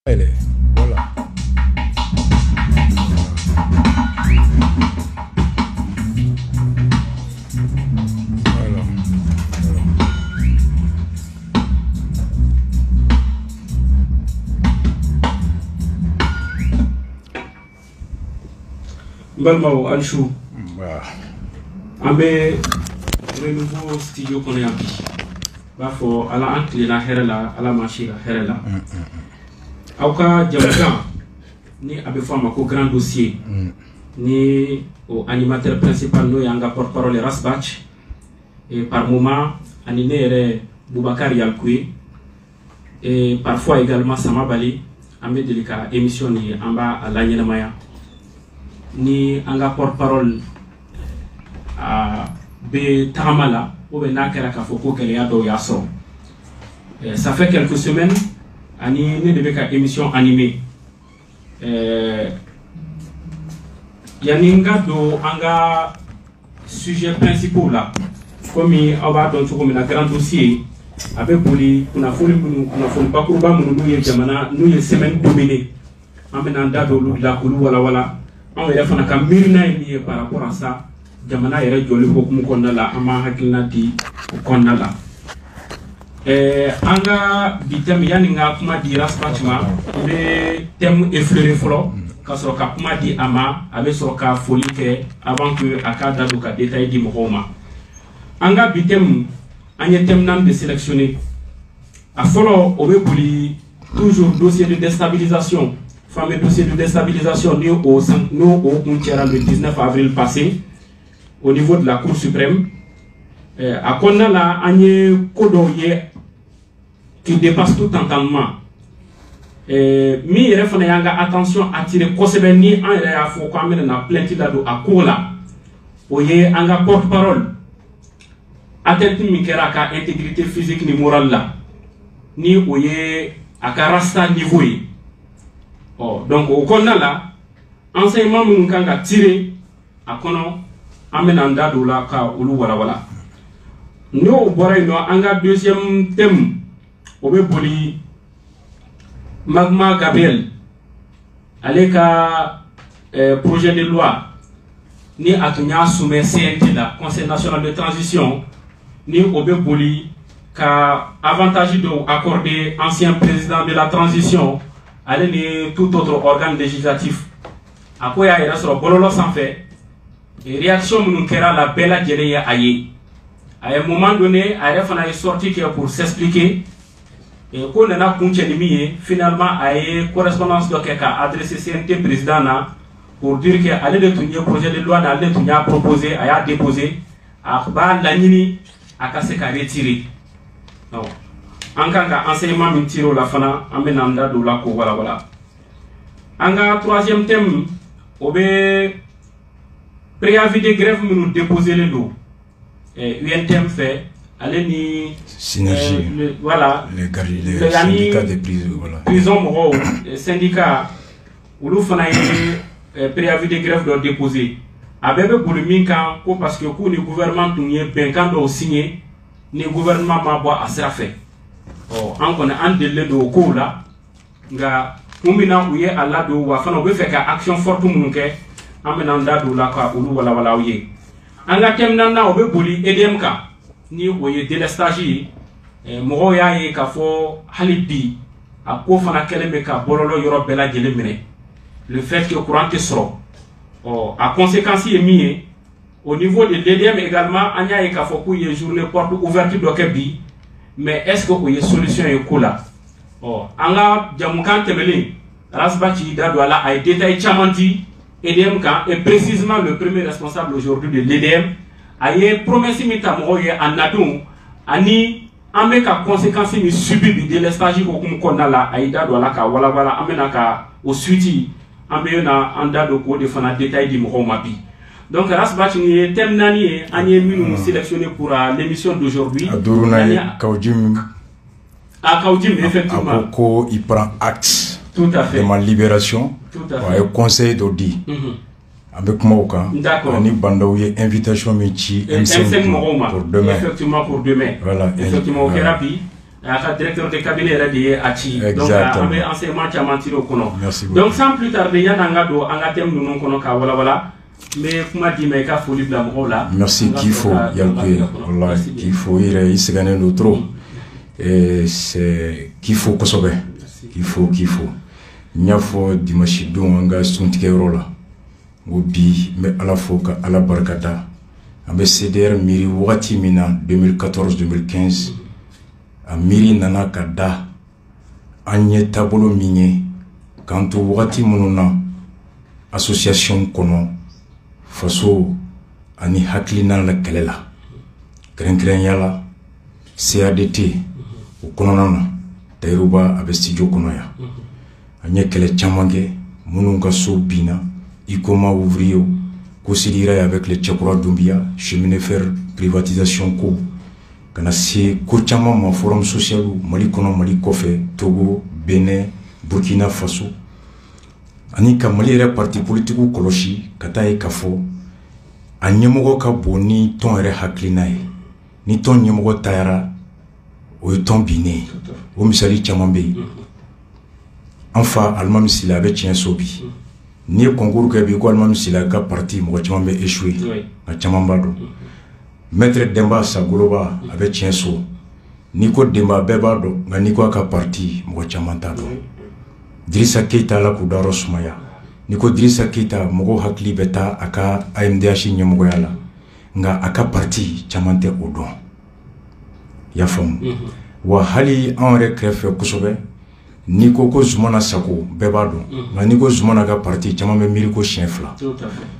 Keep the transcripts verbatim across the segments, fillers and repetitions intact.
Elle est, voilà. Voilà. Balmao Alchou. Voilà. Ambe renouveau studio qu'on est habillé. Bafo ala ankle na herela ala machira herela. Auka jamuka ni abe forma ko grand dossier. Ni au animateur principal no yanga porte-parole Rasbach et par moment animé Boubacar Yalkoui et parfois également Sama Bali ambe delika émission ni amba ala nyenamaya ni anga porte-parole à be tamala ou be nakera ka foko kele ya do yaso. Ça fait quelques semaines ani ne devait ka émission animée euh yaninga do anga sujet principal là comme aba don ko na grand dossier avec boli kuna foli munu kuna foli bakuba munu nu ye jamana nu ye semaine dominée amena ndado lu la kulu wala wala on ya fana ka mirna ni par rapport à ça jamana yere joli ko kum ko nala ama hakilna di ko nala eh anga bitem yani nga kuma di raspatma le thème effleuré folo ka so ka kuma di ama avec so ka folie que avant que akada do ka détail di mohoma anga bitem anye thème nan de sélectionner a folo obebuli toujours dossier de déstabilisation fameux dossier de déstabilisation né au no au le dix-neuf avril passé au niveau de la Cour suprême euh, à Konna la anye kodo ye qui dépasse tout entendement. Euh, mi refana yanga attention attirer kosebe ni en ya fo ko amena na plainte la do akola oye anga porte parole atteinte mi kera ka intégrité physique ni morale la ni oye aka rasta niveau yi. Oh donc au konna la enseignement mun kanga tirer akono amena ndado la ka ulu wala wala no boray no anga deuxième thème obe boli Magma Gabriel aleka euh, projet de loi ni atunya soumet C N T la Conseil national de transition ni obe boli ka avantage de accorder ancien président de la transition allez ni tout autre organe législatif akoya ira sur bololo sans fait et réaction nous kera la bella djele aye à un moment donné a refana est sorti pour s'expliquer et qu'on a continué finalement à une correspondance de quelqu'un adressé C N T président na pour dire que allait de tenir projet de loi n'allait tenir proposé à déposer à bas la nini à casser qu'à retirer non en tant qu'enseignement mentiro la fana amenanda de la co voilà voilà en troisième thème obé préavis de grève nous déposer les lots et U N T M fait allez ni synergie euh, le, voilà les, les, les syndicats des prisons voilà prison moro syndicat ou le fana y préavis de grève doit déposer abebe pour le minka ko parce que ko ni gouvernement tunye ben kan do signer ni gouvernement ma bo asra fait oh an ko na an de le do ko la nga mumina uye alla do wa fana be fait ka action forte mun ke amenanda do la ka ulu wala wala uye anga tem nana obe boli E D M K ni oye délestage eh, moro ya ye ka fo halibi a ko fana keleme ka bololo yoro bela jele mine le fait que courant te soro oh a conséquence est mis au niveau de l'E D M également anya ye ka fo ku ye journée porte ouverte do kebi mais est-ce que oye solution e kola oh anga jamukan temeli rasbachi da do ala ay détail chamanti E D M K est précisément le premier responsable aujourd'hui de l'E D M. Aye promesse mita moye anadou ani ameka conséquences ni subi bi délestage ko kum konna la aida do la ka wala wala amena ka au suite amena anda do ko de fana détail di mo mabi. Donc rasbach ni thème nani ani minu sélectionné pour l'émission d'aujourd'hui. Aduruna Kaujim à Kaujim effectivement. Akoko il prend acte. Tout à fait. De ma libération. Tout à fait. Ouais, conseil d'Odi. Mm-hmm. Avec Mauka. D'accord. Ani Bandaouye, invitation Michi, M cinq pour demain. Effectivement pour demain. Voilà. Effectivement, au Kérapi. aka directeur de cabinet radi achi donc amé enseignement chamantiro kono merci beaucoup. Donc sans plus tarder yana ngado anga tem non kono ka wala wala mais kuma di me ka foli bla mo la merci qu'il faut yalku wallahi qu'il faut ire isgane no trop et c'est qu'il faut kosobe qu'il faut qu'il faut nyafo dimashi don anga suntike rola obi mais ala foka ala barakata ambe C D R miri wati mina deux mille quatorze deux mille quinze a miri nana kada anye tabolo minye kanto wati mununa association kono faso ani haklina la kelela kren kren yala C A D T o kono nana tayruba abe studio kono ya anye kele chamange mununga so bina ikoma ouvrier considéré avec les Tchèquois Doumbia, chemin fer, privatisation, co. Quand c'est coachama mon forum social, Mali Kono, Mali Kofe, Togo, Bénin, Burkina Faso. Ani ka Mali re parti politique ou koloshi, kata e kafo. Anyemogo ka boni ton re haklinae. Ni ton nyemogo tayara, o ton bine. O misali chamambe. Enfin, allemand misila avec chien sobi. Ni concours que bi ko almam sila ka parti mo chama be échoué na chama mbado maître Demba Sagoloba avec Tienso ni ko Demba bebado nga ni ko ka parti mo chama tado Drissa Keita la ku daro sumaya ni ko Drissa Keita mo hakli beta aka A M D H nyomo yala nga aka parti chamante odon ya fam wa hali en recref kusobe ni ko ko zumana sako bebado nga ni ko zumana ga parti chama me miri ko chien fla tout à fait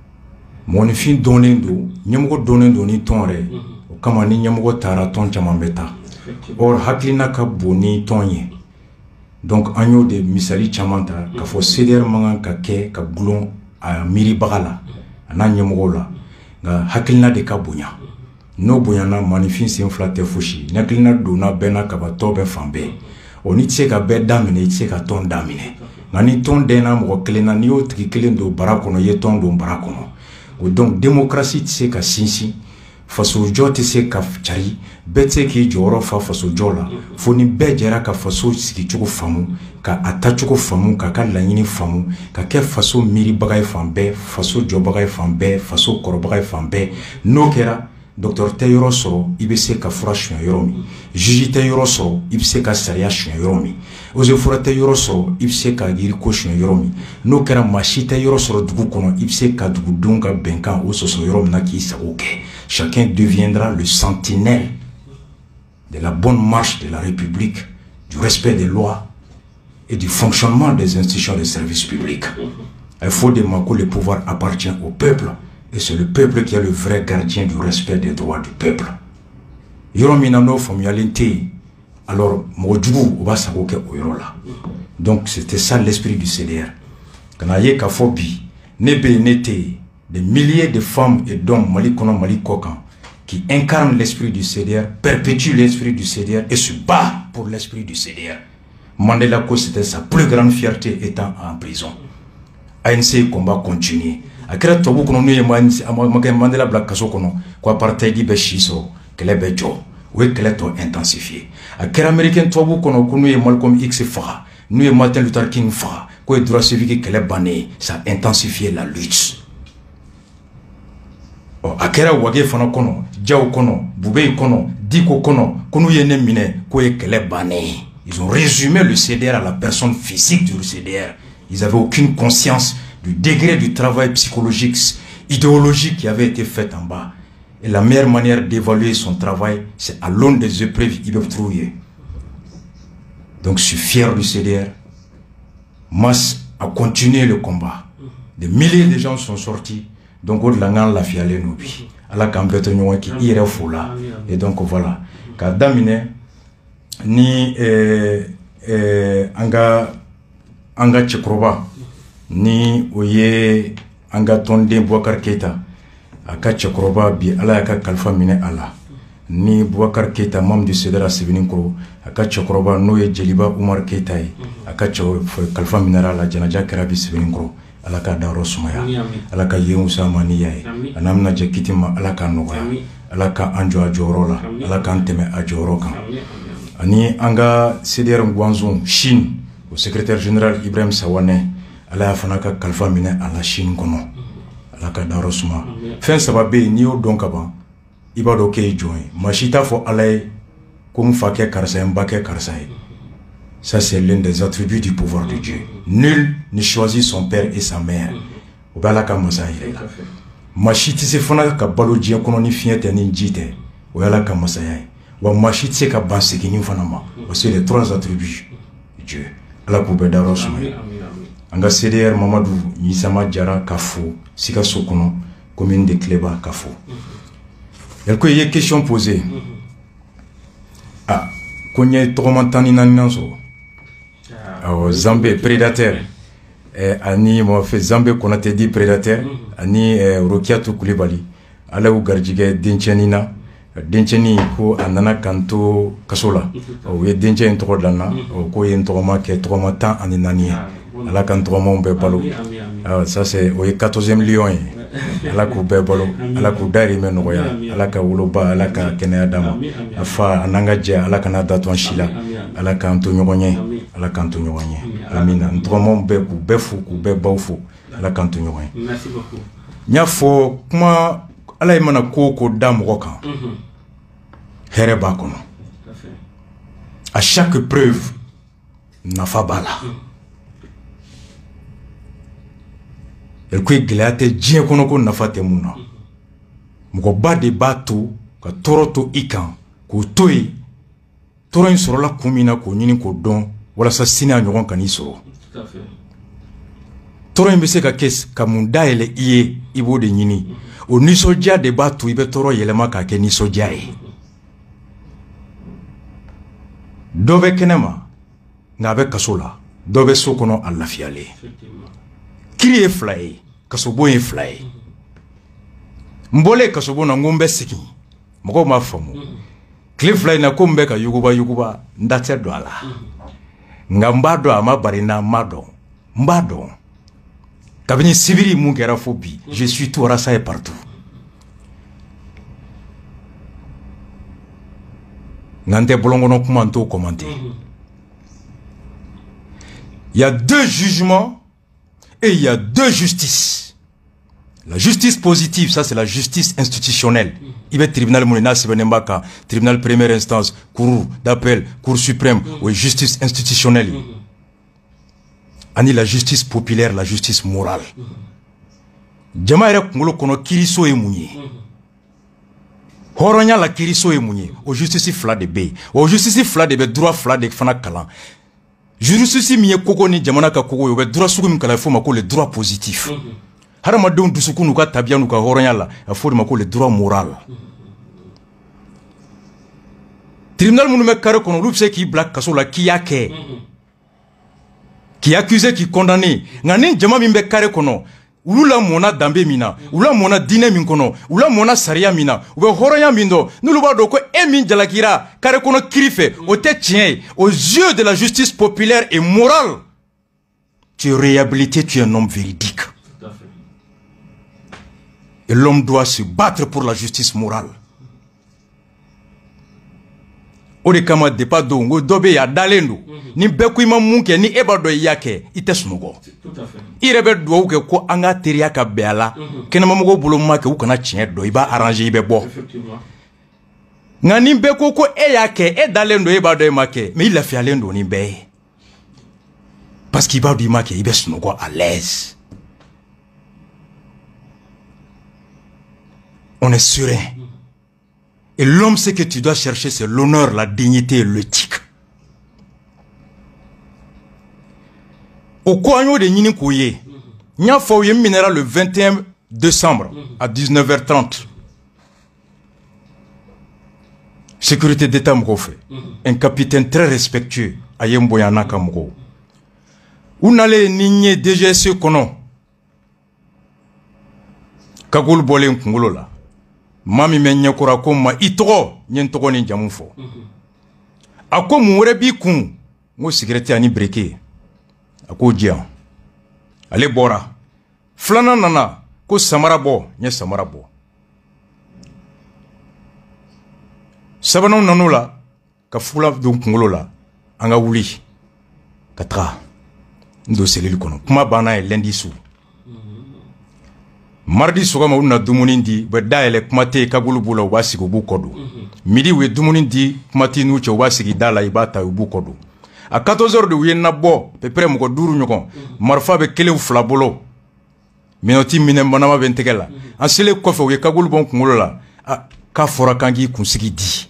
mon fin donné do nyamgo donné do ni tonre o kama ni nyamgo tara ton chama beta or haklina ka boni tonye donc agno de misali chamanta ka fo ceder manga ka ke ka glon a miri bagala ana nyamgo la nga haklina de ka bonya no bonya na manifin sin flate fushi naklina do na bena ka ba tobe fambe oni tse ka be damine tse ka ton damine ngani ton dena mo klena ni o tri kelen do barakono ye ton do barakono o donc démocratie tse ka sinsi faso jote se ka chari betse ki joro fa faso jola foni be jera ka faso siki chuko famu ka atachuko famu ka ka lanyini famu ka ke faso miri bagay fambe faso jo bagay fambe faso koro bagay fambe no kera docteur Tayoro Soro, il se ka fura shun yoromi. Juji Tayoro Soro, il se ka saria shun yoromi. Oze fura Tayoro Soro, il se ka giri ko shun yoromi. No kera mashi Tayoro Soro dugu kono, il se ka dugu dunga benkan o soso yoromi na ki sa oke. Chacun deviendra le sentinelle de la bonne marche de la République, du respect des lois et du fonctionnement des institutions de service public. Il faut démarquer que le pouvoir appartient au peuple. Et c'est le peuple qui est le vrai gardien du respect des droits du peuple. Yorominano familialité. Alors, Moudjou, on va savoir que Oyrola. Donc, c'était ça l'esprit du C D R. Quand il y a Kafobi, Nebe Nete, des milliers de femmes et d'hommes, Malikono Malikokan, qui incarnent l'esprit du C D R, perpétuent l'esprit du C D R et se battent pour l'esprit du C D R. Mandela Ko, c'était sa plus grande fierté étant en prison. A N C combat continue. Akira tobu kono nuye manzi amake Mandela black kaso kono kwa apartheid be shiso kele be jo we kele to intensifier akira américain tobu kono kunuye Malcolm X fa nuye Martin Luther King fa ko droit civique kele bané ça intensifier la lutte o akira wage fana kono jaw kono bubey kono diko kono kunuye ne mine ko e kele bané ils ont résumé le C D R à la personne physique du C D R. Ils avaient aucune conscience du degré du travail psychologique, idéologique qui avait été fait en bas. Et la meilleure manière d'évaluer son travail, c'est à l'aune des épreuves qu'ils peuvent trouver. Donc je suis fier du C D R. Masse a continué le combat. Des milliers de gens sont sortis. Donc on l'a fait aller nous. Allah kambete nyonga ki ire fola. Et donc voilà. Ka damine ni eh eh anga anga Tchekroba ni oye anga tonde Boubacar Keita aka Tchekroba bi ala aka kalfa mine ala ni Boubacar Keita membre du C D R Seveninkro aka Tchekroba no ye Jeliba Oumar Keita aka kalfa minera la janaja karabi Seveninkro ala ka daro sumaya ala ka yemusa maniya anamna jakitima ala ka noya ala ka anjo ajorola ala ka nteme ajoroka ani anga C D R Ngwanzon Chine au secrétaire général Ibrahim Sawane ala ya fana ka kalfa minɛ a la Chine kɔnɔ ala ka dayɔrɔ suma fɛn saba bɛ yen n'i y'o dɔn ka ban i b'a dɔn k'e ye jɔn ye maa si t'a fɔ ala ye ko n fa kɛ karisa ye n ba kɛ karisa ye ça c'est l'un des attributs du pouvoir de Dieu nul ne choisit son père et sa mère o bɛ ala ka masa yɛrɛ la maa si tɛ se fana ka balo diɲɛ kɔnɔ ni fiɲɛ tɛ ni ji tɛ o ye ala ka masaya ye wa maa si tɛ se ka ban segin fana ma parce que les trois attributs de Dieu ala k'u bɛɛ dayɔrɔ suma ye an ka C D R Mamadou Ɲisama Jara ka fo Sikaso kɔnɔ commune de Cléba ka fo yɛrɛ ko i ye question posée ah ko n ye tɔgɔma tan ni naaninan sɔrɔ awɔ Zanbe prédateur ani mɔgɔ fɛ Zanbe Konate di prédateur ani Rokiatou Kulibali ala y'u garijigɛ dencɛni na dencɛni ko a nana kan to kaso la o ye dencɛ in tɔgɔ dan na ko ye n tɔgɔma kɛ tɔgɔma tan ani naani ye ala ka n tɔgɔmaw bɛɛ balo ça c'est o ye quatorzième lion ye ala k'u bɛɛ balo ala k'u dahirimɛ nɔgɔya ala ka woloba ala ka kɛnɛya d'a ma a fa a n'an ka jɛ ala kana da to an si la ala k'an to ɲɔgɔn ye ala k'an to ɲɔgɔn ye amina n tɔgɔmaw bɛɛ k'u bɛɛ fo k'u bɛɛ baw fo ala k'an to ɲɔgɔn ye n y'a fɔ kuma ala ye mana ko ko da mɔgɔ kan hɛrɛ b'a kɔnɔ à chaque preuve nafa b'a la elle ko gɛlɛya tɛ diɲɛ kɔnɔ ko nafa tɛ mun na mɔgɔba de b'a to ka tɔɔrɔ to i kan k'o to yen tɔɔrɔ in sɔrɔla kun min na k'o ɲini k'o dɔn walasa sini a ɲɔgɔn kan'i sɔrɔ tɔɔrɔ in bɛ se ka kɛ ka mun dayɛlɛ i ye i b'o de ɲini o nisɔndiya de b'a to i bɛ tɔɔrɔ yɛlɛma k'a kɛ nisɔndiya ye dɔ bɛ kɛnɛ ma nka a bɛ kaso la dɔ bɛ so kɔnɔ a lafiyalen kiri ye fila ye kasobo ye fila ye n bɔlen kasobo na n ko n bɛ segin mɔgɔw m'a faamu tile fila in na ko n bɛ ka yuguba yuguba n da tɛ don a la nka n b'a dɔn a ma bari n na n b'a dɔn n b'a dɔn kabini sibiri mun kɛra fo bi je suis tout rasa et partout nka n tɛ bɔlɔnkɔnɔ kuma n t'o commenter il y a deux jugements et il y a deux justices. La justice positive, ça c'est la justice institutionnelle. Il y a tribunal Moulina Sebenembaka, tribunal première instance, cour d'appel, cour suprême, ou justice institutionnelle. Ani la justice populaire, la justice morale. Jamaire Kungolo kono kiriso e mounye. Horonya la kiriso e mounye. O justice fla de be. O justice fla de be droit fla de fana kalan. Justice mi ye koko ni jamana ka koko yo be droit sugu mi kala fo ma ko le droit positif harama don dusuku nu ka tabiya nu ka horonya la a fo ma ko le droit moral tribunal munu me kare kono lu se ki black kaso la ki yake ki accusé ki condamné ngani jama mi be kare kono ulula mona dambe mina ulula mona dine min kono ulula mona sariya mina ube horonya mindo nulu ba do ko e min jalakira kare kono kirife o te tien aux yeux de la justice populaire et morale tu es réhabilité, tu es un homme véridique. Tout à fait. Et l'homme doit se battre pour la justice morale. O de kama depa do ngo dobe ya dalendo ni beku ima munke ni eba do yake ite sunugo tout à fait irebe do ke ko anga teriya ka beala kena mamugo bulo make u kana tien do iba arranger ibe bo effectivement ngani beku ko e yake e dalendo eba do make mais il a fait alendo ni be parce qu'il va du make ibe sunugo à l'aise. On est serein. Et l'homme, ce que tu dois chercher, c'est l'honneur, la dignité et l'éthique. Au Kouagno de Nini Kouye, Nya Fouye Minera le vingt et un décembre à dix-neuf heures trente. Sécurité d'État Mgofe, un capitaine très respectueux, Ayem Boyana Kamgo. Où n'allez Nigné D G S Kono Kagoul Bolé Nkungolola. Mami me nyakura ko ma itogo nyentogo ni jamufo ako muwere bi kun ngo secrétaire ani breke ako dia ale bora flana nana ko samara bo nye samara bo sabanon nanula ka fula don kunkolo la an ka wuli ka taga n don selili kɔnɔ kuma banna ye lundi su mardi sɔgɔma u na dumuni di u bɛ dayɛlɛ kuma tɛ kabulu b'u la u b'a sigi u b'u kɔ don midi u ye dumuni di kuma tɛ n'u cɛ u b'a sigi da la i b'a ta u b'u kɔ don à quatorze heures de u ye nabɔ peu près mɔgɔ duuru ɲɔgɔn marifa bɛ kelen fila bolo minɛti minɛ manama bɛ n tɛgɛ la an selen kɔfɛ u ye kabulu bɔ n kunkolo la ah k'a fɔra k'an k'i kunsigi di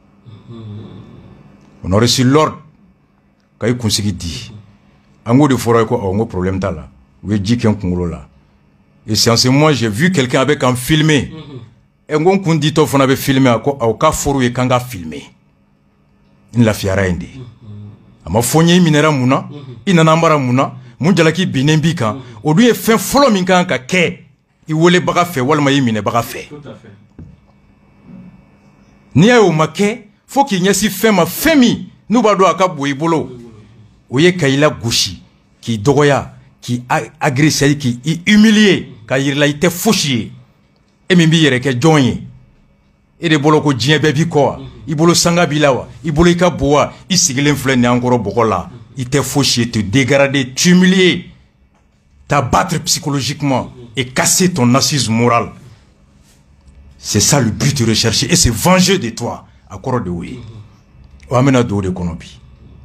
on aurait reçu l'ordre k'a i kunsigi di an k'o de fɔra ye ko ɔ n ko problème t'a la u ye ji kɛ n kunkolo la et c'est en ce moment j'ai vu quelqu'un avec un filmer et n ko n kun ditɔ fana bɛ filmer a ko aw k'a fɔra u ye k'an ka filmer n lafiyara yen de a ma fɔ n ye i minɛra mun na i nana an bara mun na mun jalaki binnen b'i kan o dun ye fɛn fɔlɔ min kan ka kɛ i welebaga fɛ walima i minɛbaga fɛ n'i y'a ye o ma kɛ fo k'i ɲɛsin fɛn ma fɛn min n'u b'a dɔn a ka bon i bolo o ye ka i lagosi k'i dɔgɔya k'i agresser k'i humilier k'a yirila i tɛ fosi ye e min b'i yɛrɛ kɛ jɔn ye e de bolo ko diɲɛ bɛɛ b'i kɔ wa i bolo sanga b'i la wa i bolo i ka bon wa i sigilen filɛ nin an kɔrɔ bɔgɔ la i tɛ fosi ye te dégrader t'humilier t'abattre psychologiquement et casser ton assise morale. C'est ça le but recherché et c'est venger de toi à kɔrɔ de o ye o an bɛna don o de kɔnɔ bi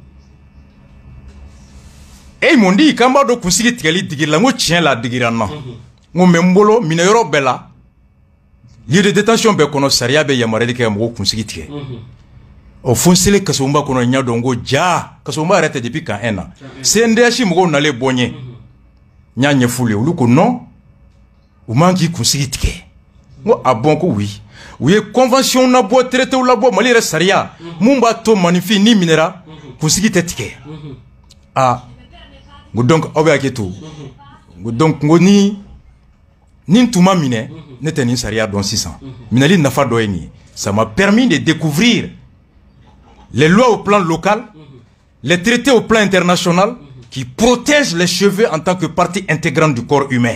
e mun di k'an b'a dɔn kunsigi tigɛli digiri la n ko tiɲɛ la a digira n na n ko mɛ n bolo minɛyɔrɔ bɛɛ la lieu de détention bɛɛ kɔnɔ sariya bɛ yamaruyali kɛ mɔgɔw kunsigi tigɛ ɔ fo n selen kasonba kɔnɔ n y'a dɔn n ko jaa kasonba yɛrɛ tɛ depuis kan un na C N D H mɔgɔw nalen bɔ n ye n y'a ɲɛf'u ye olu ko non u man k'i kunsigi tigɛ n ko a bɔn ko oui u ye convention labɔ traité labɔ Mali yɛrɛ sariya mun b'a to manifin ni minɛra kunsigi tɛ tigɛ ah n ko donc aw bɛ hakɛ to n ko donc n ko ni ni n tun ma minɛ ne tɛ nin sariya dɔn sisan minɛli nafa dɔ ye nin ye ça m'a permis de découvrir les lois au plan local les traités au plan international qui protègent les cheveux en tant que partie intégrante du corps humain.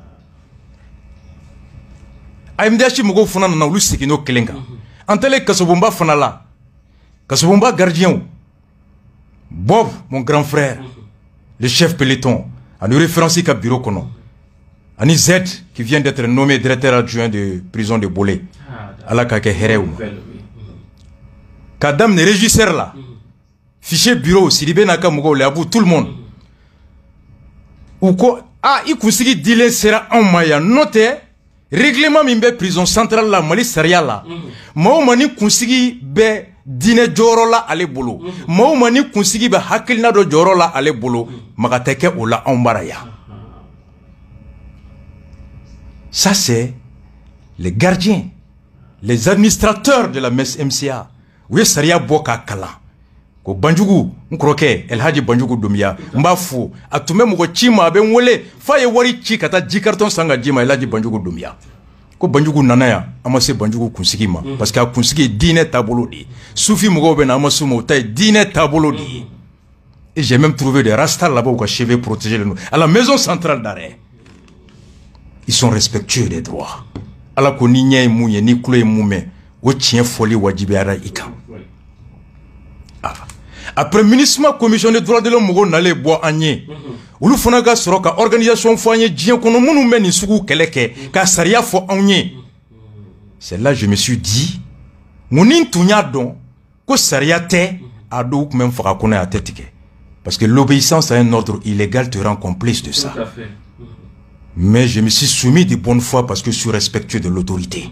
A M D H mɔgɔw fana nana olu segin n'o kelen kan an tɛlen kasobonba fana la kasobonba gardien Bob mon grand frère le chef peloton ani référence ka bureau kɔnɔ ani Z qui vient d'être nommé directeur adjoint de prison de Bolé ala ka kɛ hɛrɛ u ma ka daminɛ régisseur la fichier bureau Sidibé n'a ka mɔgɔw la abu tout le monde u ko ah i kunsigi dilen sera anw ma yan n'o tɛ règlement min bɛ prison centrale la Mali sariya la maa o maa ni kunsigi bɛ diinɛ jɔyɔrɔ la ale bolo maa o maa ni kunsigi bɛ hakilina dɔ jɔyɔrɔ la ale bolo maga tɛ kɛ o la anw bara yan ça c'est les gardiens les administrateurs de la M C A u ye sariya bɔ k'a kalan ko Banjugu n kɔrɔkɛ Elhaji Banjugu Dunbiya n b'a fo a tun bɛ mɔgɔ ci ma a bɛ n wele f'a ye wari ci ka taa ji carton san ka di ma Elhaji Banjugu Dunbiya ko Banjugu nana yan an ma se Banjugu kunsigi ma parce que a kunsigi ye diinɛ taabolo de ye sufi mɔgɔw bɛ na an ma s'u ma o ta ye diinɛ taabolo de ye et j'ai même trouvé des rastas là-bas u ka cheveux protégés à la maison centrale d'arrêt ils sont respectueux des droits ala ko ni ɲɛ ye mun ye ni tulo ye mun mɛn o tiɲɛ fɔli wajibiyara i kan après ministre commission des droits de l'homme mɔgɔw nalen bɔ an ye olu fana ka sɔrɔ ka organisation fɔ an ye diɲɛ kɔnɔ minnu bɛ nin sugu kɛlɛ kɛ ka sariya fɔ anw ye c'est là je me suis dit n ko ni n tun y'a dɔn ko sariya tɛ a dɔw u tun bɛ n faga kɔnɔ a tɛ tigɛ parce que l'obéissance à un ordre illégal te rend complice de ça mais je me suis soumis de bonne foi parce que je suis respectueux de l'autorité.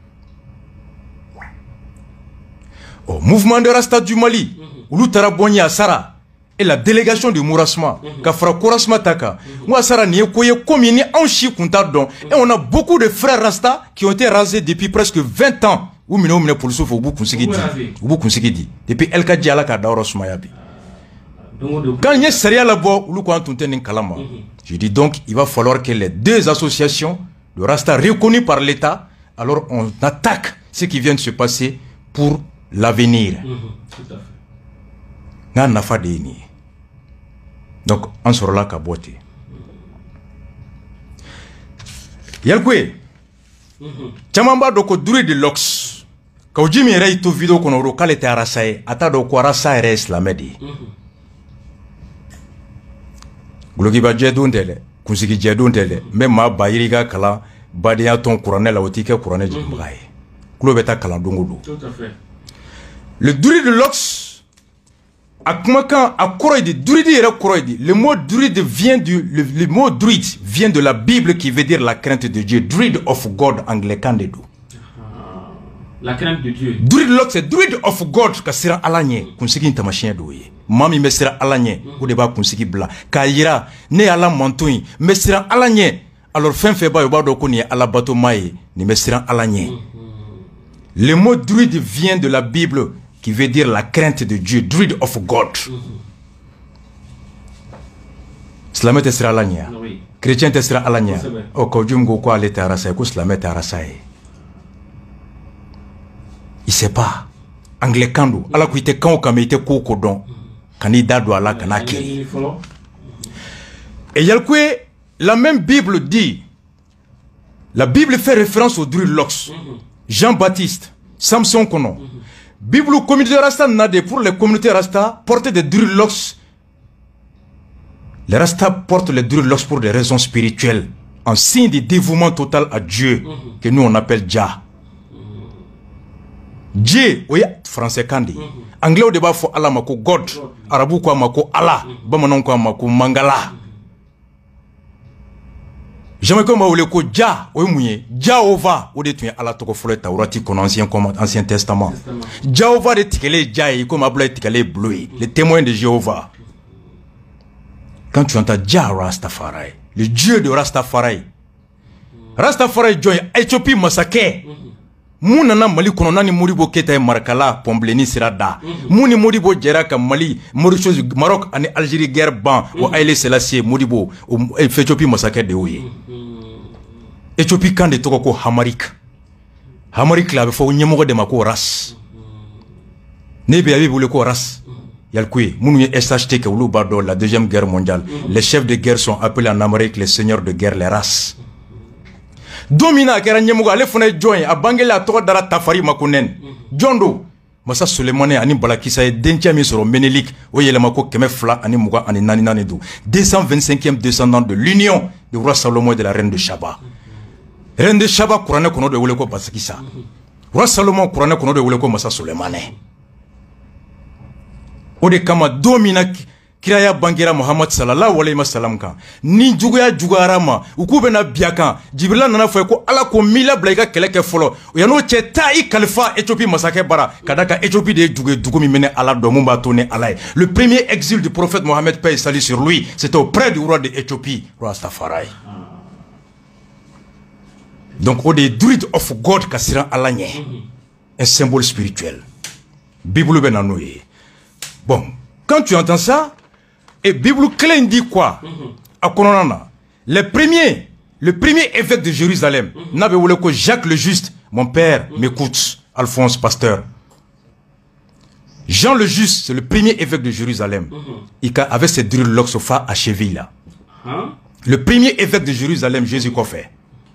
Au mouvement de Rasta du Mali olu tara bɔn a sara et la délégation de Mourasma ka fara Kourasma taka moi sara ni ko ye komi ni anw si kun t'a dɔn et on a beaucoup de frères Rasta qui ont été rasés depuis presque vingt ans ou minɛ o minɛ police fo u b'u kunsigi di u b'u kunsigi di depuis El Kadji ala ka dayɔrɔ sumaya bi quand n ye sariya labɔ olu ko an tun tɛ nin kalama je dis donc il va falloir que les deux associations de Rasta reconnues par l'État alors on attaque ce qui vient de se passer pour l'avenir. N'a nafa de ni donc on sera là ka bote yalkwe chamamba doko dure de lox Quand Jimmy Ray to vidéo qu'on a k'ale te arasa ye ata do ko arasa yɛrɛ ye silamɛ de ye gulokiba jɛdon tɛ dɛ kunsigi jɛdon tɛ dɛ n bɛ maa ba yiri ka kalan badenya tɔn kuranɛ la o t'i kɛ kuranɛ jigibaga ye kulo bɛ taa kalan don o don le druide de l'Ox a kumakan a kɔrɔ ye di druide yɛrɛ kɔrɔ ye di le mot druide vient du le, le mot druide vient de la Bible qui veut dire la crainte de Dieu. Druide of God anglican de do. La crainte de Dieu. Druide l'Ox c'est druide of God ka siran Ala ɲɛ kunsigi tamasiyɛn dɔw ye maa min bɛ siran Ala ɲɛ o de b'a kunsigi bila k'a yira ne ye Ala manton ye n bɛ siran Ala ɲɛ alors fɛn fɛn b'a ye o b'a dɔn ko nin ye Ala batoma ye nin bɛ siran Ala ɲɛ. Le mot druide vient de la Bible qui veut dire la crainte de Dieu, druide of God. Silamɛ tɛ siran Ala ɲɛ chrétien tɛ siran Ala ɲɛ o ka jum ko ko ale tɛ arasa ye ko silamɛ tɛ arasa ye. Il sait pas anglican do Ala ko i tɛ kan o kan mais i tɛ ko o ko dɔn kan'i da don a la kana kɛ. Et yalikuye la même Bible dit, la Bible fait référence au druide l'Ox. Jean-Baptiste, Samson Kono. Bible communauté Rasta Nade pour les communautés Rasta porter des druides l'Ox. Les Rasta portent les druides l'Ox pour des raisons spirituelles, en signe de dévouement total à Dieu, que nous on appelle Jah. Dieu, oui, français kandi. Anglais au débat faut Allah mako God, arabu quoi mako Allah, bamanon quoi mako Mangala. Jamais comme on le ko Jah, oui mouye, Jahova, ou de tuer Allah toko fole taurati qu'on ancien comme ancien testament. Jahova de tikele Jah, comme abla tikele bleu, les témoins de Jéhovah. Quand tu entends Jah Rastafari, le Dieu de Rastafari, Rastafari joint Éthiopie massacre. Mounana Mali kononani Moribo Keta Marakala Pombleni Sirada. Mouni Moribo Djeraka Mali, Mauritius Maroc and Algérie guerre ban ou Haïlé Selassie Moribo ou Éthiopie massacre de Ouye. Éthiopie kan de Tokoko Hamarik. Hamarik la befo nyemo de mako ras. Nebe abi boule ko ras. Yalkoué, Mounou S H T Kaoulou Bardo, la deuxième guerre mondiale. Les chefs de guerre sont appelés en Amérique les seigneurs de guerre, les races. Domina kera nyemugo ale fone join a bangele a togo dara tafari makunen jondo masa Sulemane ani balakisa e dentia mi soro Menelik o yelema ko keme fla ani muga ani nani nani do deux cent vingt-cinquième descendant de l'union du roi Salomon et de la reine de Shaba. Reine de Shaba Kurane kono de wole ko basakisa. Roi Salomon Kurane kono de wole ko masa Sulemane. O de kama domina kiraya bangira Muhammad sallallahu alayhi wa sallam kan ni juguya jugarama ukube na biakan Jibril nana fo ko ala ko mila blaika keleke folo yano che tai khalifa Éthiopie masake bara kadaka Éthiopie de jugue dugu mi mene ala do mumba toné ala. Le premier exil du prophète Mohammed paix salut sur lui, c'était auprès du roi de Éthiopie Rastafari. Donc au des druides of God kasira ala nye un symbole spirituel Bible benanoye. Bon, quand tu entends ça, et Bible clé dit quoi? À Kononana, le premier, le premier évêque de Jérusalem, n'avait voulu que Jacques le Juste, mon père m'écoute, Alphonse Pasteur. Jean le Juste, c'est le premier évêque de Jérusalem. Il avait ses druides l'Oxopha à cheville là. Le premier évêque de Jérusalem, Jésus quoi fait?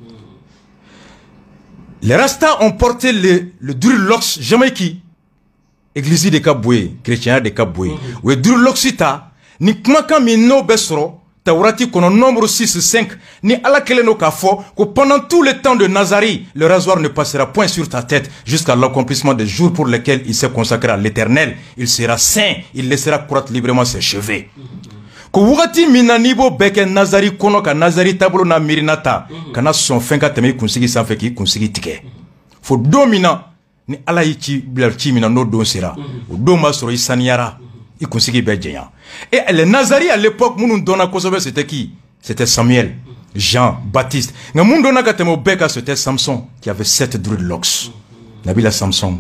Les Rastas ont porté le, le druide l'Ox, jamais qui? Église de Kaboué, chrétien de Kaboué. Le druide l'Oxita, ni kumaka mi no besro Taurati kono nombre six cinq ni ala keleno kafo que pendant tout le temps de Nazari le rasoir ne passera point sur ta tête jusqu'à l'accomplissement des jours pour lesquels il s'est consacré à l'Éternel. Il sera saint, il laissera croître librement ses cheveux. Ko wugati minanibo beke Nazari kono ka Nazari tablo na mirinata kana son fenka teme kunsigi sanfe ki kunsigi tike fo domina ni ala yici blarci mina no don sera o do masro isaniara i kunsigi be jenya. Et les Nazari à l'époque, c'était qui? C'était Samuel, Jean, Baptiste. C'était Samson qui avait sept druides l'Ox. Nabila Samson.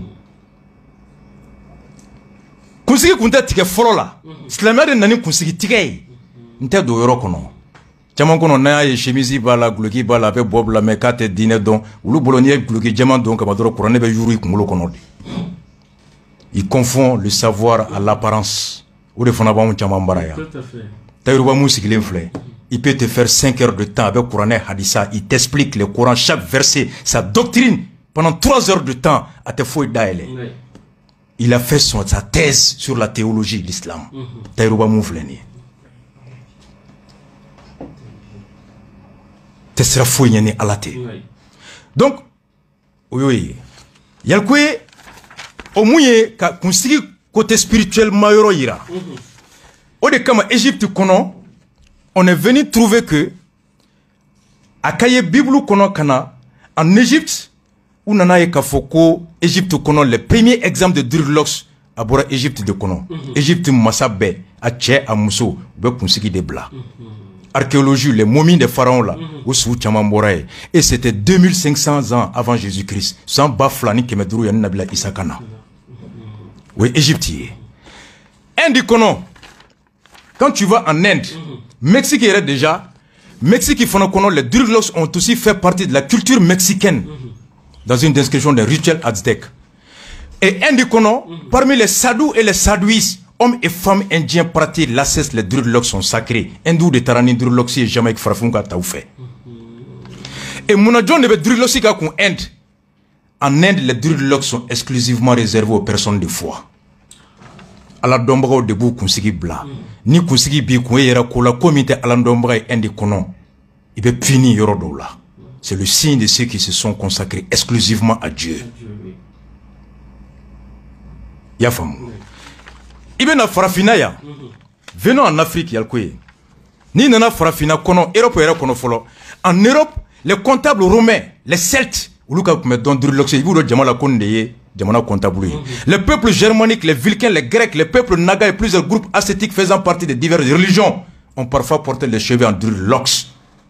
Kunsigi kunta tike folo la. Slamade nani kunsigi tike. Nte do yoro kono. Chaman kono na ye chemisi bala gluki bala be bob la mekate dîner don. Ulu bolonier gluki jaman don kamadoro kurane be yuru ikumulo kono. Il confond le savoir à l'apparence. Ou de Fonabam Chamambaraya. Taïrouba Moussiklenflé. Il peut te faire cinq heures de temps avec Coran Hadissa. Il t'explique le Coran, chaque verset, sa doctrine. pendant trois heures de temps à te fouiller d'aile. Il a fait son, sa thèse sur la théologie de l'islam. Taïrouba Moufleni. Tu seras fouillé à la tête. Donc, oui, oui. Il y a le quoi, au moins, qu'on s'y côté spirituel, maïro ira. Au de comme Égypte, on est venu trouver que, à Kaye Bible, en Égypte, où nana ye kafoko Égypte kono le premier exemple de Durlox à bora Égypte de kono Égypte masabe a tche a muso be kunsiki de bla archéologie les momies des pharaons là où sou chama boraye et c'était deux mille cinq cents ans avant Jésus-Christ sans baflani kemeduru ya nabila isakana oui Égypte Inde kono quand tu vas en Inde Mexique est déjà Mexique font kono les Durlox ont aussi fait partie de la culture mexicaine dans une description des rituels aztèques. Et Indikono, mm -hmm. parmi les sadous et les sadouis, hommes et femmes indiens pratiquent l'assesse, les Durlox sont sacrés. Hindou de Tarani, Durloxi et Jamaïque Frafunga Taoufé. Et Mounadjon de Durloxi en Inde. En Inde, les Durlox sont exclusivement réservés aux personnes de foi. ala dombago de bu kunsigi bla ni kunsigi bi ko yera ko la comité ala dombago indi kono ibe fini yoro do la. C'est le signe de ceux qui se sont consacrés exclusivement à Dieu. Yafam. Ibena farafina ya. Venons en Afrique yalkoye. Ni nana farafina kono Europe era kono folo. En Europe, les comptables romains, les Celtes, uluka me don durloxe ibudo jamala kondeye. Les peuples germaniques, les Vulcains, les Grecs, les peuples Naga et plusieurs groupes ascétiques faisant partie de diverses religions ont parfois porté les cheveux en durlox.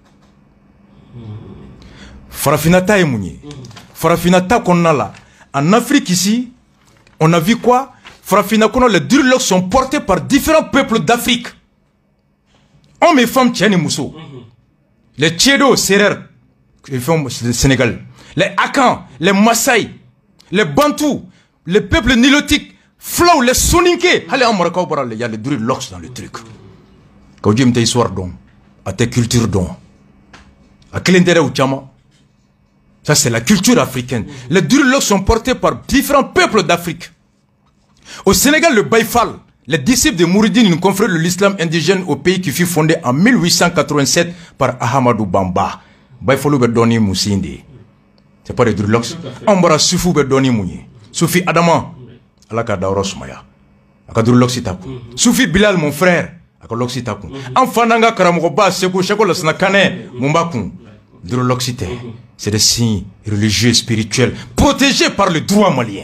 Farafinata et Mouni. Farafinata qu'on a là. En Afrique ici, on a vu quoi? Farafinata, les durlox sont portés par différents peuples d'Afrique. Hommes et femmes tiennent Mousso. Les Tchédo, Serer, les femmes du Sénégal. Les Akans, les Maasai. Les Bantous, les peuples nilotiques, Flow, les Soninké. Allez, en Morocco, il y a les Durlox dans le truc. Quand tu me dis histoire donc, à tes cultures donc, à quel intérêt ou tchama? Ça, c'est la culture africaine. Les Durlox sont portés par différents peuples d'Afrique. Au Sénégal, le Baïfal, les disciples de Mouridine, une confrérie de l'islam indigène au pays qui fut fondé en mille huit cent quatre-vingt-sept par Ahmadou Bamba. Baïfalou Bedoni Moussindi. C'est pas des Durlox. Ambara Sufu Bedoni Mouni. Soufi Adama. Alaka Daoros Maya. Aka Durlox Itaku. Soufi Bilal, mon frère. Aka Lox Itaku. Enfananga Karamokoba, Seko Shako Lasnakane, Mumbaku. Durloxité. C'est des signes religieux, spirituels, protégés par le droit malien.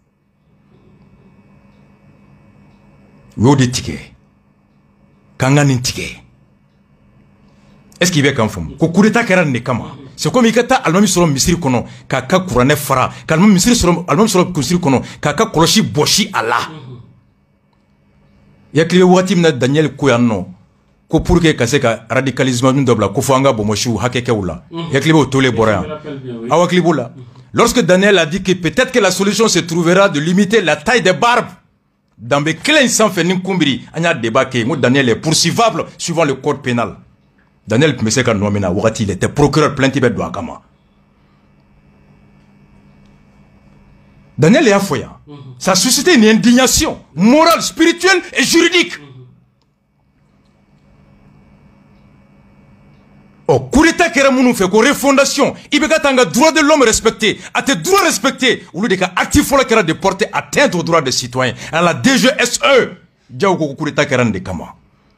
Wode Tike. Kanganin Tike. Est-ce qu'il y a qu'un femme? Kokureta Keran Nekama. C'est comme il y a un sur le misri kono, kaka kurane fara, kalma misri sur le sur le kusri kono, kaka koloshi boshi Allah. Ya kliye wati mna Daniel Kouyano, ko pour que kase ka radicalisme min dobla ko fanga bomoshu hakeke wula. Ya kliye o tole boran. Awa kliye bola. Lorsque Daniel a dit que peut-être que la solution se trouvera de limiter la taille des barbes dans les clés sans faire n'imkumbiri, anya débat que moi Daniel est poursuivable suivant le code pénal. Daniel Pmeseka Nouamena, il était procureur plaintif de Douakama. Daniel est affoya. Ça a suscité une indignation morale, spirituelle et juridique. Oh, Koureta Keramounou fait qu'on refondation. Il y a un droit de l'homme respecté. À tes droits respectés. Ou le cas actif pour la de porter atteinte aux droits des citoyens. À la D G S E. Diago Koureta Keran de Kama.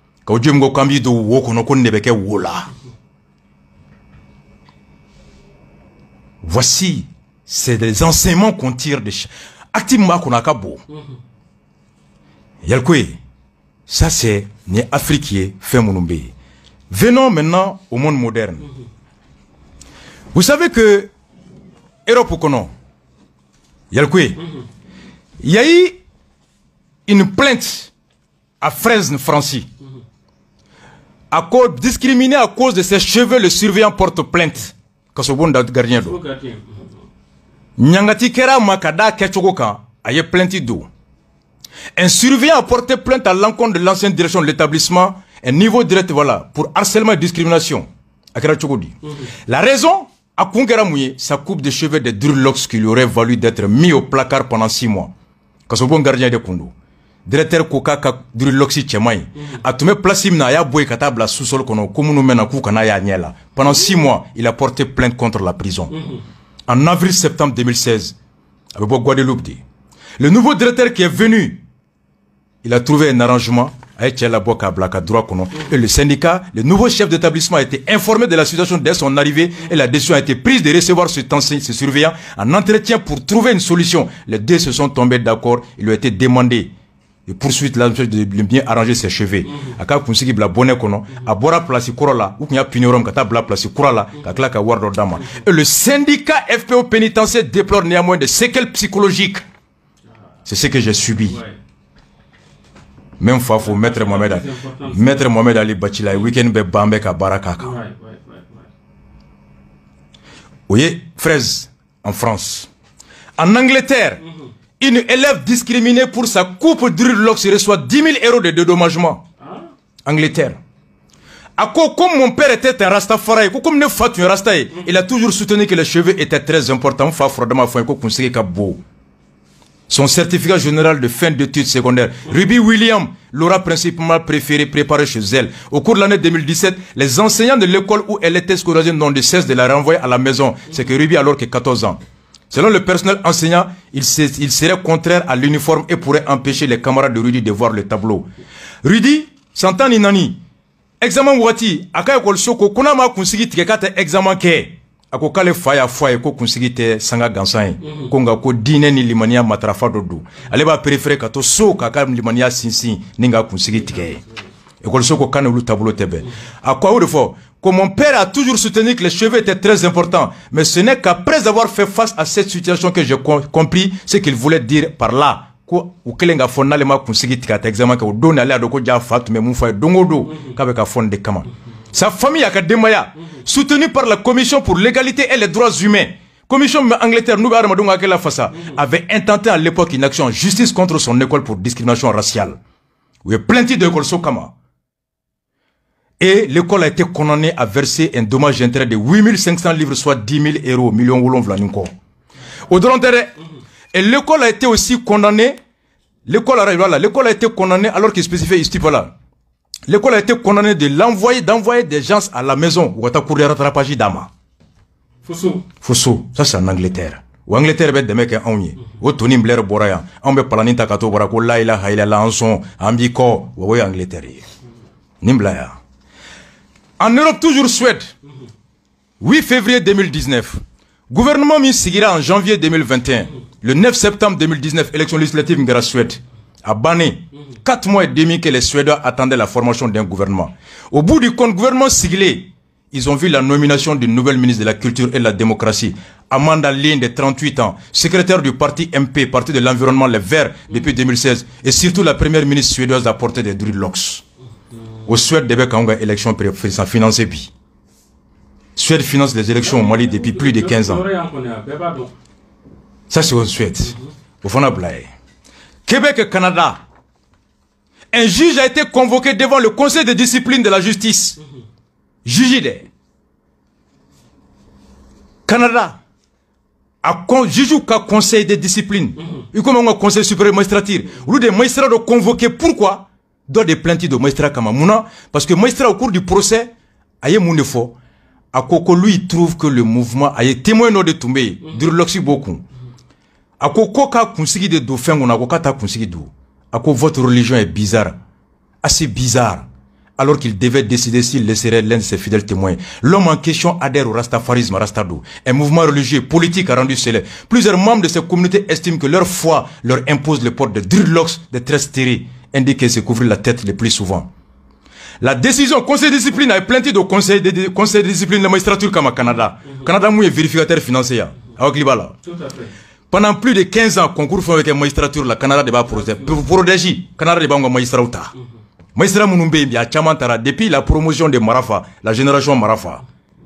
Voici, c'est des enseignements qu'on tire de activement qu'on a cabo. Yalkoué, ça c'est ni africain fait mon Venons maintenant au monde moderne. Vous savez que Europe kono Yalkoué, il y a eu une plainte à Fresnes, Francie. À cause, discriminé à cause de ses cheveux, le surveillant porte plainte. Quand ce bon gardien d'eau. Nyangati kera makada kechokoka aye plainte d'eau. Un surveillant a porté plainte à l'encontre de l'ancienne direction de l'établissement, un niveau direct voilà, pour harcèlement et discrimination. La raison, A Kungera Mouye, sa coupe de cheveux de dreadlocks qui lui aurait valu d'être mis au placard pendant six mois. Quand son bon gardien de Kondo. Directeur Koka ka dreadlocks tchemai. A tout me plasim na ya boy katabla sous-sol kono komunu mena kukana ya nyela. Pendant six mois, il a porté plainte contre la prison. En avril-septembre deux mille seize, avec Guadeloupe dit. Le nouveau directeur qui est venu, il a trouvé un arrangement avec Tchela Boka Blaka Droakono. Et le syndicat, le nouveau chef d'établissement a été informé de la situation dès son arrivée et la décision a été prise de recevoir cet enseignant, ce surveillant en entretien pour trouver une solution. Les deux se sont tombés d'accord. Il lui a été demandé de poursuivre la de bien arranger ses cheveux. Aka kunsiki bla bonne kono, a bora place korola, ou knya pinorom kata bla place korola, kakla ka wardo dama. Et le syndicat F P O pénitentiaire déplore néanmoins des séquelles psychologiques. C'est ce que j'ai subi. Même fois, il faut mettre Mohamed Ali. Maître Mohamed Ali Bachila, le week-end, be Bambe ka Barakaka. Vous voyez, fraise, en France. En Angleterre, une élève discriminée pour sa coupe dreadlocks reçoit dix mille euros de dédommagement. Angleterre. À quoi, comme mon père était un Rastafari, comme ne fatu un Rastaï, il a toujours soutenu que les cheveux étaient très importants. Fa frodama fa ko conseiller ka beau. Son certificat général de fin d'études secondaires, Ruby Williams l'aura principalement préféré préparer chez elle. Au cours de l'année deux mille dix-sept, les enseignants de l'école où elle était scolarisée n'ont de cesse de la renvoyer à la maison. C'est que Ruby alors que quatorze ans. Selon le personnel enseignant, il, il serait contraire à l'uniforme et pourrait empêcher les camarades de Rudy de voir le tableau. Rudy, s'entend Nani. Examen Wati, aka école soko, kuna ma kunsigi tikekate examen ke. Ako kale faya faya ko kunsigi te sanga gansan. Konga ko dine ni limania matrafa dodo. Ale ba préférer kato so kaka limania sinsin ninga kunsigi tike. École soko kane lu tableau tebe. À quoi ou fort? Comme mon père a toujours soutenu que les cheveux étaient très importants, mais ce n'est qu'après avoir fait face à cette situation que j'ai compris ce qu'il voulait dire par là. Ko ukelenga fonna le ma kunsigi tikata examen ko dona ale adoko ja fatu me mufa dongodo kabe ka fonde kama. Sa famille Akademaya, soutenue par la Commission pour l'égalité et les droits humains, Commission Angleterre, nous avait intenté à l'époque une action en justice contre son école pour discrimination raciale. Il y a plein d'écoles Sokama. Et l'école a été condamnée à verser un dommage d'intérêt de huit mille cinq cents livres, soit dix mille euros, millions de dollars. Au-delà et l'école a été aussi condamnée, l'école a été condamnée alors qu'il spécifiait ici là. L'école a été condamnée de l'envoyer, d'envoyer des gens à la maison. Ou à courir rattrapage d'ama. Fosso. Fosso. Ça c'est en Angleterre. Ou Angleterre bet de mecs en onye. Ou Tony Blair boraya. On be planeta kato borako la ila haila la anson. Ambiko. Ou ouais Angleterre. Nimblaya. En Europe toujours Suède. huit février deux mille dix-neuf. Gouvernement mis sigira en janvier deux mille vingt et un. Le neuf septembre deux mille dix-neuf, élection législative en Suède. À Bané. Quatre mois et demi que les Suédois attendaient la formation d'un gouvernement. Au bout du compte, gouvernement siglé, ils ont vu la nomination d'une nouvelle ministre de la Culture et de la Démocratie, Amanda Lind, de trente-huit ans, secrétaire du parti M P, parti de l'environnement Les Verts, depuis deux mille seize, et surtout la première ministre suédoise à porter des dreadlocks. Au Suède, Débek a une élection financée. Suède finance les élections au Mali depuis plus de quinze ans. Ça, c'est au Suède. Au fond, Québec et Canada. Un juge a été convoqué devant le conseil de discipline de la justice. Juge Canada. A juge ou conseil de discipline. Il comme un conseil supérieur magistrature. Ou des magistrats de convoquer. Pourquoi? Dans des plaintes de magistrats comme Mouna. Parce que magistrat au cours du procès, aïe moun fort. A Koko lui trouve que le mouvement aïe témoin de tomber. Dreadlocks beaucoup. A Koko ka konsigi de dauphin on a Koko ta konsigi do. À quoi votre religion est bizarre, assez bizarre, alors qu'il devait décider s'il laisserait l'un de ses fidèles témoins. L'homme en question adhère au rastafarisme, Rastado, un mouvement religieux politique a rendu célèbre. Plusieurs membres de ces communautés estiment que leur foi leur impose le port de dreadlocks, de tresses stériles, indiqués se couvrir la tête le plus souvent. La décision conseil de discipline a plainté au conseil de, conseil de discipline de la magistrature comme au Canada. Mm -hmm. Canada est vérificateur financier. Avec Libala. Tout à fait. Pendant plus de quinze ans, concours fait avec la magistrature, le Canada débat protéger. Pour protéger, Canada débat en magistrat. Magistrat Mounumbe, il y a Chamantara, depuis la promotion de Marafa, la génération Marafa.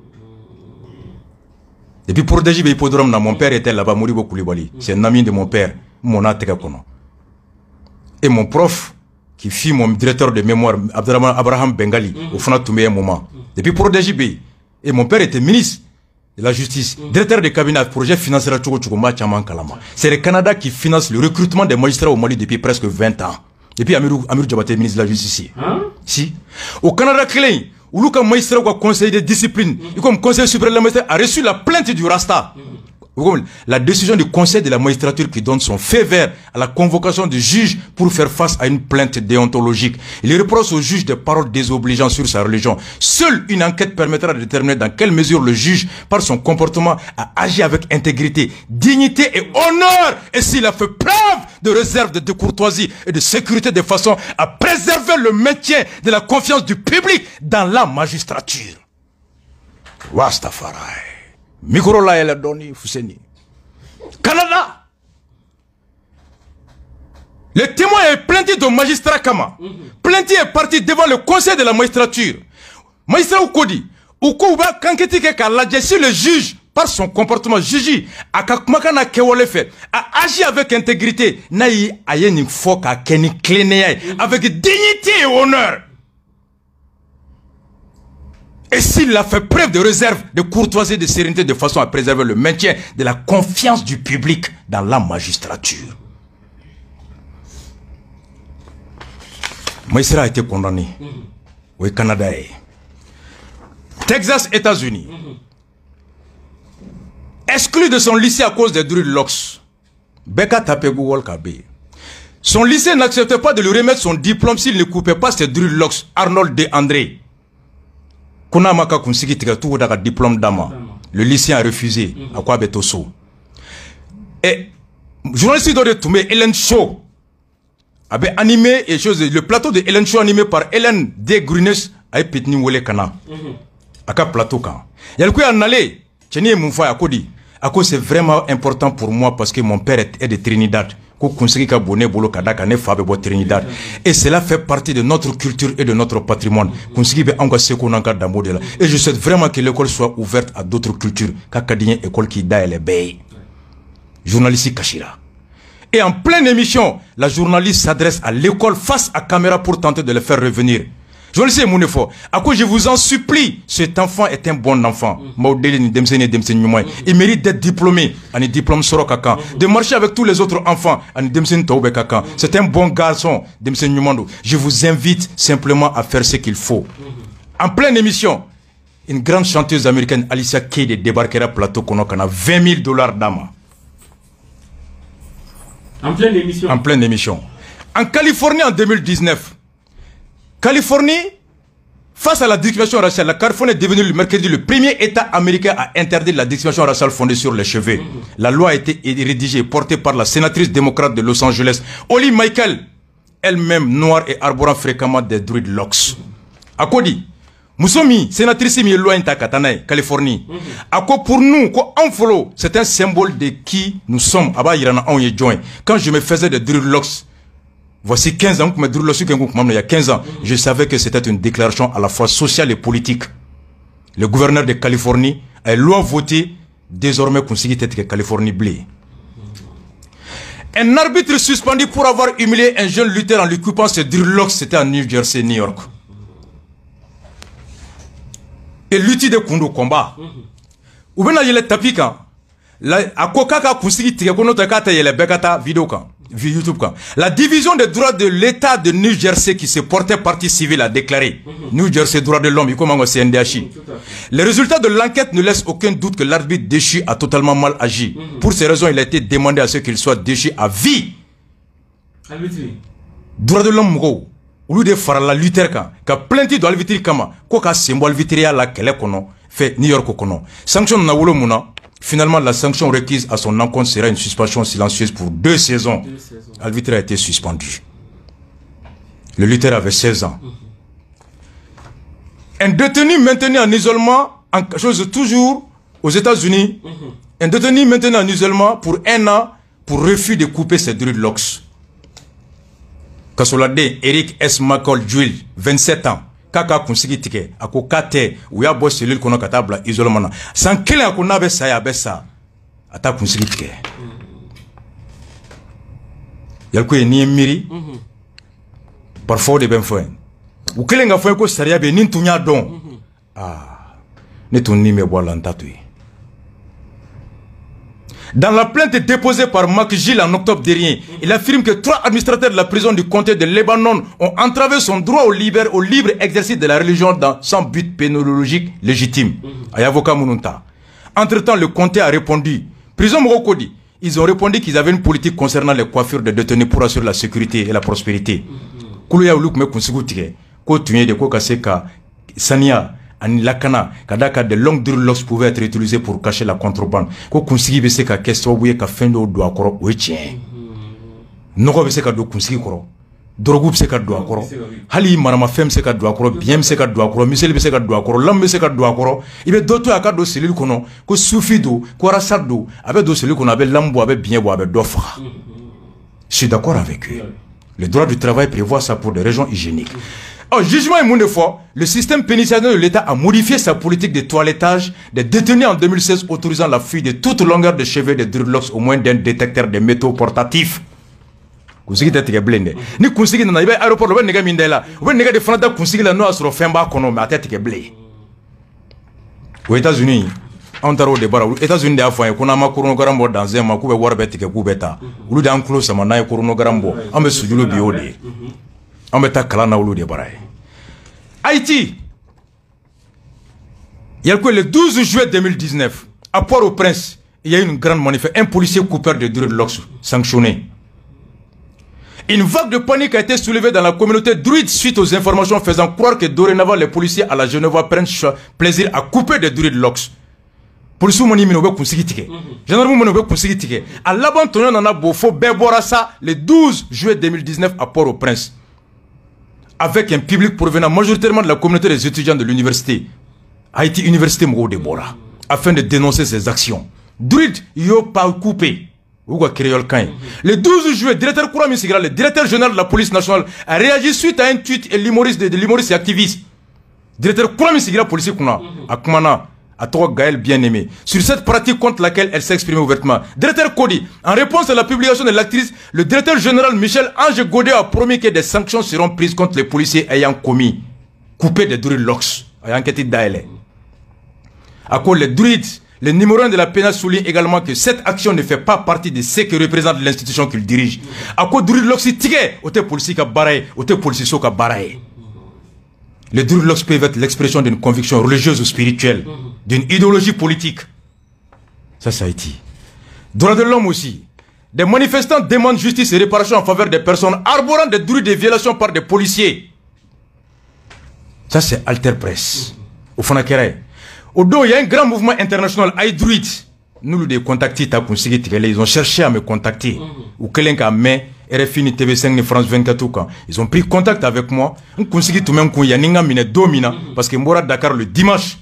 Depuis protéger, mon père était là-bas, Moribo Koulibaly. C'est un ami de mon père, Mona Tekakono. Et mon prof, qui fut mon directeur de mémoire, Abraham Bengali, au Fana Toumé un moment. Depuis protéger, et mon père était ministre de la justice, mm. directeur de cabinet, projet financier, c'est le Canada qui finance le recrutement des magistrats au Mali depuis presque vingt ans. Depuis Amirou, Amirou Diabaté, ministre de la Justice. Hein? Si. Au Canada, clé, où le magistrat ou conseil de discipline, mm. comme conseil supérieur de la magistrature, a reçu la plainte du Rasta. Mm. La décision du conseil de la magistrature qui donne son fait vert à la convocation du juge pour faire face à une plainte déontologique. Il reproche au juge des paroles désobligeantes sur sa religion. Seule une enquête permettra de déterminer dans quelle mesure le juge, par son comportement, a agi avec intégrité, dignité et honneur, et s'il a fait preuve de réserve, de, de courtoisie et de sécurité de façon à préserver le maintien de la confiance du public dans la magistrature. Wastafarai. Micro la elle donné Fousseni. Canada. Le témoin est plaintif de magistrat Kama. Mm -hmm. Plaintif est parti devant le conseil de la magistrature. Magistrat Oukodi. Oukouba kanketi ke kaladje si le juge par son comportement juge a kakmakana kewole fait a agi avec intégrité nayi ayeni foka keni kleneya avec dignité et honneur. Et s'il a fait preuve de réserve, de courtoisie, de sérénité, de façon à préserver le maintien de la confiance du public dans la magistrature. Maïsra a été condamné mm -hmm. au Canada. Texas, États-Unis. Mm -hmm. Exclu de son lycée à cause des dreadlocks. Beka tapé Google Kabé. Son lycée n'acceptait pas de lui remettre son diplôme s'il ne coupait pas ses dreadlocks. Arnold De André. Konamaka Kunsiki Tigatu Daga diplôme d'ama. Le lycée a refusé. À quoi Betoso. Et journaliste de Toumé, Hélène Shaw avait animé et chose, le plateau de Hélène Shaw animé par Hélène De Grunes a pétni Wole Kana. Aka plateau kan. Y'a quoi en aller. Tcheni Mounfa a Kodi. Ako c'est vraiment important pour moi parce que mon père est de Trinidad. Et cela fait partie de notre culture et de notre patrimoine. Et je souhaite vraiment que l'école soit ouverte à d'autres cultures. École qui journaliste Kachira. Et en pleine émission, la journaliste s'adresse à l'école face à caméra pour tenter de le faire revenir. Je le sais, mon effort. À quoi je vous en supplie, cet enfant est un bon enfant. Il mérite d'être diplômé. De marcher avec tous les autres enfants. C'est un bon garçon. Je vous invite simplement à faire ce qu'il faut. En pleine émission, une grande chanteuse américaine, Alicia Keys, débarquera plateau Konokana, vingt mille dollars d'ama. En pleine émission. En pleine émission. En Californie en deux mille dix-neuf. Californie, face à la discrimination raciale, la Californie est devenue le mercredi le premier État américain à interdire la discrimination raciale fondée sur les cheveux. Mm -hmm. La loi a été rédigée et portée par la sénatrice démocrate de Los Angeles, Holly Michael, elle-même noire et arborant fréquemment des dreadlocks. A quoi dit? Moussomi, sénatrice mi loi inta katanaï, Californie. A quoi pour nous, quoi en follow, c'est un symbole de qui nous sommes. Aba irana on y joint. Quand je me faisais des dreadlocks, voici quinze ans, il y a quinze ans, je savais que c'était une déclaration à la fois sociale et politique. Le gouverneur de Californie a une loi votée, désormais considéré que Californie blé. Un arbitre suspendu pour avoir humilié un jeune lutteur en lui coupant ses dreadlocks, c'était à New Jersey, New York. Et l'outil de Kondo combat. Ou bien il y a le tapis quand, à Kokaka considéré que Konotakata y a le Bekata vidéo quand. YouTube, la division des droits de l'État de New Jersey qui se portait partie civile a déclaré mm-hmm. New Jersey droit de l'homme, il commence au C N D H I. Mm-hmm. Les résultats de l'enquête ne laissent aucun doute que l'arbitre déchu a totalement mal agi. Mm-hmm. Pour ces raisons, il a été demandé à ce qu'il soit déchu à vie. Albitri. Droit de l'homme, au lieu de faire la lutte, quand plainte de Albitri Kama, quoi symbole Albitri à la kele kono, fait New York kono. Sanction na wolo muna. Finalement, la sanction requise à son encontre sera une suspension silencieuse pour deux saisons. Albitri a été suspendu. Le lutteur avait seize ans. Mm-hmm. Un détenu maintenu en isolement, en chose toujours aux États-Unis, mm-hmm. un détenu maintenu en isolement pour un an pour refus de couper ses dreadlocks. Kasolade Eric S. McCall Jules, vingt-sept ans. Kaka kunsigi tike ako kate uya bo cellule kono katabla isolement sans kele akona be sa ya be sa ata kunsigi tike yalko ni miri parfois de ben foi u kele nga foi ko saria be nin tunya don ah ne tun ni me bola ntatui Dans la plainte déposée par Mac Gilles en octobre dernier, il affirme que trois administrateurs de la prison du comté de Lebanon ont entravé son droit au libre, au libre exercice de la religion dans son but pénologique légitime. Ayavoka Mununta. Entre-temps, le comté a répondu. Prison Morokodi. Ils ont répondu qu'ils avaient une politique concernant les coiffures de détenus pour assurer la sécurité et la prospérité. Koulouya Oulouk me konsigutike. Ko tuye de ko kaseka Sania. Ani lakana kadaka de longues dreadlocks pouvaient être utilisés pour cacher la contrebande ko kunsigi be se ka kesto buye ka fendo do akoro o tien noko be se ka do kunsigi koro drogu be se ka do akoro hali marama fem se ka do akoro bien se ka do akoro misel be se ka do akoro lam be se ka do akoro ibe doto aka do selil kono ko sufido ko rasado abe do selil kono abe lambo abe bien bo abe do fa. Je suis d'accord avec eux. Le droit du travail prévoit ça pour des raisons hygiéniques. En jugement et une fois, le système pénitentiaire de l'État a modifié sa politique de toilettage des détenus en deux mille seize, autorisant la fuite de toute longueur de cheveux de dreadlocks au moins d'un détecteur de métaux portatif. Kunsigi tete blende. Ni kunsigi na ibe aéroport le nega mindela. Ou nega de franda kunsigi la no asro femba kono ma tete blé. Aux États-Unis, on taro de bara. Aux États-Unis de afan ko na ma chronogramme dans un ma ku be warbe teke ku beta. Ulu dan close sama na chronogramme bo. On be sujulo biode. On met à Kalana ou de Baraye. Haïti. Il y a quoi le douze juillet deux mille dix-neuf, à Port-au-Prince, il y a eu une grande manifestation. Un policier coupeur de dreadlocks sanctionné. Une vague de panique a été soulevée dans la communauté druide suite aux informations faisant croire que dorénavant les policiers à la Genève prennent plaisir à couper des dreadlocks. Policiers moni minobe kunsigi tike. Gendarme minobe kunsigi tike. À l'abandon on a beau faux Berborassa le douze juillet deux mille dix-neuf à Port-au-Prince. Avec un public provenant majoritairement de la communauté des étudiants de l'université Haïti Université Moro de Bora, afin de dénoncer ces actions. Druid yo pas coupé. Le douze juillet, directeur Kourami Sigra, le directeur général de la police nationale, a réagi suite à un tweet et l'humoriste de l'humoriste et activiste. Directeur Kourami Sigra, policier Kouna, à Koumana, à toi Gaël bien-aimé, sur cette pratique contre laquelle elle s'est exprimée ouvertement. Directeur Kodi, en réponse à la publication de l'actrice, le directeur général Michel Ange Godet a promis que des sanctions seront prises contre les policiers ayant commis, coupé des dreadlocks, ayant enquêté d'Aélé. À cause les druides, le numéro un de la P N A souligne également que cette action ne fait pas partie de ce que représente l'institution qu'il dirige. À cause de dreadlocks, c'est tigé, au te policier ka baraye, au te policier so ka baraye. Les dreadlocks peuvent être l'expression d'une conviction religieuse ou spirituelle, d'une idéologie politique. Ça, c'est Haïti. Droit de l'homme aussi. Des manifestants demandent justice et réparation en faveur des personnes arborant des druides de violations par des policiers. Ça, c'est Alter Press. Au Fonakere. Au dos, il y a un grand mouvement international, Aïdruid. Nous, les contactés, ils ont cherché à me contacter. Ou quelqu'un mais R F I, T V cinq, France vingt-quatre, ils ont pris contact avec moi. On conseille tout même qu'il y a un mine domina parce que moi Dakar le dimanche.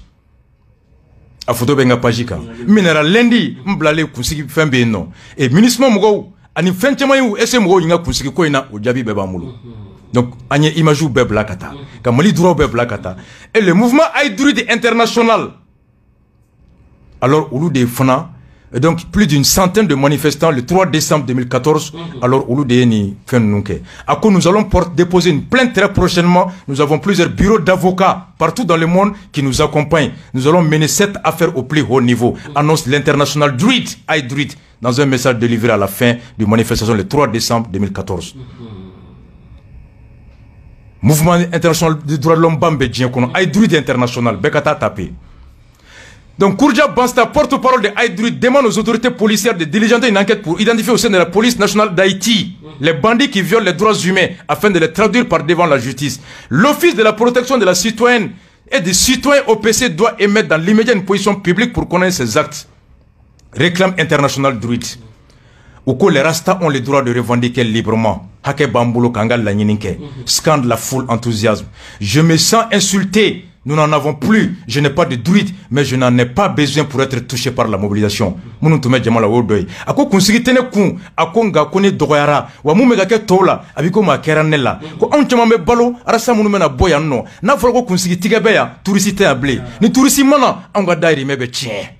A photo benga pajika. Minera lundi, m'blale conseille fin beno. Et ministre Mogo, ani fin chamayu S M O inga conseille ko ina o jabi beba mulu. Donc anye imaju bebla kata. Kamali droit bebla kata. Et le mouvement Aïdruid international. Alors au lieu des fana, et donc plus d'une centaine de manifestants le trois décembre deux mille quatorze, mm-hmm. Alors au lieu de ni fenunke. À quoi nous allons porter, déposer une plainte très prochainement. Nous avons plusieurs bureaux d'avocats partout dans le monde qui nous accompagnent. Nous allons mener cette affaire au plus haut niveau. Mm-hmm. Annonce l'international Druid, Aïdruid, dans un message délivré à la fin de manifestation le trois décembre deux mille quatorze. Mm-hmm. Mouvement international des droits de l'homme Bambé Djienkono, Aïdruid international, Bekata tapé. Donc Kourdia Bansta, porte-parole de Aïdruid, demande aux autorités policières de diligenter une enquête pour identifier au sein de la police nationale d'Haïti les bandits qui violent les droits humains afin de les traduire par devant la justice. L'Office de la protection de la citoyenne et des citoyens O P C doit émettre dans l'immédiat une position publique pour connaître ces actes. Réclame international druide. Au coup, les Rastas ont le droit de revendiquer librement. Hake Bambulo Kangal la Nyininke. Scande la foule enthousiasme. Je me sens insulté. Nous n'en avons plus. Je n'ai pas de druide, mais je n'en ai pas besoin pour être touché par la mobilisation. Mounou tume jamala wodoy. Ako kunsigi tene kun, ako nga kone dogoyara. Wa mu mega ke tola, abiko ma keranela. Ko on chama me balo, arasa munu mena boya no. Na folo kunsigi tigabeya, tourisite able. Ni tourisi mana, on ga dairi mebe tien.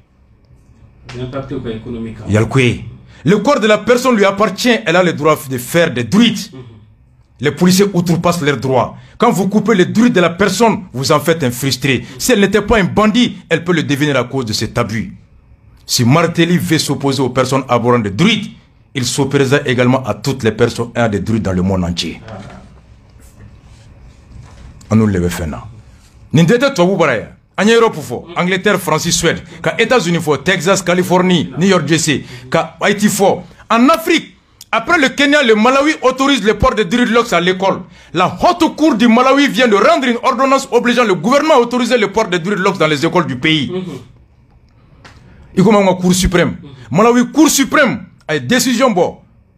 Yalkwe. Le corps de la personne lui appartient, elle a le droit de faire des druides. Les policiers outrepassent leurs droits. Quand vous coupez les druides de la personne, vous en faites un frustré. Si elle n'était pas un bandit, elle peut le devenir à cause de cet abus. Si Martelly veut s'opposer aux personnes abhorrentes des druides, il s'opposera également à toutes les personnes ayant des druides dans le monde entier. On nous le fait là. N'indete tobu baraya. En Europe fo, Angleterre, France, Suède, ka États-Unis fo, Texas, Californie, New York, Jersey, ka Haïti fo. En Afrique, après le Kenya, le Malawi autorise le port de dreadlocks à l'école. La haute cour du Malawi vient de rendre une ordonnance obligeant le gouvernement à autoriser le port de dreadlocks dans les écoles du pays. Il y a une cour suprême. Malawi cour suprême a une décision bon.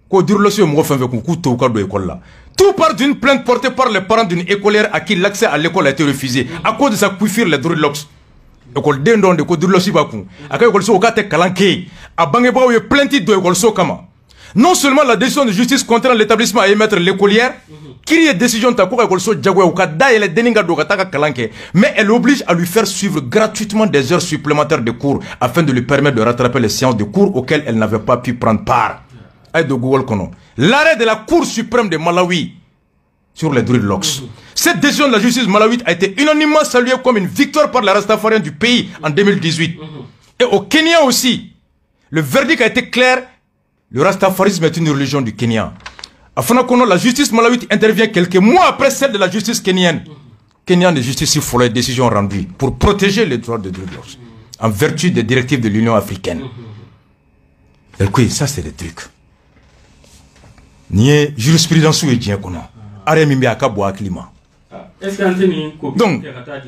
Tout part d'une plainte portée par les parents d'une écolière à qui l'accès à l'école a été refusé à cause de sa coiffure les dreadlocks. École d'Indon de dreadlocks bakun. Aka école so okate kalanke. A bangeba ou plainte de école so kama. Non seulement la décision de justice contraint l'établissement à émettre l'écolière, qui est décision ta ko école so jagwa ou kada ele deninga do kataka kalanke, mais elle oblige à lui faire suivre gratuitement des heures supplémentaires de cours afin de lui permettre de rattraper les séances de cours auxquelles elle n'avait pas pu prendre part. L'arrêt de la Cour suprême de Malawi sur les dreadlocks. Mm-hmm. Cette décision de la justice malawite a été unanimement saluée comme une victoire par les Rastafariens du pays en deux mille dix-huit. Mm-hmm. Et au Kenya aussi, le verdict a été clair. Le Rastafarisme est une religion du Kenya. À Fanakono, la justice malawite intervient quelques mois après celle de la justice kenyenne. Mm-hmm. Kenyan de justice, il faut la décision rendue pour protéger les droits des dreadlocks mm-hmm. en vertu des directives de l'Union africaine. Mm-hmm. Et oui, ça c'est des trucs. Ni jurisprudence ou bien qu'on a. Arrêt mimbi à cabo à climat. Est-ce qu'il y a une copie donc,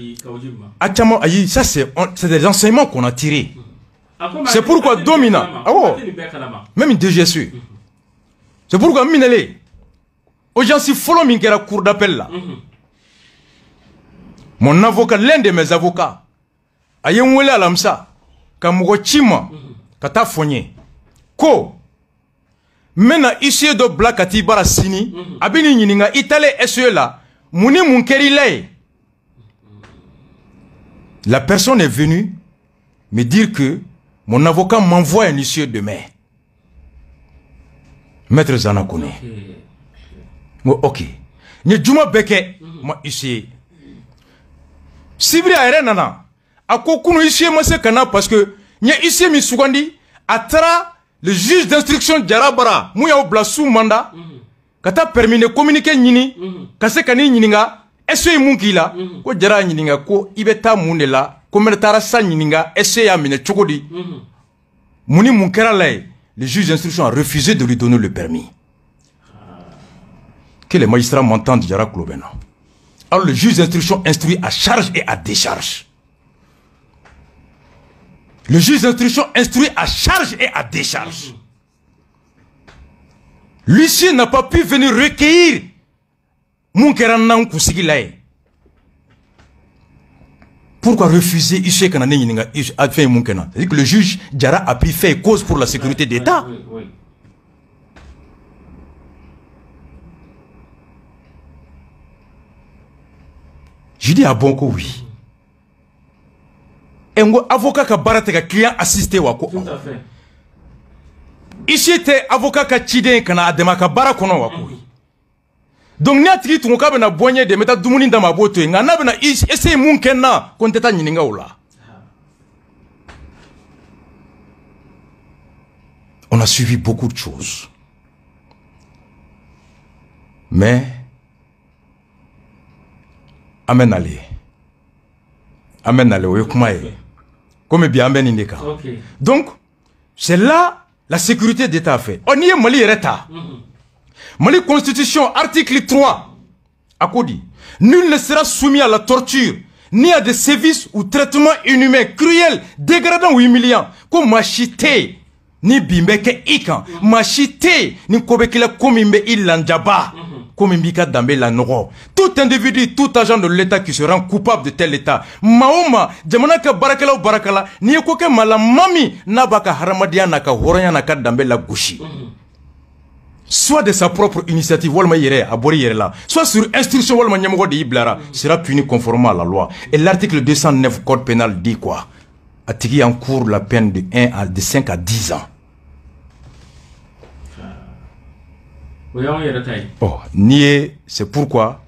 ça c'est des enseignements qu'on a tirés. C'est pourquoi Domina, oh, même une D G S U. C'est pourquoi Minele, aux gens si follow min la cour d'appel là. Mon avocat, l'un de mes avocats, a yémoué à l'amsa, kamugo chima, kata fonye, ko. Maintenant, ici de Black Atibara Sini, abini yininga Italie S E là, muni munkeri lay. La personne est venue me dire que mon avocat m'envoie un huissier demain. Maître Zanakone. Moi, ok. Ni Juma Beke, moi huissier. Sibri a nana. Ako kuno huissier moi c'est kana parce que ni huissier mi sugandi atra. Le juge d'instruction Djarabara, Mouya Obla sous mandat, Kata permis de communiquer Nini, Kase Kani Nininga, S E Munkila, Ko Djara Nininga, Ko Ibeta Munela, Komertara San Nininga, S E Amine Chokodi. Mouni Munkera Lay, le juge d'instruction a refusé de lui donner le permis. Que les magistrats m'entendent Djara Klobena. Alors le juge d'instruction instruit à charge et à décharge. Le juge d'instruction instruit à charge et à décharge. L'huissier n'a pas pu venir recueillir Munkeranang Kousigilae. Pourquoi refuser huissier Kananinga a fait Munkena? C'est-à-dire que le juge Djara a pris fait cause pour la sécurité d'État. Oui, oui, oui. Je dis à Bonko oui. Un avocat qui a un client assisté. Tout à fait. Ici, c'est avocat qui a chidé un adema qui a barakono. Donc, ni a tiki tu moka bena boigné de meta dumuni dans ma botte. Ngana bena essaye munkena konteta nyininga ola. On a suivi beaucoup de choses. Mais, amen allez. Amen allez. Oui, comment est? Comme bien amen indika. Donc, c'est là la sécurité d'État fait. On y est Mali Reta. Mali Constitution, article trois. A quoi dit? Nul ne sera soumis à la torture, ni à des sévices ou traitements inhumains, cruels, dégradants ou humiliants. Comme machité, ni bimbeke ikan, machité, ni kobekila komimbe ilandjaba. Comme Mbika Dambe la Noro. Tout individu, tout agent de l'État qui se rend coupable de tel État. Maoma, Djamanaka Barakala ou Barakala, Niekoke Malamami, Nabaka Haramadia Naka Horaya Naka Dambe la Gouchi. Soit de sa propre initiative, Walma Yere, Abori Yerela, soit sur instruction Walma Nyamogo de Iblara, sera puni conformément à la loi. Et l'article deux cent neuf Code pénal dit quoi? Atiki encourt la peine de un à de cinq à dix ans. Oh, nié, c'est pourquoi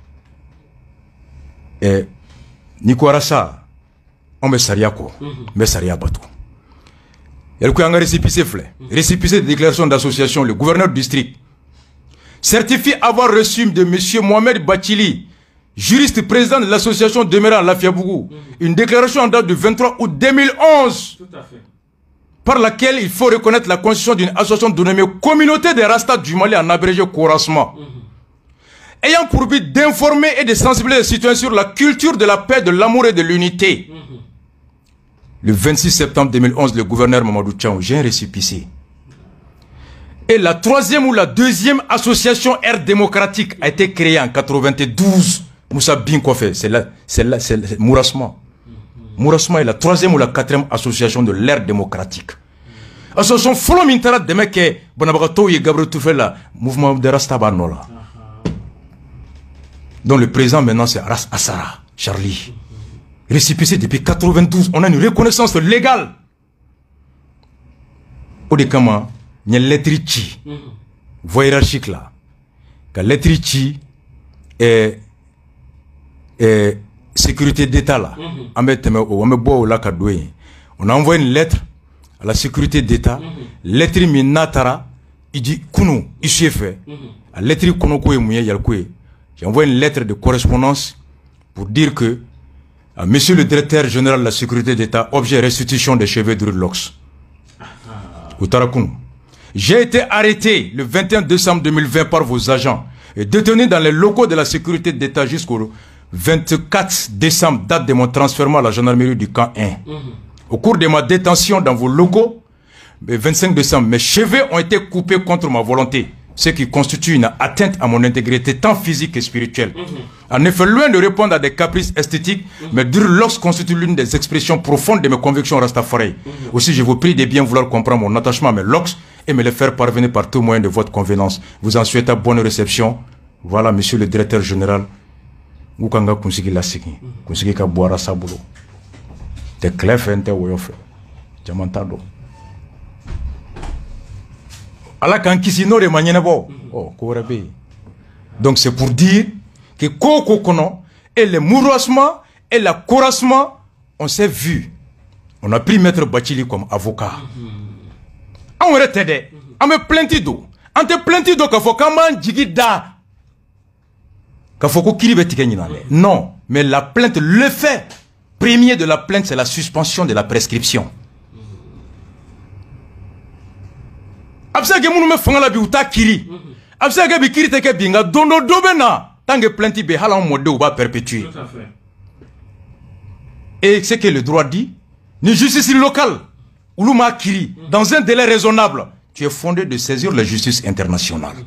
eh, Nikorasa, on me sariako, me saria batou. Il y a un récépissé flé. Récépissé de déclaration d'association, le gouverneur du district certifie avoir reçu de M. Mohamed Bachili, juriste président de l'association demeurant à Lafiabougou, une déclaration en date du vingt-trois août deux mille onze. Tout à fait. Par laquelle il faut reconnaître la constitution d'une association dénommée Communauté des Rastas du Mali en abrégé Courasma, mm-hmm. ayant pour but d'informer et de sensibiliser les citoyens sur la culture de la paix, de l'amour et de l'unité. Mm-hmm. Le vingt-six septembre deux mille onze, le gouverneur Mamadou Tchao, j'ai un récépissé. Et la troisième ou la deuxième association Air démocratique a été créée en quatre-vingt-douze. Moussa Binkofé, c'est là, c'est là, c'est Mourasma. Mourasma est la troisième ou la quatrième association de l'ère démocratique. Association Follow Mintara de Meke, Bonabagato et Gabriel Toufela, mouvement de Rastabanola. Donc le président maintenant c'est Ras Assara, Charlie. Récépissé depuis quatre-vingt-douze, on a une reconnaissance légale. Odekama, il y a lettre chi, voie hiérarchique là. La lettre chi est, est sécurité d'État là. On a envoyé une lettre à la sécurité d'État. Lettre minatara, il dit Kounou, il s'est fait. La lettre Kounou Koué Mouye Yalkoué. J'ai envoyé une lettre de correspondance pour dire que à Monsieur le directeur général de la sécurité d'État, objet restitution des cheveux de Lox. J'ai été arrêté le vingt et un décembre deux mille vingt par vos agents et détenu dans les locaux de la sécurité d'État jusqu'au vingt-quatre décembre, date de mon transfert à la gendarmerie du camp un. Mmh. Au cours de ma détention dans vos locaux, le vingt-cinq décembre, mes cheveux ont été coupés contre ma volonté, ce qui constitue une atteinte à mon intégrité tant physique que spirituelle. Mmh. En effet, loin de répondre à des caprices esthétiques, mmh. mais Durlox constitue l'une des expressions profondes de mes convictions rastafari. Mmh. Aussi, je vous prie de bien vouloir comprendre mon attachement à mes locks et me les faire parvenir par tout moyen de votre convenance. Vous en souhaitez bonne réception. Voilà, monsieur le directeur général. Gukanga kunsigi lasiki, kunsigi ka boara sabulo. Te clef ente woyofe. Jamantado. Ala kan kisino de manyenebo. Oh, kourebe. Donc c'est pour dire que Koko Kono et le mourasma et la courasma, on s'est vu. On a pris Maître Bachili comme avocat. On aurait aidé. On me plainti d'eau. On te plainti d'eau qu'il faut quand même jigida. Non, mais la plainte, le fait premier de la plainte, c'est la suspension de la prescription. Absa ke munu me fangala bi uta kiri. Absa ke bi kiri te ke binga dondo dobena. Tant que plainte be hala mode ou va perpétuer. Et c'est que le droit dit, ni justice locale ou l'uma kiri dans un délai raisonnable, tu es fondé de saisir la justice internationale.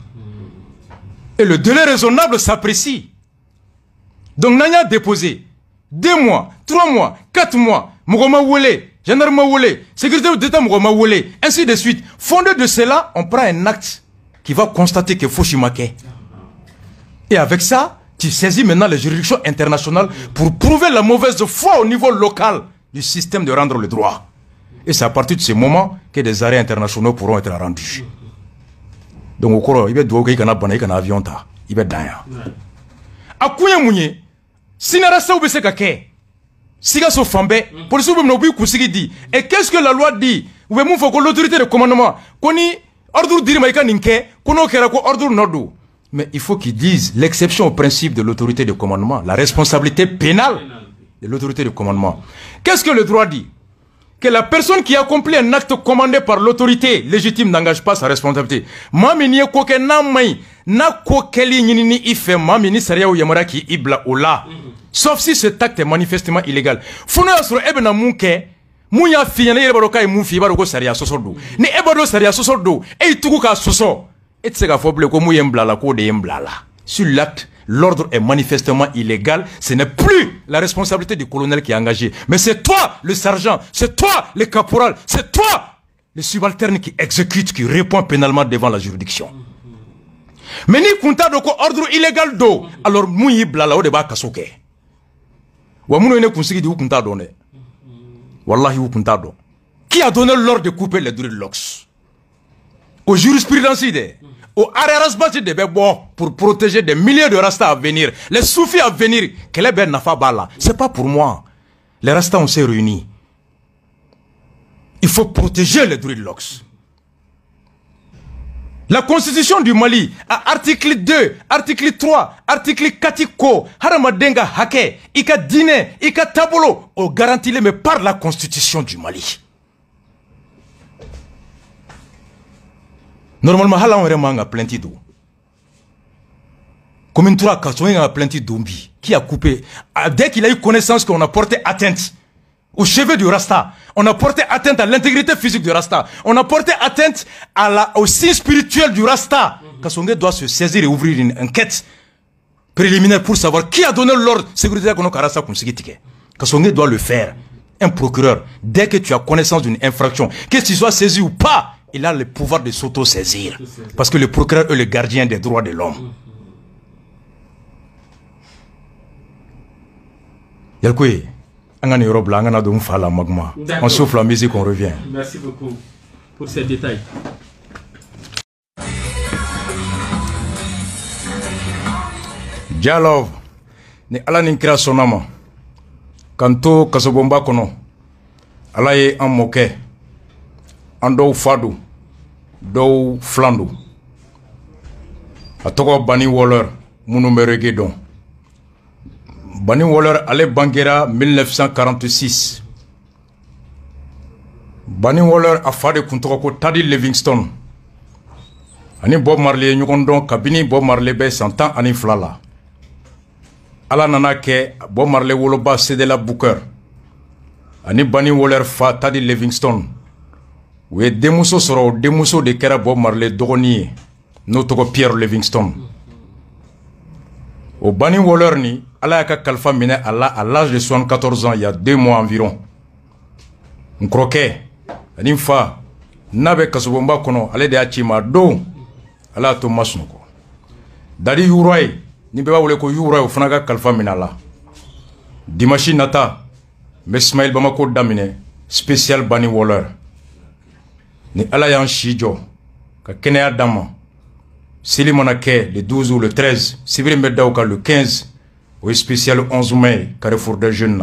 Et le délai raisonnable s'apprécie. Donc, Nanya a déposé deux mois, trois mois, quatre mois, Mougoma Wole, gendarme Wole, sécurité d'État Mougoma Wole, ainsi de suite. Fondé de cela, on prend un acte qui va constater que Foshimake. Et avec ça, tu saisis maintenant les juridictions internationales pour prouver la mauvaise foi au niveau local du système de rendre le droit. Et c'est à partir de ce moment que des arrêts internationaux pourront être rendus. Donc au cours, il va devoir qu'il y ait un avion, il va d'ailleurs. A quoi mounier? Si n'a pas oublié ce que si n'a pas fait, pour ce que nous avons dit. Et qu'est-ce que la loi dit? Vous pouvez faire que l'autorité de commandement, qu'on y ordre dire maïka ninke, qu'on a qu'à ordre nordou. Mais il faut qu'ils disent l'exception au principe de l'autorité de commandement, la responsabilité pénale de l'autorité de commandement. Qu'est-ce que le droit dit? Que la personne qui accomplit un acte commandé par l'autorité légitime n'engage pas sa responsabilité. Mami ni koke na mai na kokeli ni ni ife mami ni saria ou yamara ki ibla ola. Sauf si cet acte est manifestement illégal. Fono asro ebe na munke munya finyana yeba roka e munfi ba roko saria sosordo. Ni eba do saria sosordo e ituku ka soso. Et tsega foble ko mu yembla la ko de yembla la. Sur l'acte, l'ordre est manifestement illégal. Ce n'est plus la responsabilité du colonel qui est engagé. Mais c'est toi, le sergent, c'est toi, le caporal, c'est toi, le subalterne qui exécute, qui répond pénalement devant la juridiction. Mais ni kunta doko ordre illégal do. Alors mouyi blala o de ba kasoke. Wa mouno ne kunsigi di kunta do ne. Wallahi ou kunta do. Qui a donné l'ordre de couper les dreadlocks? Au jurisprudence idée. Au arrêt de Bebo pour protéger des milliers de rastas à venir, les soufis à venir, que les ben nafa bala, c'est pas pour moi. Les rastas on s'est réunis. Il faut protéger les dreadlocks. La constitution du Mali, à article deux, article trois, article quatre, Haramadenga Hake, Ika Dine, Ika Tabolo, on garantit les mais par la constitution du Mali. Normalement, Hala on remanga plenty d'eau. Comme une trois on a plenty d'ombi qui a coupé. Dès qu'il a eu connaissance qu'on a porté atteinte aux cheveux du Rasta, on a porté atteinte à l'intégrité physique du Rasta, on a porté atteinte à la, au signe spirituel du Rasta. Kassongue doit se saisir et ouvrir une enquête préliminaire pour savoir qui a donné l'ordre sécurité qu'on a Rasta Kumsigitike. Kassongue doit le faire. Un procureur, dès que tu as connaissance d'une infraction, que tu sois saisi ou pas, il a le pouvoir de s'auto-saisir. Parce que le procureur est le gardien des droits de l'homme. Yalkoué. On souffle la musique, on revient. Merci beaucoup pour ces détails. Dialove, ni ala ninkira sonama. Kanto kasobomba kono. Ala ye an moke. An dou fadu. Dou flandu. Atoko bani woleur. Mounou merege don. Bani Waller allait Banguera mille neuf cent quarante-six. Bani Waller a fait de Kuntoko Tadi Livingstone. Ani Bob Marley Nyukondon Kabini Bob Marley be cent ans ani flala. Ala nana ke Bob Marley woloba cédé la Booker. Ani Bani Waller fa Tadi Livingstone. Oué demuso soro demuso de kera Bob Marley dogoni no toko Pierre Livingstone. Au Bani Waller ni ala yaka kalfa mine ala à l'âge de soixante-quatorze ans il y a deux mois environ. Nkroke ani fa nabe kasobomba kono ale de achima do ala to masnuko. Dali yurai ni beba wole ko yurai o fanaga kalfa mine ala. Dimashi nata Mesmail Bamako damine spécial Bani Waller. Ni ala yan shijo ka kenya dama. Sili Monake le douze ou le treize, Sibiri Medauka le quinze, au spécial onze mai, Carrefour des Jeunes.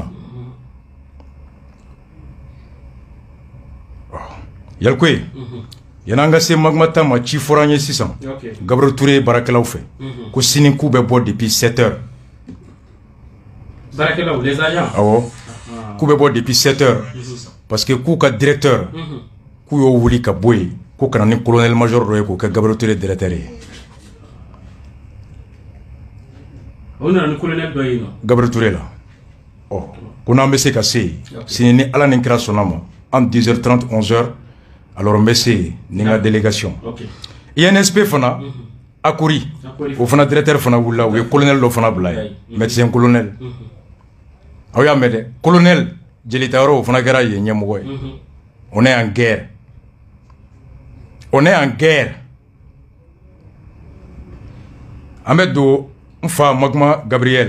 Yalkwe, Yananga se magmata ma chiforanye six cents. Gabriel Touré Barakelaoufe. Ko Sinikou bebo depuis sept heures. Barakelaou, les agents. Ah ouais. Kou bebo depuis sept heures. Parce que kou ka directeur, kou yo wuli ka boy, kou kanani colonel major roye ka Gabriel Touré directeur. On a un colonel Doyino. Gabriel Touré là. Oh. Qu'on a mbessé cassé. Si n'est ala n'enkra sonama. Entre dix heures trente, onze heures. Alors mbessé n'enga délégation. I N S P fana. Akouri. Au fana directeur fana wula. Ou colonel lo fana blay. Médecin colonel. Aouya mede. Colonel. Djelitaro fana gara ye nyamoué. On est en guerre. On est en guerre. Ahmed Do. Mfa Magma Gabriel.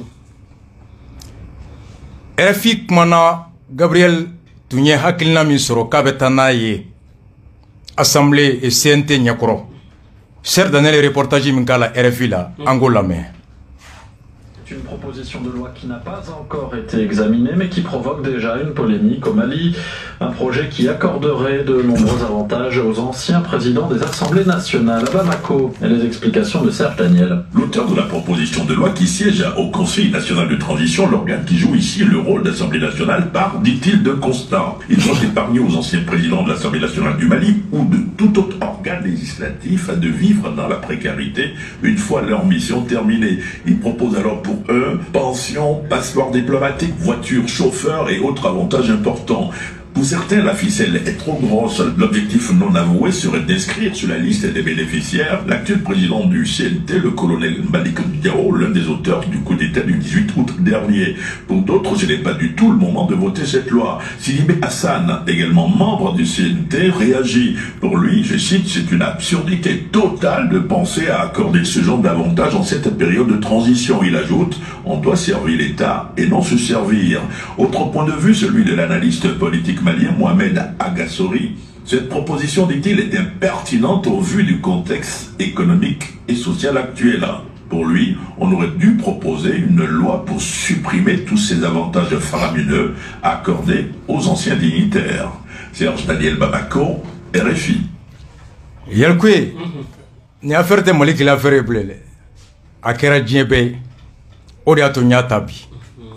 R F I Kmana Gabriel Tunye Hakilna Misoro Kabetana Ye Assemblée et C N T Nyakoro. Cher Daniel reportage Minkala R F I la Angola mais. Une proposition de loi qui n'a pas encore été examinée mais qui provoque déjà une polémique au Mali. Un projet qui accorderait de nombreux avantages aux anciens présidents des assemblées nationales. À Bamako, et les explications de Serge Daniel. L'auteur de la proposition de loi qui siège au Conseil national de transition, l'organe qui joue ici le rôle d'Assemblée nationale, part, dit-il, de constat. Il doit épargner aux anciens présidents de l'Assemblée nationale du Mali ou de tout autre organe législatif de vivre dans la précarité une fois leur mission terminée. Il propose alors pour eux pension, passeport diplomatique, voiture, chauffeur et autres avantages importants. Pour certains, la ficelle est trop grosse. L'objectif non avoué serait d'inscrire sur la liste des bénéficiaires l'actuel président du C N T, le colonel Malik Diao, l'un des auteurs du coup d'État du dix-huit août dernier. Pour d'autres, ce n'est pas du tout le moment de voter cette loi. Sidibé Hassan, également membre du C N T, réagit. Pour lui, je cite, c'est une absurdité totale de penser à accorder ce genre d'avantages en cette période de transition. Il ajoute, on doit servir l'État et non se servir. Autre point de vue, celui de l'analyste politique malien Mohamed Agassori. Cette proposition, dit-il, est impertinente au vu du contexte économique et social actuel. Pour lui, on aurait dû proposer une loi pour supprimer tous ces avantages faramineux accordés aux anciens dignitaires. Serge Daniel Babako, R F I. Yalkoué, ni affaire de Mali qui l'a fait rebelle. Akera Djebe, Odiatonia Tabi.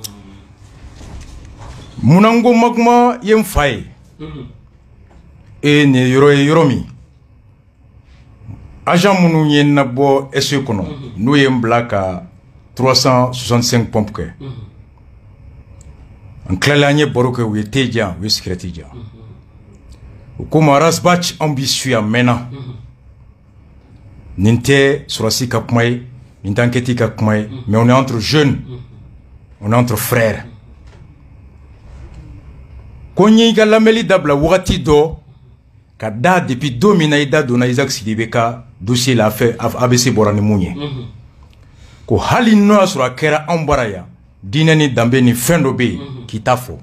Munango Magma Yem Faye. Et ne Yoro Yoromi. Agent Mounou Yen Nabo S E Kono. Nous Yem Black à trois cent soixante-cinq pompes. En Klalanye Boroke ou Tedia, ou Secrétaire. Comme Rasbach ambitieux maintenant. Ninte Surasi Kapmaï, Nintanketi Kapmaï, mais on est entre jeunes, on est entre frères. Konyi Galameli Dabla Wati Do, Kada depuis deux minaïda dona Isaac Sidibeka, dossier l'a fait A B C Borane Mounye. Ko Halino sur la Kera Ambaraya, Dinani Dambeni Fendobe, Kitafo.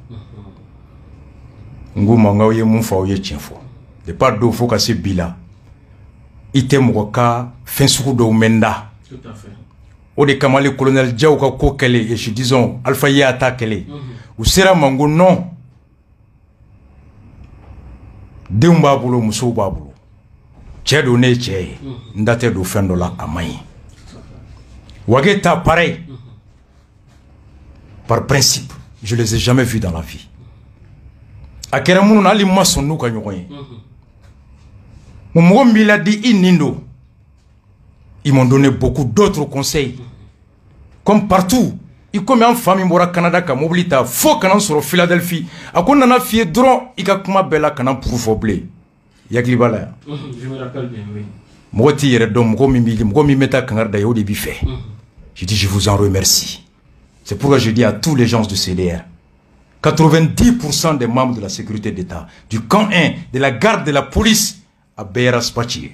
Nguma ngaouye moufa ouye tienfo. De par do fo kase bila. Ite mwoka fensuku do menda. Tout à fait. O de kamale colonel Djaou ka ko kele et je disons Alpha Yata kele. Ou sera mango non. Deumba bulo muso babulo. Tche do ne tche. Ndate do fendo la amai. Wageta pareil. Par principe, je les ai jamais vus dans la vie. A kera munu na ali mason nou ka ɲɔgɔn ye. Mon mila di inindo. Ils m'ont donné beaucoup d'autres conseils. Comme partout, ils comme en famille mora Canada ka mobilita fo kana soro Philadelphie. A ko nana fie dron i ka kuma bela kana pour foble. Yakli bala. Je me rappelle bien, oui. Moti yere dom mo mi mi mo mi meta kangar da yo de bi fait. Je dis je vous en remercie. C'est pourquoi je dis à tous les gens de C D R quatre-vingt-dix pour cent des membres de la sécurité d'État, du camp un, de la garde de la police, à Béra Spachi.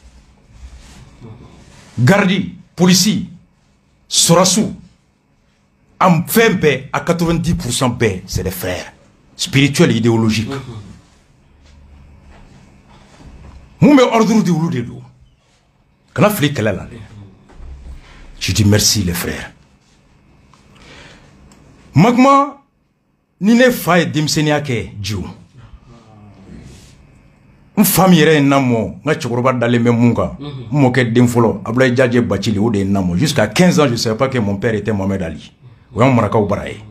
Gardi, policiers, Sorassou, en fin B, à quatre-vingt-dix pour cent B, c'est des frères, spirituels et idéologiques. Moi, je ordre de l'eau de l'eau. Quand on fait qu'elle je dis merci les frères. Magma, ni ne fa ye denmisɛnniya kɛ jiw n fami yɛrɛ ye namɔ n ka cɛkɔrɔba dalen bɛ mun kan n mɔkɛ den fɔlɔ Abdoulaye Jadje Bacili o de ye namɔ jusqu'à quinze ans je savais pas que mon père était Mohamed Ali o y'an marakaw bara ye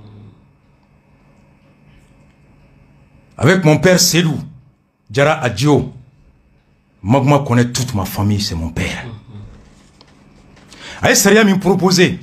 avec mon père Seydou Jara Adjo Magma connaît toute ma famille, c'est mon père. A ye sariya min proposé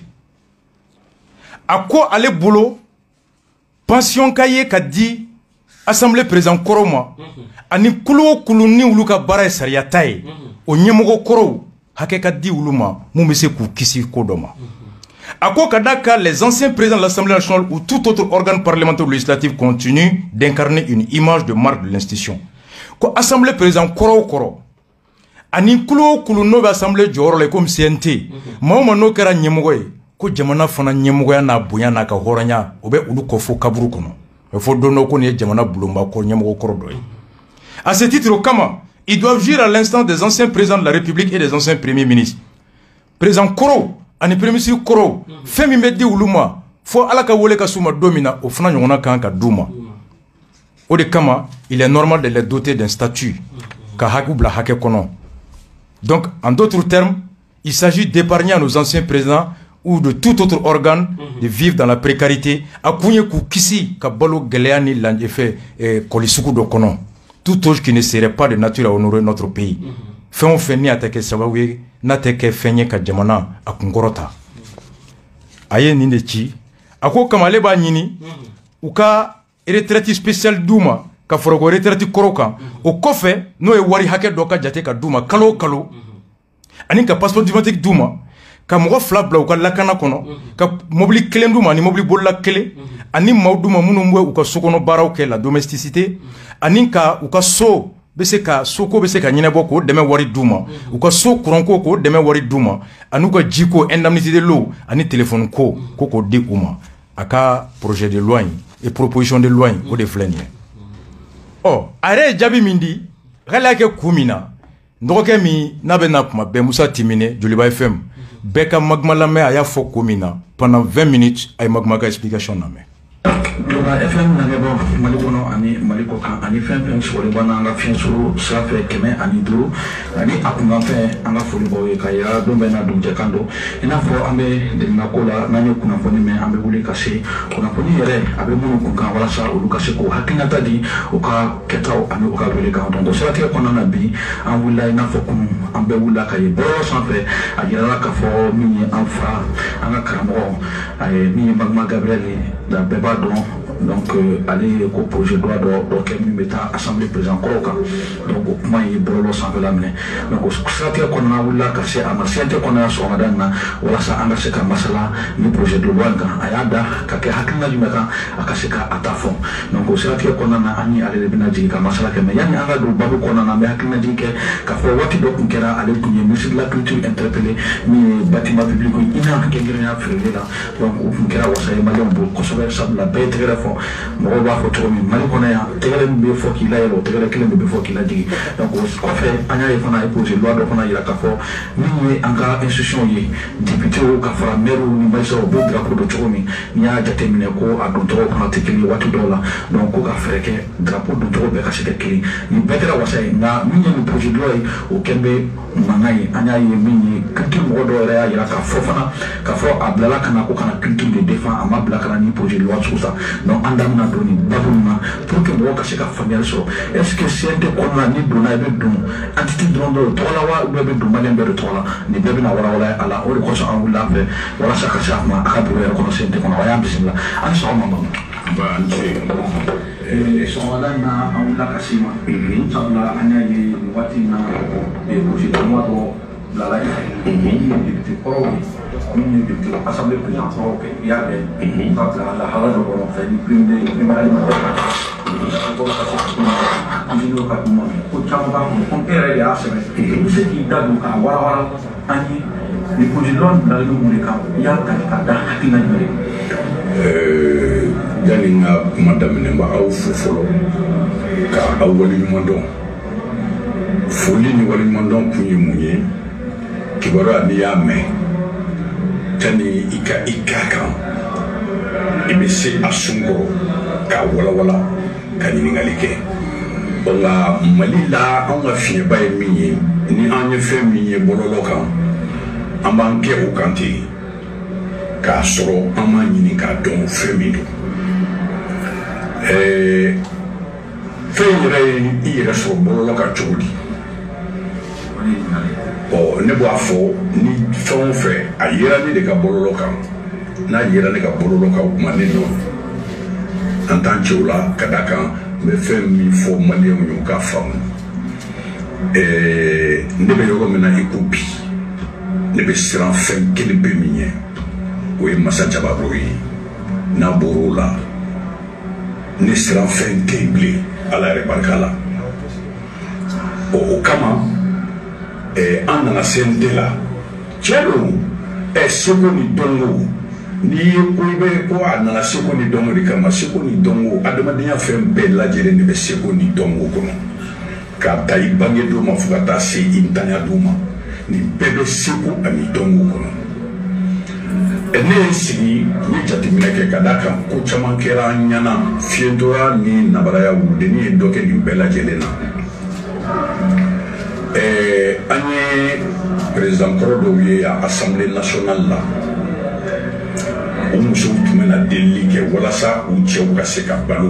a ko ale bolo pension ka ye ka di assemblée président kɔrɔw ma ani kulu o kulu ni olu ka baara ye sariya ta ye o ɲɛmɔgɔ kɔrɔw hakɛ ka di olu ma mun bɛ se k'u kisi ko dɔ ma a ko ka da ka les anciens présidents de l'Assemblée nationale ou tout autre organe parlementaire ou législatif continuent d'incarner une image de marque de l'institution ko assemblée président kɔrɔ o kɔrɔ ani kulu o kulu n'o bɛ assemblée jɔyɔrɔ la comme C N T maa o maa n'o kɛra ɲɛmɔgɔ ye ko jamana fana ɲɛmɔgɔya n'a bonya n'a ka hɔrɔnya o bɛ olu kɔ fo kaburu kɔnɔ o fɔ don dɔ ko nin ye jamana bulonba kɔrɔ ɲɛmɔgɔ kɔrɔ dɔ ye à ce titre o kama ils doivent jouir à l'instant des anciens présidents de la République et des anciens premiers ministres président kɔrɔw ani premier ministre kɔrɔw fɛn min bɛ di olu ma fo ala ka wele ka s'u ma don min na o fana ɲɔgɔnna kan ka d'u ma o de kama il est normal de les doter d'un statut ka hakɛ bila hakɛ kɔnɔ donc en d'autres termes il s'agit d'épargner à nos anciens présidents ou de tout autre organe mm-hmm. de vivre dans la précarité a kunye ku kisi ka balo gɛlɛya ni l'effet kolisuku do kono tout autre qui ne serait pas de nature à honorer notre pays fɛn o fɛn ni a tɛ kɛ sababu ye n'a tɛ kɛ fɛn ye ka jamana a kunkɔrɔta a ye nin de ci a ko kama ale b'a ɲini u ka retraite spéciale d'u ma ka fɔra ko retraite kɔrɔ kan o kɔfɛ n'o ye wari hakɛ dɔ ka jate ka d'u ma kalo o kalo ani ka passeport diplomatique d'u ma ka mɔgɔ fila bila u ka lakana kɔnɔ ka mobili kelen d'u ma ani mobili bolila kelen ani maaw d'u ma minnu bɛ u ka sokɔnɔ baaraw kɛ la domesticité ani ka u ka so bɛ se ka soko bɛ se ka ɲɛnabɔ k'o dɛmɛ wari d'u ma u ka so kuranko k'o dɛmɛ wari d'u ma ani u ka jiko indemnité de l'eau ani téléphone ko ko k'o di u ma a ka projet de loi in et proposition de loi in o de filɛ nin ye ɔ a yɛrɛ ye jaabi min di hali y'a kɛ kun min na n dɔgɔkɛ min n'a bɛ na kuma bɛɛ Musa Timine Joliba F M Beka Magma lamɛ a y'a fɔ ko min na pendant vingt minutes a ye Magma ka explication lamɛ. voilà F M nane bon mali kono ani mali ko kan ani fɛn fɛn sɔrɔlen bɔ n'an ka fiɲɛ sɔrɔ sira fɛ kɛmɛ ani duuru ani a kunkan fɛn an ka foli b'aw ye ka yira don bɛɛ n'a dugujɛkan don i n'a fɔ an bɛ dɛmɛna ko la n'an ye kunnafoni mɛn an bɛ wuli ka se kunnafoni yɛrɛ a bɛ minnu kun kan walasa olu ka se k'u hakilinata di u ka kɛtaw ani u ka wele kan donc siratigɛ kɔnɔna na bi an wulila i n'a fɔ kunun an bɛɛ wulila ka ye bɔlɔlɔ sanfɛ a yirala k'a fɔ min ye an fa an ka karamɔgɔ a ye min ye Magma Gabriel ye da bɛɛ b'a dɔn donc ale ye ko projet de loi dɔ kɛ min bɛ taa assemblée président kɔrɔw kan donc o kuma ye bɔlɔlɔ sanfɛla minɛ donc siratigɛ kɔnɔna wulila ka se a ma C N T kɔnɔna sɔgɔmada in na walasa an ka se ka masala ni projet de loi in kan a y'a da ka kɛ hakilina jumɛn kan a ka se ka a ta fɔ donc o siratigɛ kɔnɔna na an ni ale de bɛna jigin ka masala kɛ mais yanni an ka don babu kɔnɔna na an bɛ hakilina jigin kɛ k'a fɔ waati dɔ tun kɛra ale tun ye ministre de la culture interpellé min ye bâtiment public i n'a kɛrɛnkɛrɛnnenya feereli la donc o tun kɛra wasa ye maliyɛnw bolo kosɛbɛ sabula bɛɛ ye tɛgɛrɛ fɔ mɔgɔw b'a fɔ cogo min Mali kɔnɔ yan tɛgɛrɛ min bɛ fɔ k'i la yɛlɛ o tɛgɛrɛ kelen bɛ fɔ k'i la jigin donc o kɔfɛ an y'a ye fana a ye projet de loi dɔ fana yira k'a fɔ min ye an ka institution ye députéw ka fara maires ni magistrats u bɛ drapeau don cogo min n'i y'a jateminɛ ko a don tɔgɔ fana tɛ kelen ye waati dɔw la donc ko ka fɛɛrɛ kɛ drapeau don tɔgɔ bɛɛ ka se ka kelen nin bɛɛ kɛra wasa ye nka min ye nin projet de loi ye o kɛn bɛ mankan ye an y'a ye min ye culture mɔgɔ dɔw yɛrɛ y'a yira k'a fɔ fana k'a fɔ a bilala ka na ko kana culture de défend a ma bila ka na ni projet de loi sugu sa donc an da bɛna don nin babu nin na pour que mɔgɔw ka se ka faamuyali sɔrɔ est ce que C N T kɔnɔna ni donna i bɛ don entité dɔrɔn dɔ de tɔgɔ la wa ubiyɛn i bɛ don maliyɛn bɛɛ de tɔgɔ la nin bɛɛ bɛna walawala a la o de kosɔn an wulila an fɛ walasa ka se a ma a ka bureau yɛrɛ kɔnɔ C N T kɔnɔ a y'an bisimila an ni sɔgɔma ma sɔgɔmada in na an wulila ka se ma sabula an y'a ye nin waati in na projet de loi dɔ bilala yen min ye député kɔrɔw ye min ye député assemblée président kɔrɔw kɛ i y'a mɛn ka bila lahala dɔ kɔnɔ c'est du premier premier ko ka kuma ko caman b'a kɔnɔ ko e yɛrɛ de y'a sɛbɛn i bɛ se k'i da don k'a walawala an ye nin projet de loi bilalen don mun de kan i y'a ta k'a da hakilina jumɛn de yanni n ka kuma daminɛ n b'aw fo fɔlɔ ka aw waleɲuman dɔn foli ni waleɲuman dɔn kun ye mun ye kibaruya n'i y'a mɛn yanni i ka i k'a kan i bɛ se a sun kɔrɔ k'a walawala ka ɲininkali kɛ nka Mali la anw ka fiɲɛba ye min ye ni an ye fɛn min ye bɔlɔlɔ kan an b'an kɛ o kan ten k'a sɔrɔ an m'a ɲini k'a dɔn fɛn min don fɛn yɛrɛ ye i yɛrɛ sɔrɔ bɔlɔlɔ kan cogo di ɔ ne b'a fɔ ni fɛn o fɛn a yera ne de ka bɔlɔlɔ kan n'a yera ne ka bɔlɔlɔ kan o tuma ne nɔ an t'an cɛw la ka da kan n bɛ fɛn min fɔ maliyɛnw ye u k'a faamu ne bɛ yɔrɔ min na i ko bi ne bɛ siran fɛn kelen bɛ min ɲɛ o ye Masa Jabaro ye n'a bɔr'o la ne siran fɛn tɛ yen bilen Ala yɛrɛ barika la o kama an nana C N T la tiɲɛ don seko ni dɔnko n'i ye ko i bɛ ko a nana seko ni dɔnko de kama seko ni dɔnko adamadenya fɛn bɛɛ lajɛlen de bɛ seko ni dɔnko kɔnɔ k'a ta i bange don ma fo ka taa se i ntanya don ma nin bɛɛ bɛ seko ani dɔnko kɔnɔ ne ye n sigi n ye jateminɛ kɛ ka da kan ko caman kɛra an ɲɛna fiyɛtora ni nabaraya wuluni ye dɔ kɛ nin bɛɛ lajɛlen na an ye président kɔrɔ dɔw ye assemblée nationale la o musow tun bɛna delili kɛ walasa u cɛw ka se ka balo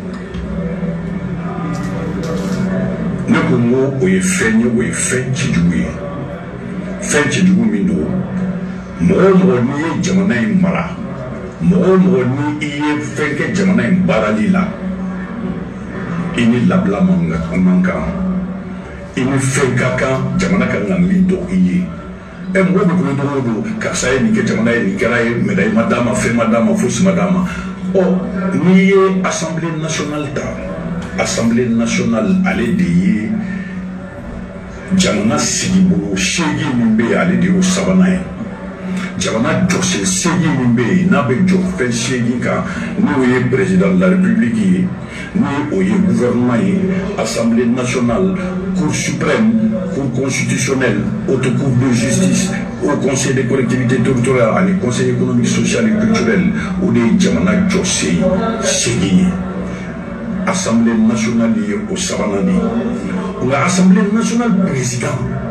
ne ko n ko o ye fɛn ye o ye fɛn cɛjugu ye fɛn cɛjugu min don mɔgɔ o mɔgɔ n'i ye jamana in mara mɔgɔ o mɔgɔ ni i ye fɛn kɛ jamana in baarali la i ni labila man kan i ni fɛn ka kan jamana kan ka min dɔn i ye ɛ mɔgɔ bɛ kuma dɔrɔn don karisa ye nin kɛ jamana ye nin kɛra ye médaille ma d'a ma fɛn ma d'a ma fosi ma d'a ma ɔ n'i ye assemblée nationale ta assemblée nationale ale de ye jamana sigibolo seegin min bɛ yen ale de y'o sabanan ye jamana jɔsen seegin min bɛ yen n'a bɛ jɔ fɛn seegin kan n'o ye président de la république ye ni o ye gouvernement ye assemblée nationale cour suprême cour constitutionnelle haute cour de justice au conseil des collectivités territoriales, au conseil économique, social et culturel, où des Djamana Djossé, Ségui, Assemblée nationale au Sabanani, ou l'Assemblée nationale président,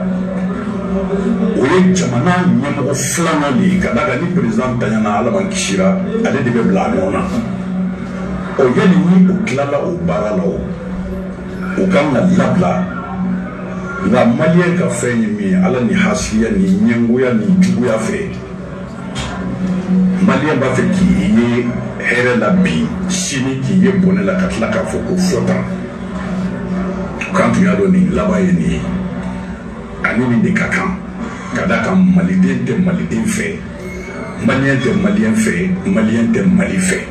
où les Djamana Nyamro Flanani, Kadagani président Tanyana Alaman Kishira, allez de Blanona. Au Yanni, au Klala, au Baralao, au Kanga Labla. La Malien ka fait ni ala ni hasiya ni nyengoya ni juguya fait Malien ba fait qui est here la bi sini qui est bonne la katla ka foko fota quand tu as donné là-bas ni anini de kakan kada kam maliden te maliden fait Malien te malien fait Malien te mali fait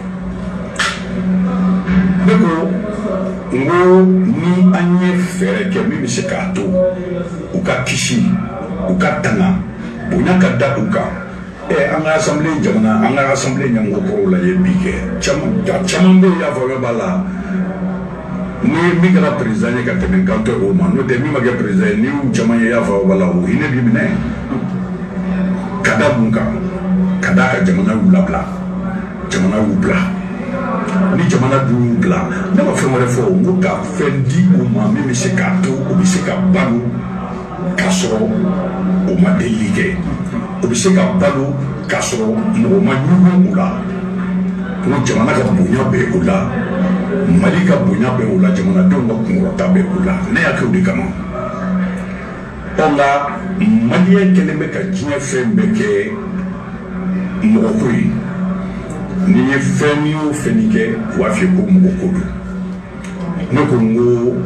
donc ngo ni anye fere ke mi se ka to u ka kishi u ka tana bonya ka da u ka e anga assemblée jamana anga assemblée nyango ko la ye bige chama chama be ya fa bala ni mi gara président ka tenen ka to o ma no de mi ma ga président ni u chama ya fa bala o ine bi mine kada bunka kada ka jamana u labla jamana u bla ni jamana du bla ne ma fe mo refo ngo ka fendi o ma mi mi se ka to o bi se ka balu ka so o ma delige o bi se ka balu ka so mo ma nyugo ula no jamana ka bunya be ula malika bunya be ula jamana do ngo ko ta be ula ne ya ko di kama onda malien keleme ka jinya fembe ke mo ko yi ni ye fɛn y'o fɛn kɛ u b'a f'i ye ko mɔgɔ ko don ne ko n ko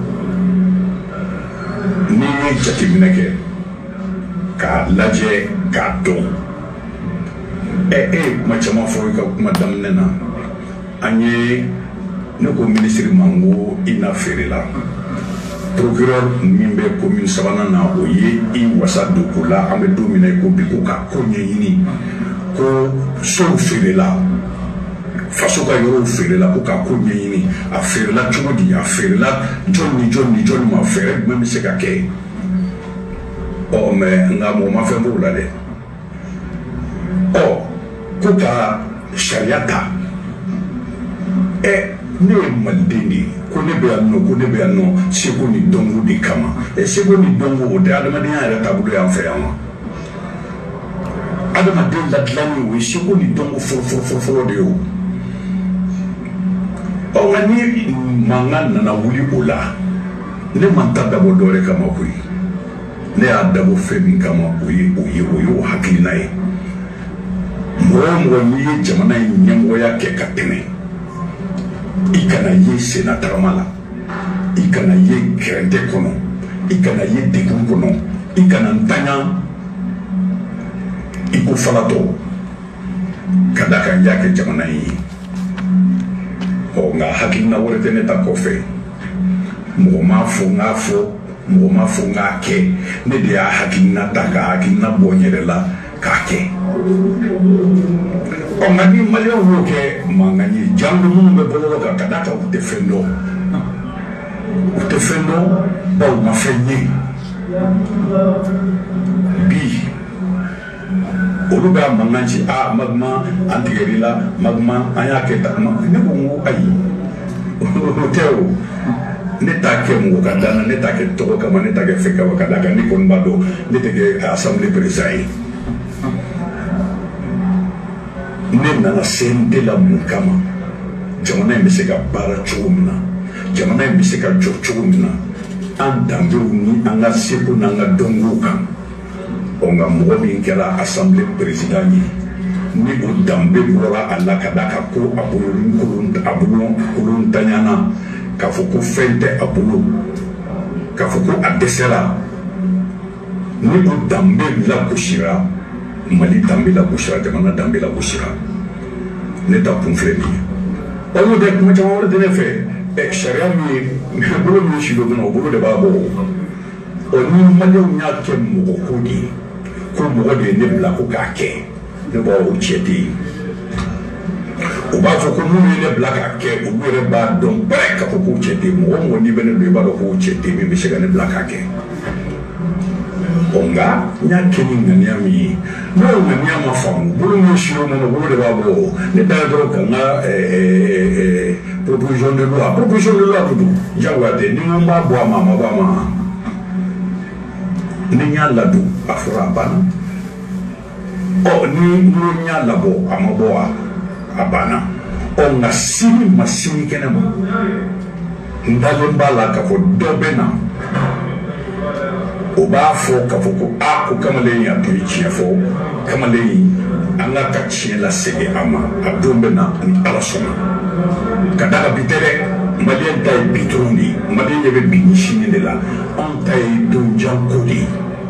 ni ye jateminɛ kɛ k'a lajɛ k'a dɔn ɛ e ye kuma caman fɔ i ka kuma daminɛ na an ye ne ko minisiri ma n ko i na feere la procureur min bɛ commune sabanan na o ye i wasa don o la an bɛ don min na i ko bi ko ka ko ɲɛɲini ko sow feere la faso ka yɔrɔw feere la ko ka ko ɲɛɲini a feere la cogo di a feere la jɔn ni jɔn ni jɔn ma fɛɛrɛ jumɛn bɛ se ka kɛ ɔ mɛ nka mɔgɔ ma fɛn b'o la dɛ ɔ ko ka sariya ta ɛ ne ye maliden de ye ko ne bɛ yan nɔ ko ne bɛ yan nɔ seko ni dɔnko de kama ɛ seko ni dɔnko o tɛ adamadenya yɛrɛ taabolo y'an fɛ yan wa adamaden ladilanni o ye seko ni dɔnko fɔlɔfɔlɔ de ye o. ɔ nka ni mankan nana wuli o la ne man ta dabɔ dɔwɛrɛ kama koyi ne y'a dabɔ fɛn min kama o ye o ye o ye o hakilina ye mɔgɔ o mɔgɔ n'i ye jamana in ɲɛmɔgɔya kɛ ka tɛmɛ i kana ye senatarama la i kana ye gɛrɛntɛ kɔnɔ i kana ye degun kɔnɔ i kana ntanya i ko falatɔ ka da kan y'a kɛ jamana in ye ɔ nka hakilina wɛrɛ tɛ ne ta kɔfɛ mɔgɔ m'a fɔ n k'a fɔ mɔgɔ m'a fɔ n k'a kɛ ne de y'a hakilina ta ka hakilina bɔ n yɛrɛ la k'a kɛ ɔ nka ni maliyɛnw y'o kɛ mankan ye jango minnu bɛ bɔlɔlɔ kan ka da kan u tɛ fɛn dɔn u tɛ fɛn dɔn bawo u ma fɛn ye bi olu bɛ mankan ci a magma an tigɛr'i la magma an y'a kɛ tan ne ko n ko ayi o tɛ o ne t'a kɛ mɔgɔ ka dan na ne t'a kɛ tɔgɔ kama ne t'a kɛ fɛn kama ka d'a kan ne kɔni b'a dɔn ne tɛ kɛ assemblée président ye ne nana C N T la mun kama jamana in bɛ se ka baara cogo min na jamana in bɛ se ka jɔ cogo min na an danbew ni an ka seko n'an ka dɔnkow kan ɔ nka mɔgɔ min kɛra assemblée président ye ni o danbe bɔra a la ka d'a kan ko a bolo kolon a bolo kolon tanyana k'a fɔ ko fɛn tɛ a bolo k'a fɔ ko a dɛsɛra ni o danbe lagosira Mali danbe lagosira jamana danbe lagosira ne ta kun filɛ nin ye olu de kuma caman wɛrɛ tɛ ne fɛ ɛ sariya min ye bolo min si dɔ bɛ na o bolo de b'a bɔ ɔ ni maliyɛnw y'a kɛ mɔgɔ ko de ye ko mɔgɔ de ye ne bila ko k'a kɛ ne b'a o cɛ tɛ yen o b'a fɔ ko minnu ye ne bila k'a kɛ olu yɛrɛ b'a dɔn bɛrɛ k'a fɔ k'o cɛ tɛ yen mɔgɔ mɔgɔ n'i bɛ ne don i b'a dɔn k'o cɛ tɛ yen min bɛ se ka ne bila k'a kɛ onga nya keni ngania mi no ngania ma fam bulu mo shiro mo bulu de babo ne da do kana eh eh proposition de loi proposition de loi do jawa de ni mo ba bo mama ba ma ni nya la do afura bana o ni no nya la bo amabo abana onga sini masini kena mo ndalo mbala ka fo dobena oba fo ka fo ko a ko kamale ya to chie fo kamale anga ka chie la sege ama abdombe na ni alasoma kadaka bitere malien tay bitondi malien yebe binishini de la on tay do jankodi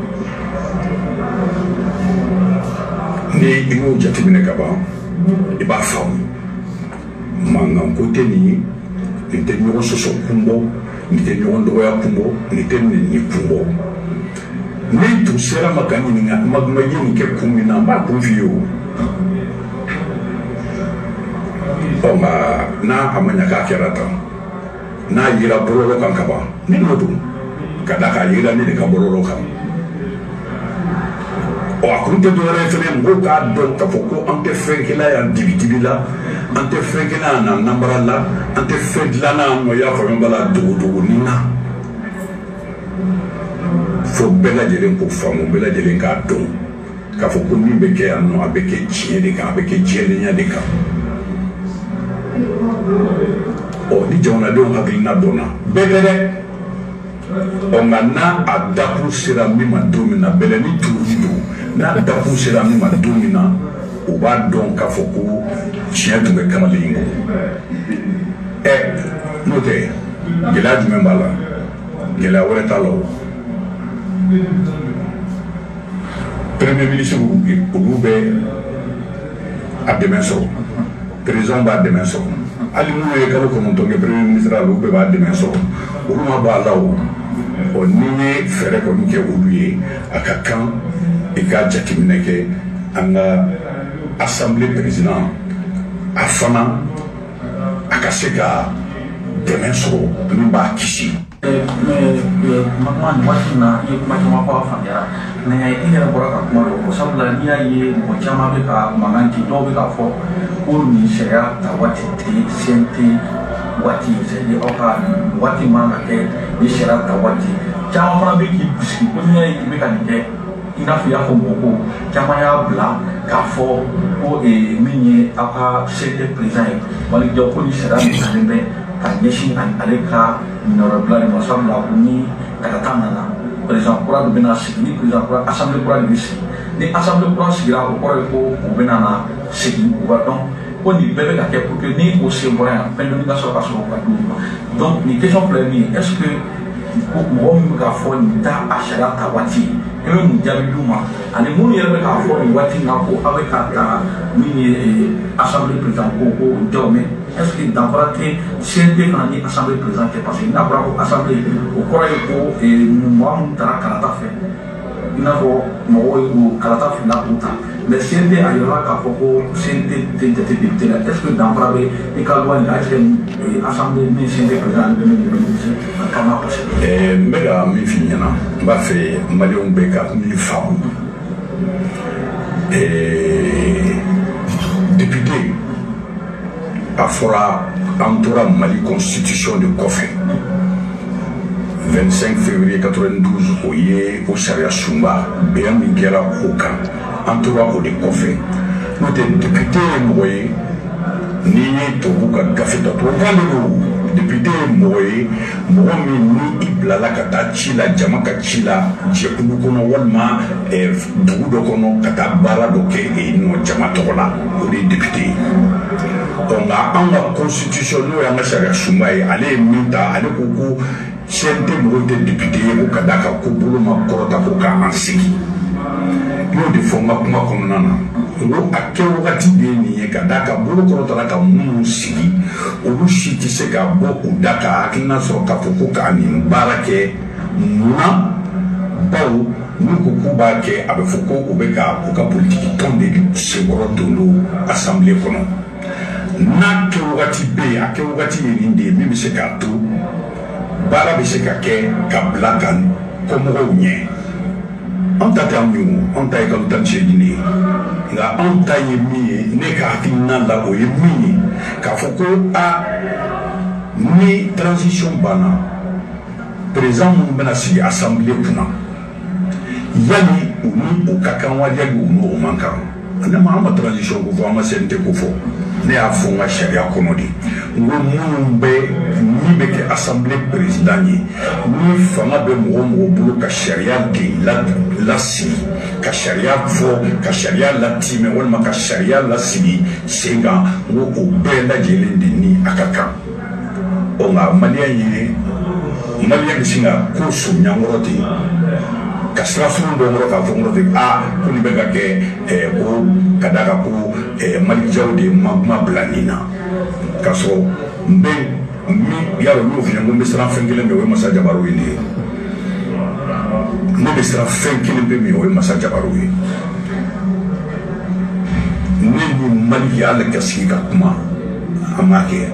ni ino jatibine kaba iba fam manga kote ni ni te nyogo soso kumbo ni te nyogo ndoya kumbo ni te ni kumbo ni tu sera makani ni magmaji ni ke kumina ba kumvio oma na amanya ka kerata na yira bororo kan kaba ni nodu kada ka yira ni ka bororo kan o akunte do refere mboka do ka foko ante fenkila ya dibidibila ante fenkila na nambara la ante fenkila na no ya fa mbala dugu dugu nina fo bela jelen ko famu bela jelen ka don ka foko ni beke anno abeke chiede ka abeke chiede nya de ka o di jona do hakilina dona bedere o ngana adapu sira mi madumina bele ni tuudo na adapu sira mi madumina o ba don ka foko chiede be kamalingo e note gela du membala gela wala talo premier ministre olu bɛ a dɛmɛ sɔrɔ président b'a dɛmɛ sɔrɔ hali minnu ye kalo kɔnɔntɔn kɛ premier ministre olu bɛɛ b'a dɛmɛ sɔrɔ olu ma bɔ a la o ɔ ni ye fɛɛrɛ kɔni kɛ olu ye a ka kan i ka jateminɛ kɛ an ka assemblée président a fana a ka se ka dɛmɛ sɔrɔ min b'a kisi. Mama ni waati na i ye kuma caman fɔ a faamuyara mɛ i yɛrɛ bɔra ka kuma dɔ fɔ sabula n'i y'a ye mɔgɔ caman bɛ ka mankan ci dɔw bɛ k'a fɔ ko nin sariya ta waati tɛ C N T waati c'est à dire aw ka nin waati man ka kɛ ni sariya ta waati caman fana bɛ k'i bisigi ko n'i y'a ye k'i bɛ ka nin kɛ i n'a fɔ i y'a fɔ mɔgɔ ko caman y'a bila k'a fɔ ko min ye aw ka C N T président ye walijɔ ko nin sariya min talen bɛ ka ɲɛsin ale ka minɛyɔrɔbila de ma sabula ko ni kalata nana président kura de bɛna sigi ni président kura assemblée kura de bɛ sigi ni assemblée kura sigira o kɔrɔ ye ko u bɛna na sigi u b'a dɔn ko nin bɛɛ bɛ ka kɛ pour que ni o sen bɔra yan fɛn dɔɔni ka sɔrɔ ka sɔrɔ ka d'u ma donc nin question filɛ min ye est ce que ko mɔgɔ min bɛ k'a fɔ nin t'a a sariya ta waati i bɛ mun jaabi d'u ma ani minnu yɛrɛ bɛ k'a fɔ nin waati in na ko aw bɛ k'a ta min ye assemblée président ko ko jɔw mɛn est ce que danfara tɛ C N T fana ni assemblée président tɛ parce que n'a fɔra ko assemblée o kɔrɔ ye ko mɔgɔ minnu taara kalata fɛ i n'a fɔ mɔgɔw ye o kalata fila k'u ta mais C N T a yɛlɛla k'a fɔ ko C N T tɛ jate député la est ce que danfara bɛ i ka loi la est ce que assemblée ni C N T président bɛ min bɛ a kama kosɛbɛ. n bɛ ka min f'i ɲɛna n b'a fɛ maliyɛnw bɛ ka min faamu député a fɔra an tora Mali constitution de kɔfɛ vingt-cinq février quatre-vingt-douze o ye o sariya sunba bɛn min kɛra o kan an tora o de kɔfɛ n'o tɛ député ye mɔgɔ ye n'i ye tubabu ka gafe ta tubabukan de don député ye mɔgɔ ye mɔgɔ min ni i bilala ka taa ci la jama ka ci la jɛkulu kɔnɔ walima dugu dɔ kɔnɔ ka taa baara dɔ kɛ nɔ jama tɔgɔ la o de ye député ye nka an ka constitution n'o y'an ka sariya sunba ye ale ye min ta ale ko ko C N T mɔgɔw tɛ député ye ko ka d'a kan ko bolo ma kɔrɔta ko k'an sigi n y'o de fɔ n ka kuma kɔnɔna na n ko a kɛ wagati de ye nin ye ka d'a kan bolo kɔrɔtala ka minnu sigi olu si tɛ se ka bɔ u da ka hakilina sɔrɔ k'a fɔ ko k'a nin baara kɛ munna baw n'u ko k'u b'a kɛ a bɛ fɔ ko u bɛ ka u ka politiki tɔn de senkɔrɔ don don assemblée kɔnɔ n'a kɛ wagati bɛ yen a kɛ wagati ye nin de ye min bɛ se k'a to baara bɛ se ka kɛ ka bila ka kɔmɔgɔw ɲɛ an ta tɛ an min o an ta ye kalo tan ni seegin de ye nka an ta ye min ye ne ka hakilina la o ye min ye k'a fɔ ko a ni transition banna président minnu bɛna sigi assemblée kunna yanni u ni o ka kan wa yanni u n'o man kan ne ma an ma transition ko fɔ an ma C N T ko fɔ ne y'a fɔ n ka sariya kɔnɔ de n ko minnu bɛ min bɛ kɛ assemblée président ye ni fanga bɛ mɔgɔ mɔgɔ bolo ka sariya de lasigi ka sariya fɔ ka sariya latimɛ walima ka sariya lasigi sen kan n ko o bɛɛ lajɛlen de ni a ka kan ɔ nka maliyɛn ye maliyɛn bɛ sin ka ko so ɲankɔrɔ ten ka sira furu dɔ kɔrɔ k'a fɔ n kɔrɔ ten aa ko nin bɛ ka kɛ ko ka d'a kan ko malijaw de ma kuma bila nin na k'a sɔrɔ n bɛ min yàrá n'o f'i ye n ko n bɛ siran fɛn kelen bɛ o ye Masa Jabaro ye ne ye ne bɛ siran fɛn kelen bɛ min o ye Masa Jabaro ye ne ni Mali y'ale ka sigi ka kuma an m'a kɛ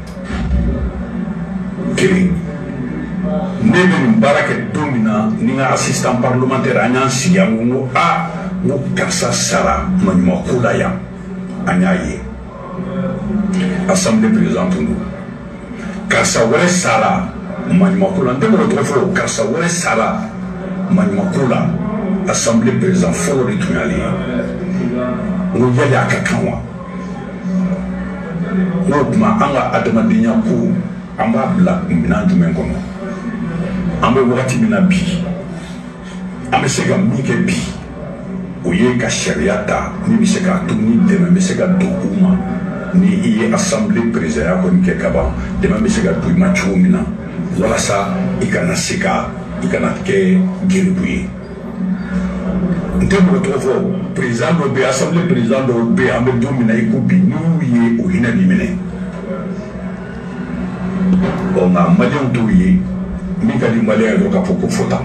kelen ne bɛ nin baara kɛ don min na ni n ka assistant parlementaire an y'an sigi an ko n ko aa n ko karisa sara maɲumanko la yan an y'a ye assemblée présidente don karisa wɛrɛ sara maɲumanko la n tɛ mɔgɔ tɔgɔ fɔ karisa wɛrɛ sara maɲumanko la assemblée président fɔlɔ de tun y'ale ye n ko yali a ka kan wa n ko o tuma an ka adamadenya ko an b'a bila minɛn jumɛn kɔnɔ an bɛ wagati min na bi an bɛ se ka min kɛ bi o ye ka sariya ta min bɛ se k'a to ni dɛmɛ bɛ se ka don u ma ni i ye assemblée présidentielle kɔni kɛ ka ban dɛmɛ bɛ se ka don i ma cogo min na walasa i kana se ka i kana kɛ geribu ye n tɛ mɔgɔ tɔgɔ fɔ président dɔ bɛ yen assemblée président dɔw bɛ yen an bɛ don min na i ko bi n'u ye o hinɛ nin minɛ ɔ nka maliyɛnw t'o ye min ka di maliyɛn ye dɔrɔn k'a fɔ ko fɔta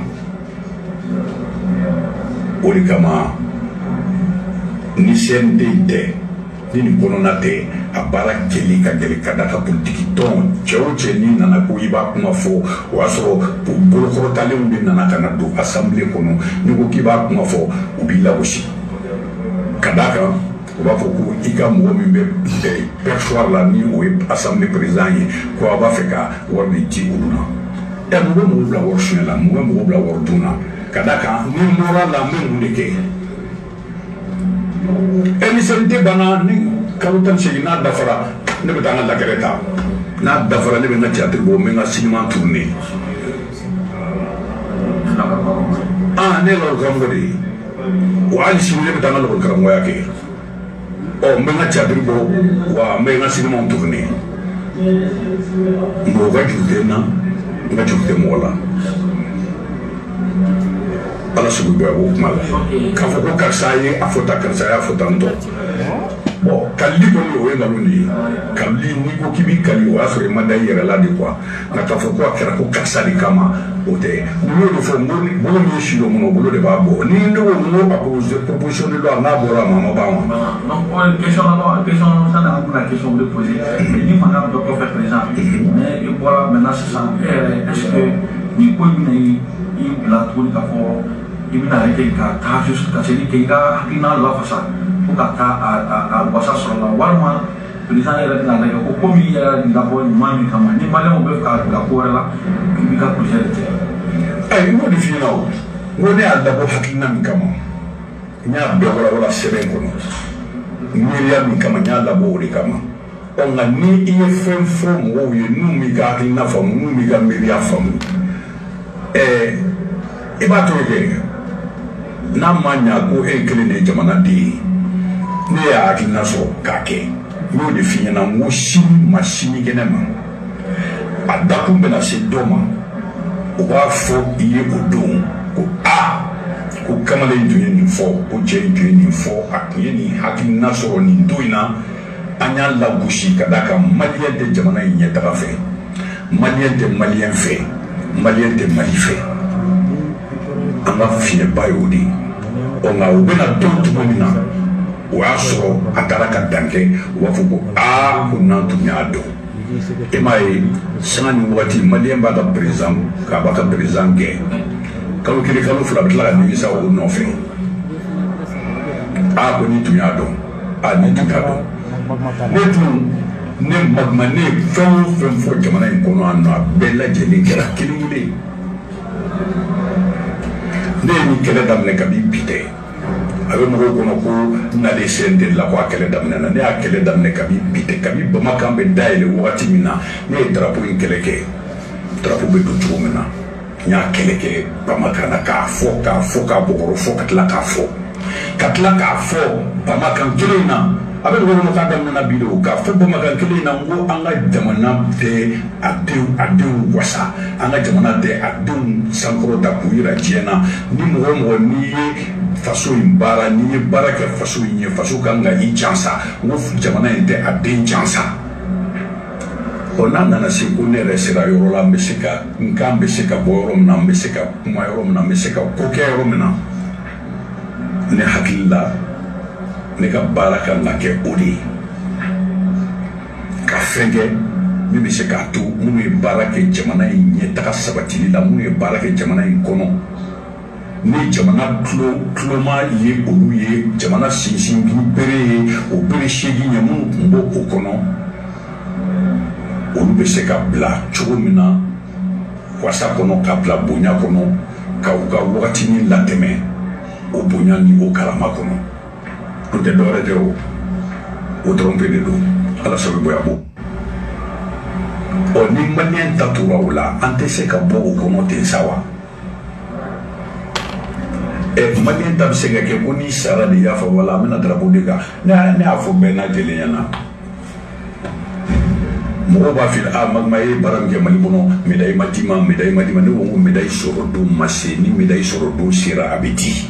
o de kama ni C N T tɛ ni nin kɔnɔna tɛ a baara kɛli ka gɛlɛn ka da ka politiki tɔn cɛ o cɛ n'i nana ko i b'a kuma fɔ o y'a sɔrɔ bolokɔrɔtalenw de nana ka na don assemblée kɔnɔ n'i ko k'i b'a kuma fɔ u b'i lagosi ka d'a kan o b'a fɔ ko i ka mɔgɔ min bɛ perchoir la ni o ye assemblée président ye ko a b'a fɛ ka wari de di olu la ɛ mun bɛ mɔgɔ bila wari suɲɛ la mun bɛ mɔgɔ bila wari dun na ka d'a kan ni n bɔra la n bɛ mun de kɛ ɛ ni C N T banna ni kalo tan ni seegin n'a dafara ne bɛ taa n ka lagɛrɛ ta n'a dafara ne bɛ n ka théâtre bɔ n bɛ n ka cinéma tourner ah ne ye lakɔli karamɔgɔ de ye wa hali sini ne bɛ taa n ka lakɔli karamɔgɔya kɛ ɔ n bɛ n ka théâtre bɔ wa n bɛ n ka cinéma tourner mɔgɔ ka juru tɛ n na n ka juru tɛ mɔgɔ la ala sugu bɛɛ b'o kuma la k'a fɔ ko karisa ye a fɔ tan karisa y'a fɔ tan tɔ bon kalili kɔni o ye nkalon de ye kalili n'i ko k'i b'i kali o y'a sɔrɔ i ma da i yɛrɛ la de quoi nka k'a fɔ ko a kɛra ko karisa de kama o tɛ n y'o de fɔ n ko bolo min ye si dɔ kɔnɔ o bolo de b'a bɔ ni ne ko n ko a proposition de loi n'a bɔra a ma a ma ban wa. donc question la question ça n'a pas la question de poser ni mandat dɔ kɔfɛ président mais i bɔra maintenant sisan e yɛrɛ est ce que ni ko in bɛna i bila tuguni k'a fɔ i bɛna kɛ ka taa ka se k'i ka hakilina lafasa fo ka taa a wasa sɔrɔ la walima président yɛrɛ bɛna lajɛ ko komi i yɛrɛ labɔ ɲuman min kama ni maliyɛnw bɛ ka bila ko wɛrɛ la i b'i ka projet de kɛ. ayi n y'o de f'i ɲɛna o n ko ne y'a dabɔ hakilina min kama n y'a bɛɛ walawala sɛbɛn kɔnɔ miiriya min kama n y'a labɔ o de kama ɔ nka ni i ye fɛn fɔ mɔgɔw ye n'u m'i ka hakilina faamu n'u m'i ka miiriya faamu ɛɛ i b'a to kɛ. n'a ma ɲa ko e kelen de ye jamanaden ye ne y'a hakilina sɔrɔ k'a kɛ n y'o de f'i ɲɛna n ko sini ma sini kɛnɛ ma a dakun bɛna se dɔ ma o b'a fɔ i ye o don ko a ko kamalen tun ye nin fɔ ko cɛ in tun ye nin fɔ a tun ye nin hakilina sɔrɔ nin don in na an y'a lagosi ka d'a kan maliyɛn tɛ jamana in ɲɛtaga fɛ maliyɛn tɛ maliyɛn fɛ maliyɛn tɛ mali fɛ an ka fiɲɛba y'o de ye ɔ nka u bɛna dɔn cogo min na o y'a sɔrɔ a taara ka dan kɛ u b'a fɔ ko aa ko n'an tun y'a dɔn e m'a ye sanga ni wagati maliyɛn b'a ka président k'a b'a ka président gɛn kalo kelen kalo fila bɛ tila ka nimisa o nɔfɛ a ko ni tun y'a dɔn a ni tun t'a dɔn ne tun ne Magma ne fɛn o fɛn fɔ jamana in kɔnɔ a nɔ a bɛɛ lajɛlen kɛra kelen kelen ne ye nin kɛlɛ daminɛ kabi bi tɛ a bɛ mɔgɔw kɔnɔ ko n'ale sen de la ko a kɛlɛ daminɛ na ne y'a kɛlɛ daminɛ kabi bi tɛ kabi Bamakan bɛ dayɛlɛ wagati min na ne ye drapeau in kɛlɛ kɛ drapeau bɛ don cogo min na n y'a kɛlɛ kɛ Bamakan na k'a fɔ k'a fɔ k'a bɔkɔrɔ fɔ ka tila k'a fɔ ka tila k'a fɔ Bamakan kelen in na a bɛ mɔgɔw kɔnɔ k'a daminɛ bi de o k'a fɔ Bamakan kelen in na n ko an ka jamana tɛ a denw a denw wasa an ka jamana tɛ a denw sankɔrɔta k'u yira diɲɛ na ni mɔgɔ mɔgɔ n'i ye faso in baara n'i ye baara kɛ faso in ye faso kan ka i jansa n ko jamana in tɛ a den jansa ɔ n'a nana se ko ne yɛrɛ sera yɔrɔ la n bɛ se ka n kan bɛ se ka bɔ yɔrɔ min na n bɛ se ka kuma yɔrɔ min na n bɛ se ka ko kɛ yɔrɔ min na ne hakili la ne ka baara kan ka kɛ o de ye ka fɛn kɛ min bɛ se k'a to minnu ye baara kɛ jamana in ɲɛtaga sabatili la minnu ye baara kɛ jamana in kɔnɔ ni jamana tulo tuloma ye olu ye jamana sinsin bere ye o bere seegin ye minnu tun b'o o kɔnɔ olu bɛ se ka bila cogo min na wasa kɔnɔ ka bila bonya kɔnɔ ka u ka wagatinin latɛmɛ o bonya ni o kalama kɔnɔ o tɛ dɔwɛrɛ tɛ o o dɔrɔn pe de don ala sabu bonya bo ɔ ni maliyɛn ta tora o la an tɛ se ka bɔ o kɔnɔ ten sa wa ɛ maliyɛn ta bɛ se ka kɛ ko n'i sara de y'a fɔ wala an bɛna drapeau de kan ne y'a fɔ bɛɛ lajɛlen ɲɛna mɔgɔw b'a fili a Magma ye baara min kɛ Mali kɔnɔ médaille ma d'i ma médaille ma d'i ma ne ko n ko médaille sɔrɔ don ma se ni médaille sɔrɔ don sera a bɛ di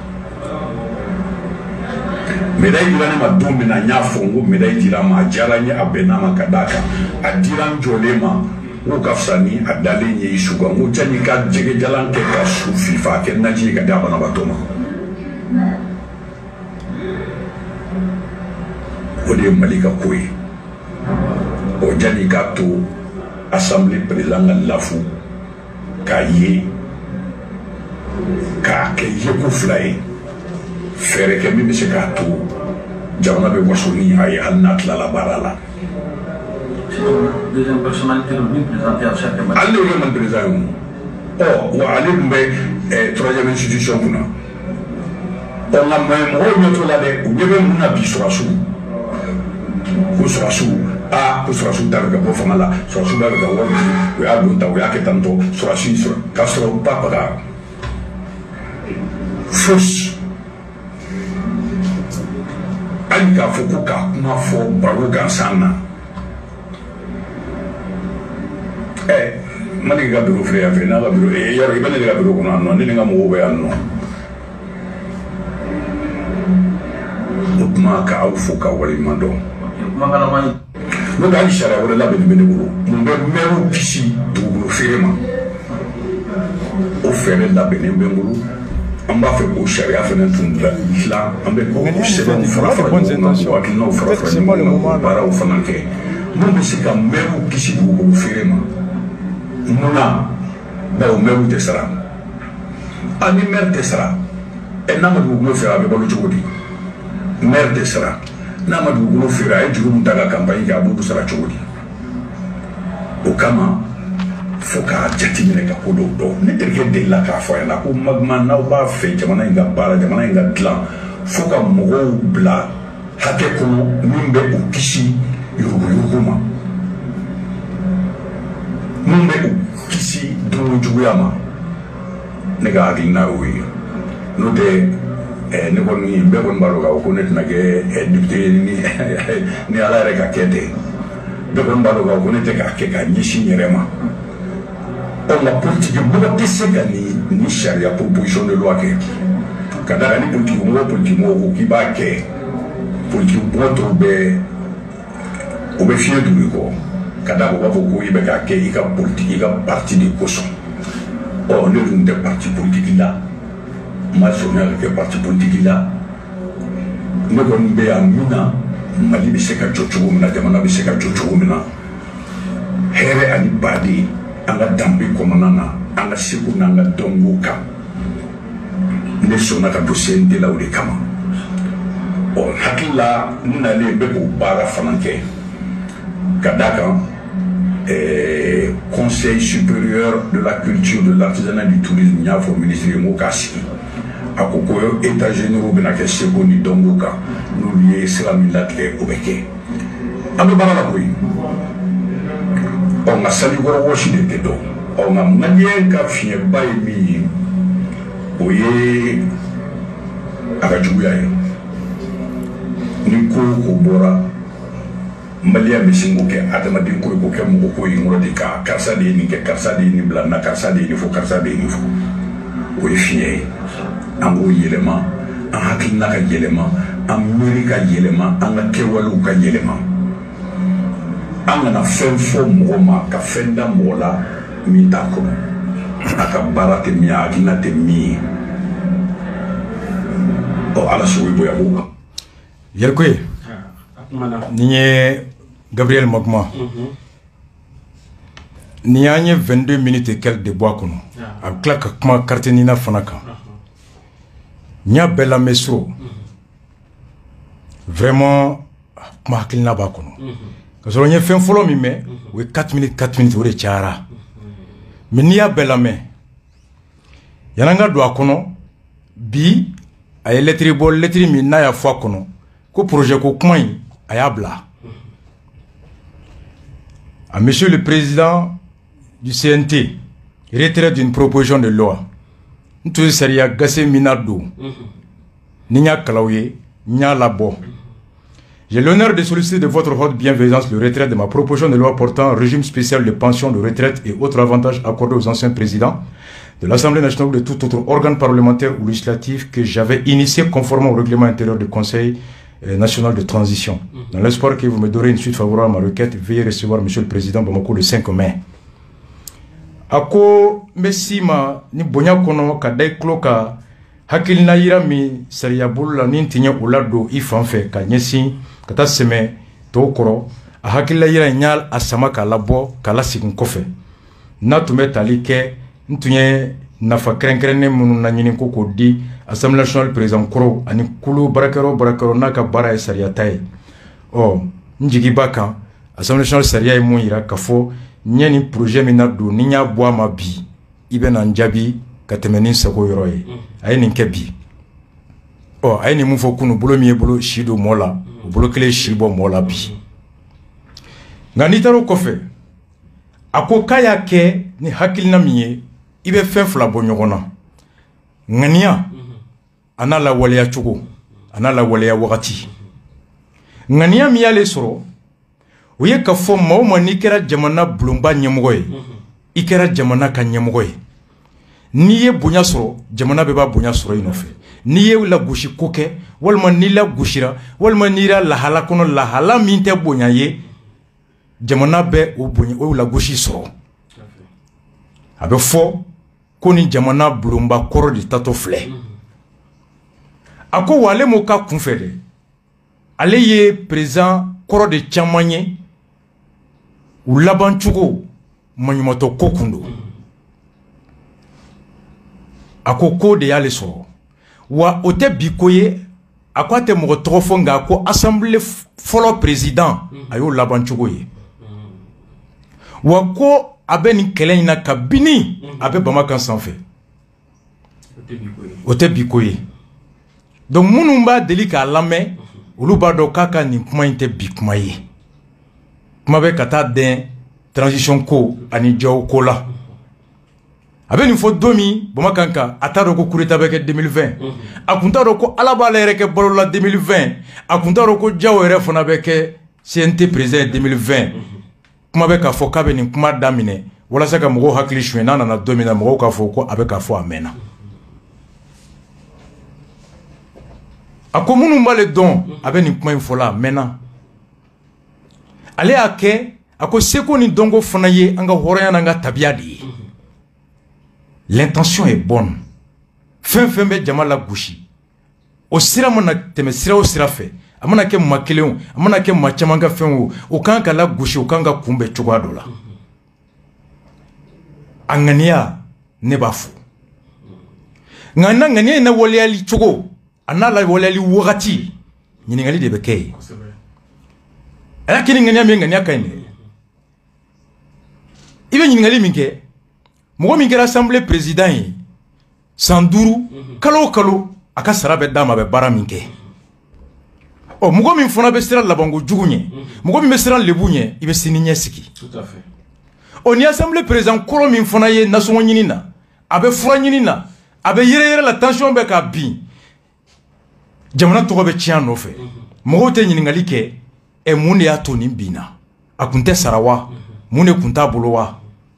médaille dira ne ma don min na n y'a fɔ n ko médaille dira ma a diyara n ye a bɛnna ma ka d'a kan a dira n jɔlen ma n ko ka fisa ni a dalen ye i su kan n ko janni ka jɛgɛjalan kɛ ka su fifa a kɛ naji ye ka di a banabaatɔ ma o de ye Mali ka ko ye o janni k'a to assemblée président ka lafu k'a ye k'a kɛ yeko fila ye fɛɛrɛ kɛ min bɛ se k'a to jamana bɛ waso ni a ye hali n'a tilala baara la ale de ye Mali président ye ɔ wa ale tun bɛ troisième institution kunna ɔ nka mɔgɔw ɲɛ t'o la dɛ u ɲɛ bɛ mun na bi sɔrɔsiw ko sɔrɔsiw aa ko sɔrɔsiw ta bɛ ka bɔ fanga la sɔrɔsiw bɛ ka wari di o y'a don ta o y'a kɛ tan tɔ sɔrɔsiw sɔrɔ k'a sɔrɔ ba baga fosi hali k'a fɔ ko k'a kuma fɔ baro gansan na ɛ Mali ka bureau filɛ yan fɛ n'a ka bureau ee yɔrɔ i bɛ ne de ka bureau kɔnɔ yan nɔ ne ni n ka mɔgɔw bɛ yan nɔ o tuma k'aw fo k'aw waleɲuman dɔn n'o tɛ hali sariya wɛrɛ labɛnnen bɛ ne bolo mun bɛ mɛriw kisi dugukolo feere ma o fɛɛrɛ labɛnnen bɛ n bolo an b'a fɛ k'o sariya fana tun dilan an bɛ k'o sɛbɛnw fara fara ɲɔgɔn kan k'o hakilinaw fara fara ɲɔgɔn kan k'o baaraw fana kɛ mun bɛ se ka mɛriw kisi dugukolo feere ma munna bawo mɛriw tɛ sara a ni mɛri tɛ sara ɛ n'a ma dugukolo feere a bɛ balo cogo di mɛri tɛ sara n'a ma dugukolo feere a ye juru min ta ka campagne kɛ a b'o sara cogo di o kama fo k'a jateminɛ ka ko dɔw dɔn ne terikɛ delila k'a fɔ a ɲɛna ko Magma n'aw b'a fɛ jamana in ka baara jamana in ka dilan fo ka mɔgɔw bila hakɛ kɔnɔ min bɛ u kisi yuruguyurugu ma min bɛ u kisi dunkojuguya ma ne ka hakilina y'o ye n'o tɛ ne kɔni bɛɛ kɔni b'a dɔn k'a fɔ ko ne tɛna kɛ député ni ni ala yɛrɛ ka kɛ ten bɛɛ kɔni b'a dɔn k'a fɔ ko ne tɛ k'a kɛ ka ɲɛsin n yɛrɛ ma ɔ nka politiki mɔgɔ tɛ se ka nin ni sariya proposition de loi kɛ ka d'a kan ni politiki mɔgɔ politiki mɔgɔ ko k'i b'a kɛ politiki mɔgɔ tɔw bɛ o bɛ fiɲɛ dugu i kɔ ka d'a kan u b'a fɔ ko i bɛ k'a kɛ i ka politiki i ka parti de kosɔn ɔ ne dun tɛ parti politiki la n ma sɔnna ka kɛ parti politiki la ne kɔni bɛ yan min na Mali bɛ se ka jɔ cogo min na jamana bɛ se ka jɔ cogo min na hɛrɛ ani baden an ka danbe kɔnɔna na an ka seko n'an ka dɔnko kan ne sɔnna ka don C N T la o de kama ɔ hakili la n nalen bɛ k'o baara fana kɛ ka d'a kan eh, Conseil supérieur de la culture, de l'artisanat, du tourisme, il y a un ministre de Mokasi. A koko état généraux bena ke seko ni dongoka nous lié slamila tle obeke. Abe barala koy. On a sali goro woshi de tedo. On a malien ka fie bay mi oye aga juya ni ko ko bora Malia misingo ke adama din ko ko ke mo ko yingro de ka karsa de ni ke karsa de ni bla na karsa de ni fo karsa de ni fo o fiye ango yelema an hakilina ka yelema an miri ka yelema an ka kɛwalew ka yelema an kana fɛn fɔ mɔgɔ ma ka fɛn da mɔgɔ la min t'a kɔnɔ a ka baara tɛ min ye a hakilina tɛ min ye ɔ ala sogo i bonya b'o kan Yerkoye ni ye Gabriel Magma ni an ye vingt-deux minutes et quelques de bois kɔnɔ a bɛ tila ka kuma carte nina fana kan n y'a bɛɛ lamɛn so vraiment kuma hakilina b'a kɔnɔ ka sɔrɔ n ye fɛn fɔlɔ min mɛn o ye quatre minutes quatre minutes o de cayara mais n'i y'a bɛɛ lamɛn yan'an ka don a kɔnɔ bi a ye lettre bɔ lettre min n'a y'a fɔ a kɔnɔ ko projet ko kuma in a y'a bila à monsieur le président du C N T retrait d'une proposition de loi n tun ye sariya gase min na don ni n y'a kalaw ye n y'a labɔ. J'ai l'honneur de solliciter de votre haute bienveillance le retrait de ma proposition de loi portant régime spécial de pension, de retraite et autres avantages accordés aux anciens présidents de l'Assemblée nationale ou de tout autre organe parlementaire ou législatif que j'avais initié conformément au règlement intérieur du Conseil national de transition. Dans l'espoir que vous me donnerez une suite favorable à ma requête, veuillez recevoir monsieur le président Bamako le cinq mai. Ako mesima ni bonya kono ka dai kloka hakilina yira mi sariya bolola ni tinya ulado ifanfe ka nyesi kata seme to koro a hakilina yira nyal asama ka labo kala sigun kofe na tume talike ntunye nafa krenkrene munu na nyini koko di Assemblée nationale président koro ani kulu barakero barakero naka bara sariya tay oh njigi baka Assemblée nationale sariya mu yira kafo nyeni projet mina do ni nya boa ma bi ibe na njabi katemeni sako yoro ye ay ni kebi oh ay ni mu fo kunu bolo mi bolo shido mola bolo kele shibo mola bi ngani taro kofe ako kaya ke ni hakilina miye ibe fen fla bo nyogona ngania ana la waleya chugo ana la waleya wakati ngania mi yale soro oye ka fo mawma ni kera jamana bulumba nyemgo ye ikera jamana ka nyemgo ye ni ye bonya soro jamana be ba bonya soro inofe ni ye la gushi koke walma ni la gushira walma ni ra la hala kono la hala min te bonya ye jamana be o bonya o la gushi soro abe fo ko ni jamana bulumba koro di tato fle ako wale mo ka kunfede ale ye président koro de chamanye u laban chugo manyumato kokundo ako ko de yale so wa ote bikoye ako te mo tofo nga ko assemblée folo président ayo laban chugo ye wa ko abeni kelen na kabini abe bamakan sanfé ote bikoye donc munumba delika lamé uluba do kaka ni kuma inte bikuma ye kuma be kata den transition ko ani jaw ko la abe ni fo domi bomakanka ataro ko kureta be ke deux mille vingt akunta ro ko alaba le reke bolola deux mille vingt akunta ro ko jaw re fona be ke C N T président deux mille vingt kuma be ka fo ka be ni kuma damine wala saka mo hakli shwena na domina mo ka fo ko abe ka fo amena ako munu mbale don abe ni kuma infola mena ale ake ako seko ni dongo fana ye anga horoya na nga tabia di l'intention est bonne fin fin be jamala gushi o sira mona teme sira o sira fe amana ke makeleon amana ke machamanga fen o kanka la gushi o kanga kumbe chugwa dola angania ne bafu ngana ngani na waliali chogo anala waliali wagati nyini ngali de bekay ala kini ngani amenga ngani akane ibe nyini ngali minke mo minke l'assemblée président yi sanduru kalo kalo aka sarabe dama be bara minke o mo min fona be sira labango jugunye mo min be sira lebunye ibe sininye siki tout à fait o ni assemblée président kolo min fona ye naso nyini na abe fura nyini na abe yere yere la tension be ka bi jamana to be tian no fe mo te nyini ngali ke e mun ya to ni bina akunte sarawa mun e kunta bolowa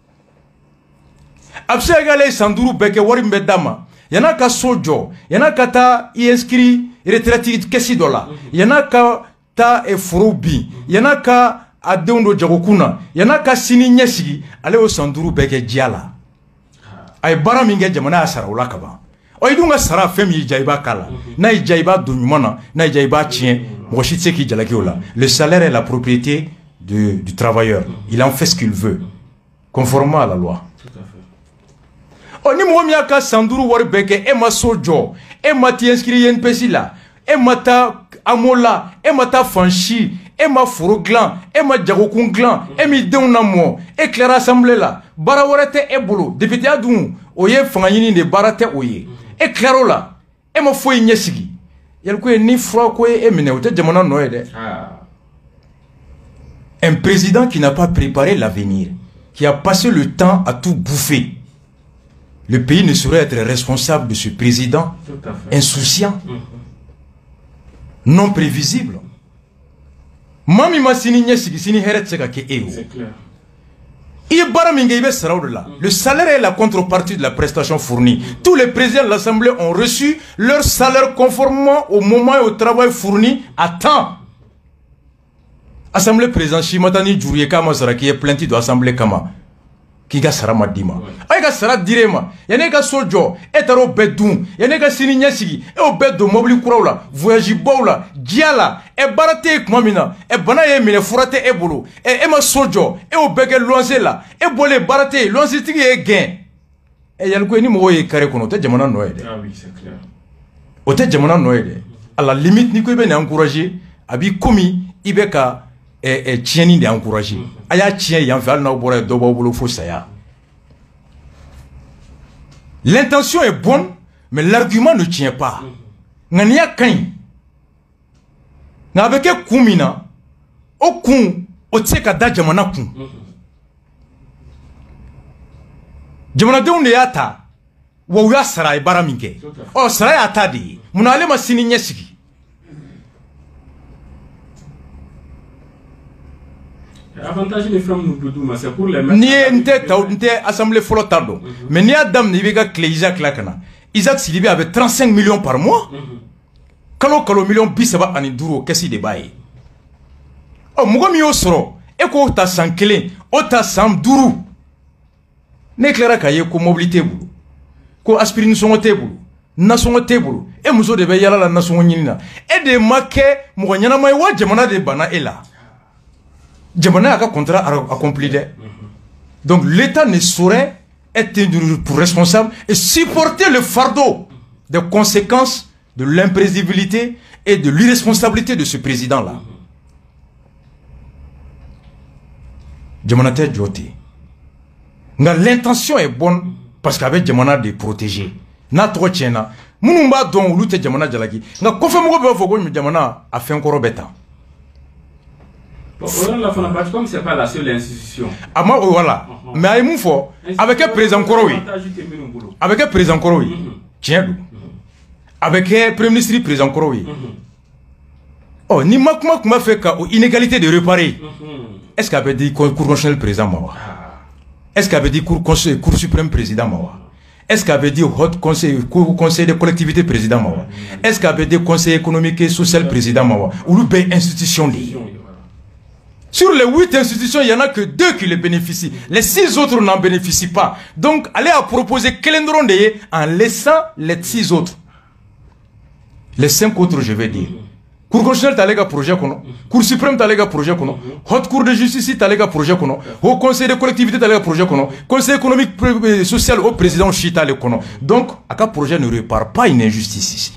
abse gale sanduru beke wari mbe dama yana ka sojo yana ka ta inscrit retraite kesi dola yana ka ta e furubi yana ka adeundo jagokuna yana ka sini nyesigi ale o sanduru beke diala ay bara minge jamana asara wala kaba o idunga sara femi jaiba kala na jaiba dunyumana na jaiba tien mo shi tseki jalaki wala le salaire est la propriété de, du travailleur il en fait ce qu'il veut conformément à la loi. O ni mo mi aka sanduru wari beke e ma sojo e ma ti inscrit N P C la e mata amola e mata fanchi e ma foroglan e ma jagokun glan e mi deuna mo e clara assemblée la bara warate e bolo député adun oye fanganyini de barate oye e claro la e ma foyi nyesigi yel ko ni fro ko e mine o te jamana no ede un président qui n'a pas préparé l'avenir, qui a passé le temps à tout bouffer. Le pays ne saurait être responsable de ce président insouciant, non prévisible. Mami masini nyesigi sini heret seka ke eo. C'est clair. Le salaire est la contrepartie de la prestation fournie. Tous les présidents de l'Assemblée ont reçu leur salaire conformément au moment et au travail fourni à temps. Assemblée président Shimatani Djourie Kama Sara qui est plainti de l'Assemblée Kama. Qui ga sara madima. Aïga sara direma. Yaneka sojo. Etaro bedun. Yaneka sini nyasigi. E o bedo mobili kuraula. Voyage boula. Diala. E barate kumamina. E bana ye mine furate e bolo. E ema sojo. E o bege luanze la. E bole barate. Luanze tigi e gen. E yalko ni mo ye kare kono. Te jamana noede. Ah oui, c'est clair. O te jamana noede. À la limite ni ko ibe ne encourager. Abi komi ibe ka et tieni de encourager. Aya tien yan fa na obora do bolo fo saya. L'intention est bonne, mais l'argument ne tient pas. Ngania kain. Na avec kumina o kun o tseka da jamana kun. Jamana de on yata wo ya sara ibara minke. O sara ya tadi. Munale masini nyesigi. Avantage les femmes nous doudou, c'est pour les mettre. Ni n'était n'était assemblée follow tardo. Mais ni Adam ni bega clé Isaac Lakana. Isaac Sidibé avait trente-cinq millions par mois. Kalo kalo millions bisaba ani duro kesi de baye. Oh mugo mi osoro. Eko ta sankele, o ta sam duru. Ne clara kaye ko mobilité bulu. Ko aspirine songo tebulu. Na songo tebulu. E muso de be yala la na songo nyina. E de make mugo nyana mai wa jamana de bana ela. Djamana a un contrat accompli. Donc l'État ne saurait être pour responsable et supporter le fardeau des conséquences de l'imprévisibilité et de l'irresponsabilité de ce président-là. Djamana te djote. L'intention est bonne parce qu'avec Djamana de protéger. Na trop tchena. Mounumba don lute Djamana djalaki. Nga kofe mougo be fogo Djamana a fait encore bêta. Comme c'est pas la seule institution. Ah moi voilà. Mais à Moufo, avec un président Koroui. Avec un président Koroui. Tiens. Avec un premier ministre président Koroui. Oh, ni ma kuma kuma fait qu'une inégalité de réparer. Est-ce qu'il avait dit cour constitutionnel président Mawa? Est-ce qu'il avait dit cour conseil cour suprême président Mawa? Est-ce qu'il avait dit haut conseil cour conseil de collectivité président Mawa? Est-ce qu'il avait dit conseil économique et social président Mawa? Ou le B institution li. Sur les huit institutions, il n'y en a que deux qui les bénéficient. Les six autres n'en bénéficient pas. Donc, allez à proposer Kelendron en laissant les six autres. Les cinq autres, je vais dire. Cour constitutionnelle t'as les projet kono, Cour suprême t'as les projet kono, Haute Cour de justice t'as les projet kono, Haut Conseil de collectivité t'as les projet kono, Conseil économique et social au président Chita le kono. Donc, un projet ne répare pas une injustice ici.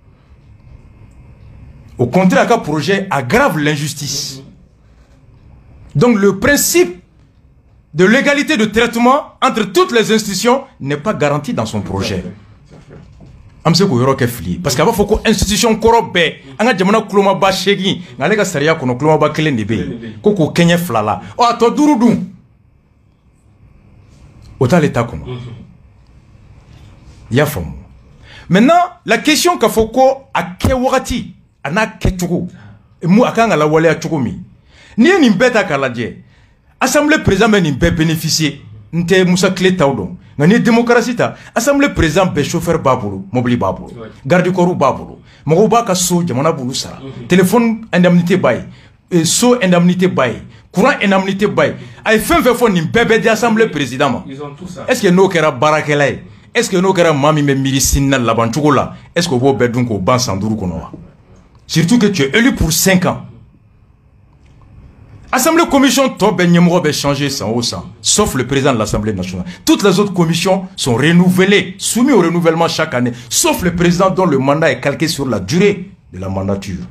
Au contraire, un projet aggrave l'injustice. Donc, le principe de l'égalité de traitement entre toutes les institutions n'est pas garanti dans son projet. Parce qu'il faut que l'institution korobe, anga jamana kuloma ba shegi, ngale ka sariya kono kuloma ba kelen de be, ko ko kenye flala. O ato durudu. Ota l'état kono. Ya famu. Maintenant, la question ka foko a ke wakati, ana ke tuku. Mu akanga la wale a tuku mi. Ni ni beta kalaje. Assemblée président ni be bénéficier. Nte Moussa Clé Taudon. Ngani démocratie ta. Assemblée président be chauffeur babulu, mobili babulu. Garde corps babulu. Mogo ba ka so jamana bulu sara. Téléphone indemnité bay. So indemnité bay. Courant indemnité bay. Ay fin fe fo ni bébé de assemblée président. Ils ont tout ça. Est-ce que no kera barakela? Est-ce que no kera mami me mirisinna labanchugo la? Est-ce que vous bedun ko ban sanduru kono wa? Surtout que tu es élu pour cinq ans. Assemblée commission, top ben nyemro ben changé sans haut sang, sauf le président de l'Assemblée nationale. Toutes les autres commissions sont renouvelées, soumises au renouvellement chaque année, sauf le président dont le mandat est calqué sur la durée de la mandature.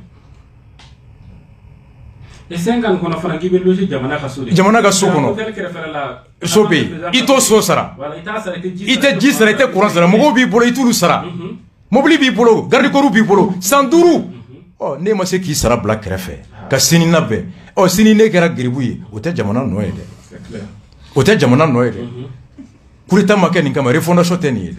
Et cinq ans qu'on a fait un guibé logique, Jamana Kassoudi. Jamana Kassoudi. Sobe, ito so sara. Ite dix sara, ite courant sara. Mogo bi bolo itu sara. Mobili bi bolo, garde corps bi bolo, sanduru. Oh, ne ma se qui sera black refait. Kassini nabe. Oh, si ni ne kera gribouille, ote jamana noé de. C'est clair. Ote jamana noé de. Kurita maken ni kama refondation teni.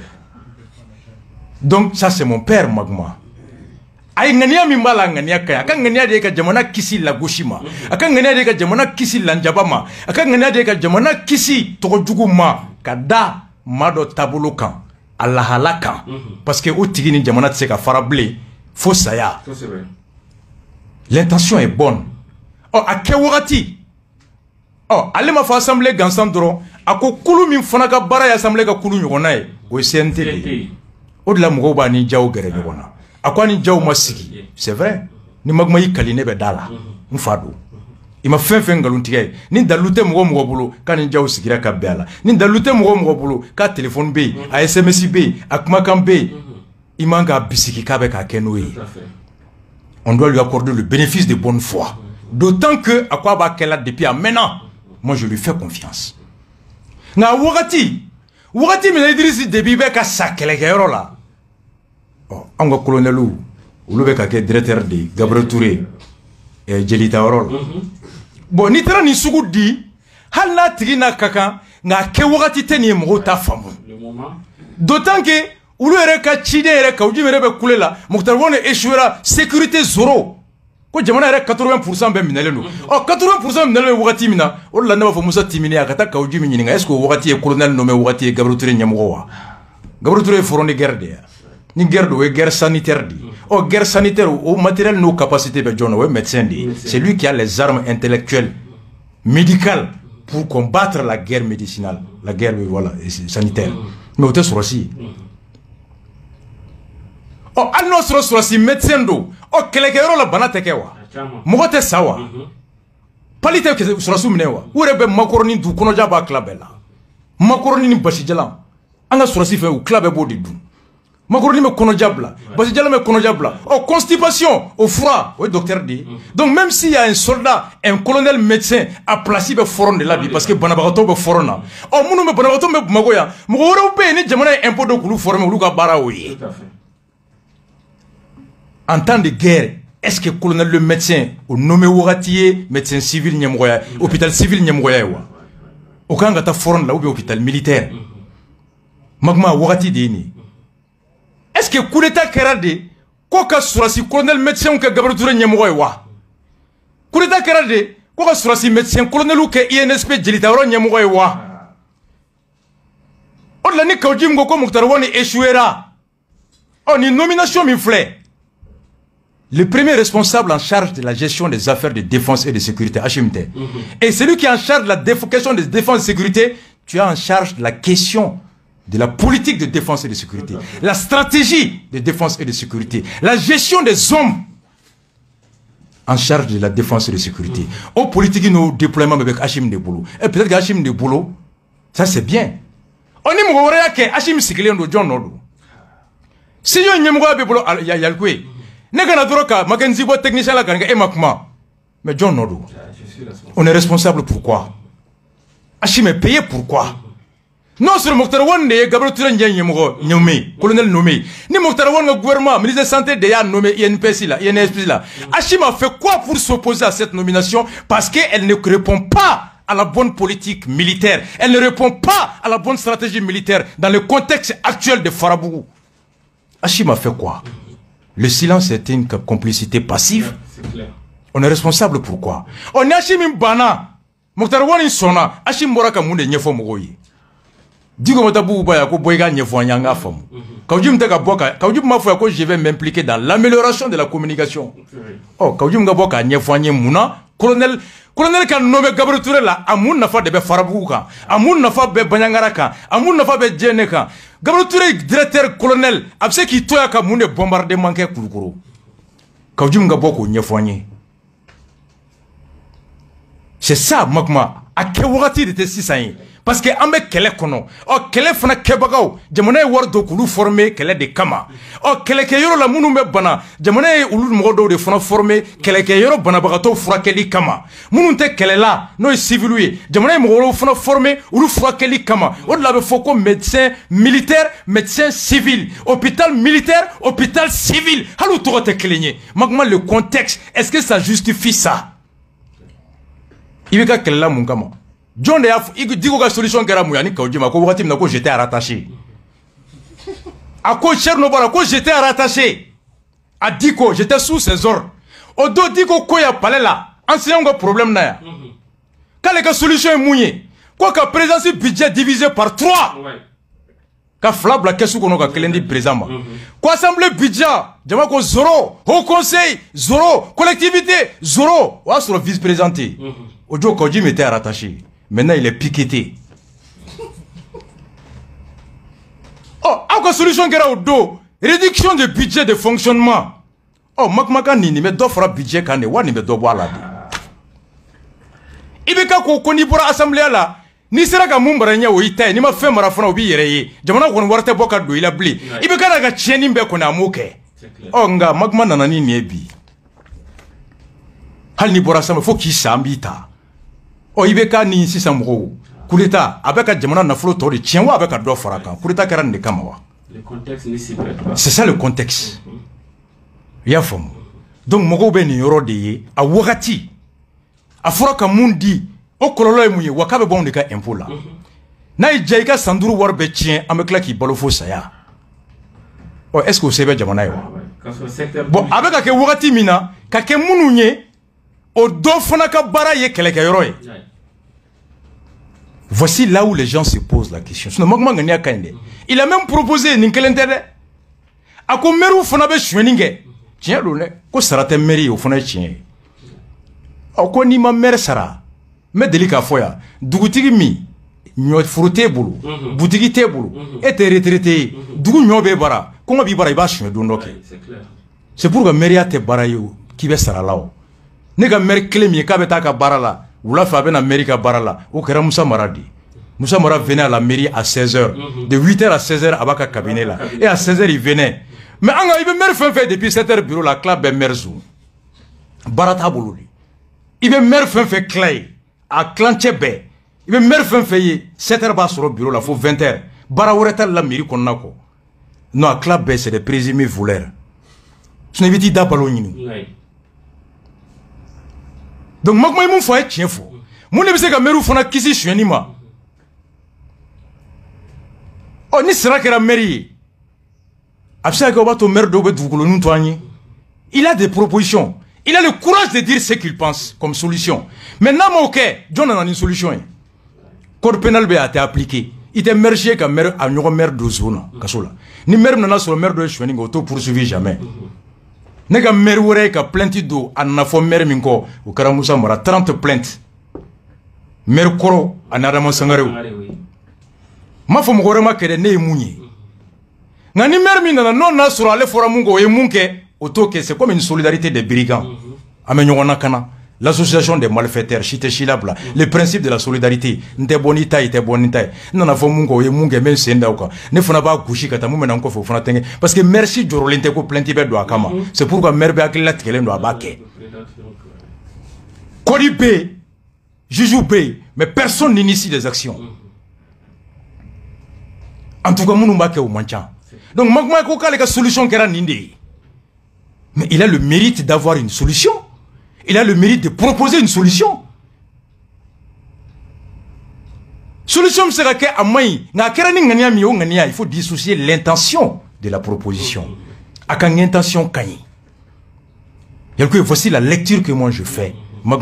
Donc ça c'est mon père Magma. Ay ngania mi mbala ngania kaya. Aka ngania de ka jamana kisi la Goshima. Aka ngania de ka jamana kisi la Njabama. Aka ngania de ka jamana kisi tokojugu ma kada mado tabolo kan. Allah halaka. Parce que o tigi ni jamana tseka farable fo saya. Ça c'est vrai. L'intention est bonne. Oh, à quel wakati? Oh, allez ma fa assemblée gansandro. Ako kulu min fana ka bara ya assemblée ka kulu nyona e. O C N T. O de la mgo ba ni jaw gere nyona. Akwa ni jaw masiki. C'est vrai. Ni magma yi kaline be dala. Mfado. Ima fen fen galuntige. Ni dalute mgo mgo bulu ka ni jaw sigira ka bela. Ni dalute mgo mgo bulu ka téléphone be, a S M S be, akma kan be. Imanga bisiki ka be ka kenoyi. On doit lui accorder le bénéfice de bonne foi. D'autant que, à quoi va qu'elle a depuis maintenant, moi je lui fais confiance. Na wakati, wakati mina Idrissi Déby be ka sakele ke yoro la. Oh, anga colonel ou, ou be ka ke directeur de Gabriel Touré et Jelita yoro la. Bon, ni tera ni sugu di, hal na tigi na kaka, nga ke wakati te ni mo ta famu. D'autant que, ou le ere ka chide ere ka uji mere be kule la, Mokhtar Wone échouera sécurité zéro. Ko jamana ere quatre-vingts pour cent be minele no. Oh quatre-vingts pour cent minele wakati mina. O la na ba fo Musa Timini akata ka uji mininga. Est-ce que wakati e colonel nommé wakati e Gabriel Touré nyamgo wa. Gabriel Touré foron de guerre de. Ni guerre de guerre sanitaire di. Oh guerre sanitaire au matériel nos capacités be jono we médecin di. C'est lui qui a les armes intellectuelles médicales pour combattre la guerre médicinale, la guerre voilà sanitaire. Mais au test aussi. Oh, alno soro soro si médecin do. Oh, kelekero la bana tekewa. Mogote sawa. Palite ke soro su mnewa. Urebe makoroni du kono jaba klabela. Makoroni ni bashijala. Anga soro si fe u klabe bodi du. Makoroni me kono jabla. Bashijala me kono jabla. Oh, constipation, au froid. Oui, docteur dit. Donc même s'il y a un soldat, un colonel médecin a placé be foron de la vie parce que banabagato be forona. Oh, munu me banabagato me magoya. Mugoro be ni jamana impôt de kulu former uluka bara oyi. Tout à fait. En temps de guerre, est-ce que le colonel le médecin, au nommé Ouatier, médecin civil Nyamgoya, hôpital civil Nyamgoya, au Kangata forum là, ou bien hôpital militaire, Magma Ouati Dini. Est-ce que coup d'état Kerade, quoi soit si colonel médecin ou que Gabriel Touré Nyamgoya, coup d'état Kerade, quoi soit si médecin, colonel ou que I N S P Jelitaro Nyamgoya, on l'a ni Kaujim Goko Mokhtar Wone échouera. On une nomination m'inflait. Le premier responsable en charge de la gestion des affaires de défense et de sécurité, H M T. Mm-hmm. Et celui qui est en charge de la question de défense et de sécurité, tu es en charge de la question de la politique de défense et de sécurité, la stratégie de défense et de sécurité, la gestion des hommes en charge de la défense et de sécurité. Mm. Au politique, nos déploiements avec Hachim de Boulot. Et peut-être qu'Hachim de Boulot, ça c'est bien. On est mort que Hachim Siklen de John Nodo. Si yo nyemgo be Boulot, il y a le quoi. N'est-ce droka, Mackenzie boit technicien la ganga et Makma. Mais John Nodo. On est responsable pourquoi? Hachim est payé pourquoi? Non, sur le Mokhtar Wane, Gabriel Touré Nyemgo, nommé, colonel nommé. Ni Mokhtar Wane, le gouvernement, ministre de la Santé, déjà nommé I N P S là, I N S P là. Hachim a fait quoi pour s'opposer à cette nomination? Parce qu'elle ne répond pas à la bonne politique militaire. Elle ne répond pas à la bonne stratégie militaire dans le contexte actuel de Farabougou. Hachim a fait quoi? Le silence est une complicité passive. C'est clair. On est responsable pourquoi? On est Hachim Mbana. Mokhtar Wane Sona. Hachim Moraka Moune Nyefo Mogoyi. Digo Matabu Baya ko boyga Nyefo Nyanga Fam. Kaujim Taka Boka, Kaujim Mafia ko je vais m'impliquer dans l'amélioration de la communication. Oh, Kaujim Gaboka Nyefo Mouna, colonel colonel kan nommé Gabriel Touré là, amoun nafa de be Farabougou kan, amoun nafa be Banyangara kan, amoun nafa be Djene kan. Gabriel Touré directeur colonel, abse ki toya ka moune bombardement ke kulukuru. Kaujim Gaboko Nyefo Nye. C'est ça, Magma. À quel moment il était si ça? Parce que on met quel kono. Oh, quel fana kebagao. Jamone wardo kulu formé quel de kama. Oh, quel que yoro la munu me bana. Jamone ulu modo de fana formé quel que yoro bana bagato furakeli kama. Munu te quel là. No civilué. Jamone moro fana formé ulu furakeli kama. On l'avait foko médecin militaire, médecin civil, hôpital militaire, hôpital civil. Halou toi te cligné. Magma le contexte. Est-ce que ça justifie ça? Il veut que là mon gamin. John de Af, il dit que la solution que la mouyani kaujima ko wakati mnako j'étais à rattacher. À quoi Chernobyl à quoi j'étais à rattacher. A dit que j'étais sous ses ordres. Au dos dit que quoi y a parlé là. Ancien un problème na. Quand la solution est mouillée. Quoi que présence budget divisé par trois. Ka flab la kesu kono ka kelendi présent ma. Quoi assemblée budget, jama ko zéro, haut conseil zéro, collectivité zéro. Ou sur le vice présenté. Ojo Kojim était rattaché. Maintenant il est piqueté. Oh, encore solution qui est au dos. Réduction de budget de fonctionnement. Oh, Makmaka Nini, mais d'offre budget quand on est de boire. Ibeka ko koni pour assemblée là. Ni sera ka mumbaranya o ita ni ma fe marafona obi yereye. Jamana ko warta boka do ila bli. Ibeka na ga cheni mbe ko na muke. Oh nga Magma nanani ni ebi. Hal ni bora sama fo ki sambita. Oh Ibeka ni sisa mro. Kuleta abeka jamana na flo tori tienwa abeka do faraka. Kuleta karan de kamawa. Le contexte n'est si prêt pas. C'est ça le contexte. Ya fam. Donc mogo be ni yoro de a wakati. A foraka mundi o kololo muye wakabe bon de ka impôt là. Na ijaika sanduru warbe tien amekla ki balofo saya. Oh est-ce que vous savez jamana yo? Bon abeka ke wakati mina ka ke mununye o do fona ka bara ye keleke yoro ye. Voici là où les gens se posent la question. Il a même proposé Ninkelentede. A ko meru fona be shweninge. Tiens lone ko sarate meri o fona tien. A ko ni ma mer sara. Me delika foya. Dugutigi mi nyo fruté bulu. Butigi te bulu. Et te retraité. Dugu nyo be bara. Ko bi bara iba shwe do ndoke. C'est pour que meria te bara yo ki be sara lao. Ne ka mer klemi ka be ta ka bara la. Oula fa ben Amérique barala au kera Moussa Maradi. Moussa Mara venait à la mairie à seize heures. De huit heures à seize heures à cabinet là. Et à seize heures il venait. Mais anga il veut mer fin fait depuis sept heures bureau la club ben merzu. Barata boluli. Il veut mer fin fait clay à Clanchebe. Il veut mer fin fait sept heures bas sur le bureau là faut vingt heures. Barawureta la mairie qu'on a ko. Non à club c'est des présumés voleurs. Ce n'est pas d'abaloni. Donc, moi, je suis un chien fou. Moi, je suis un meru fona kisi shweni ma. Oh, ni sera que la mairie. Absa que obato maire de Obedoukoulou nous toigne. Il a des propositions. Il a le courage de dire ce qu'il pense comme solution. Maintenant, moi, ok, John a une solution. Code pénal a été appliqué. Il était mergé comme maire à une maire de zone. Ni maire n'a sur le maire de shweni auto poursuivi jamais. Nega merwure ka plainte do anafo mer minko o karamusa mara trente plaintes mer koro anadama sangarew ma fo mugore ma kede ne munyi ngani mer minana non na sur ale fora mungo e munke auto que c'est comme une solidarité des brigands amenyona kana l'association des malfaiteurs chite chilabla le principe de la solidarité nte bonita ite bonita nana fo mungo ye munge men senda uka ne fona ba kushi kata mu mena nko fona tenge parce que merci jorolente ko plainte be do akama c'est pourquoi merbe akila tkelen do abake Kodi B Juju B mais personne n'initie des actions en tout cas munu mbake au mancha donc magma ko kale ka solution kera ninde mais il a le mérite d'avoir une solution. Il a le mérite de proposer une solution. Solution, c'est il faut dissocier l'intention de la proposition. Intention, voici la lecture que moi je fais. Bon,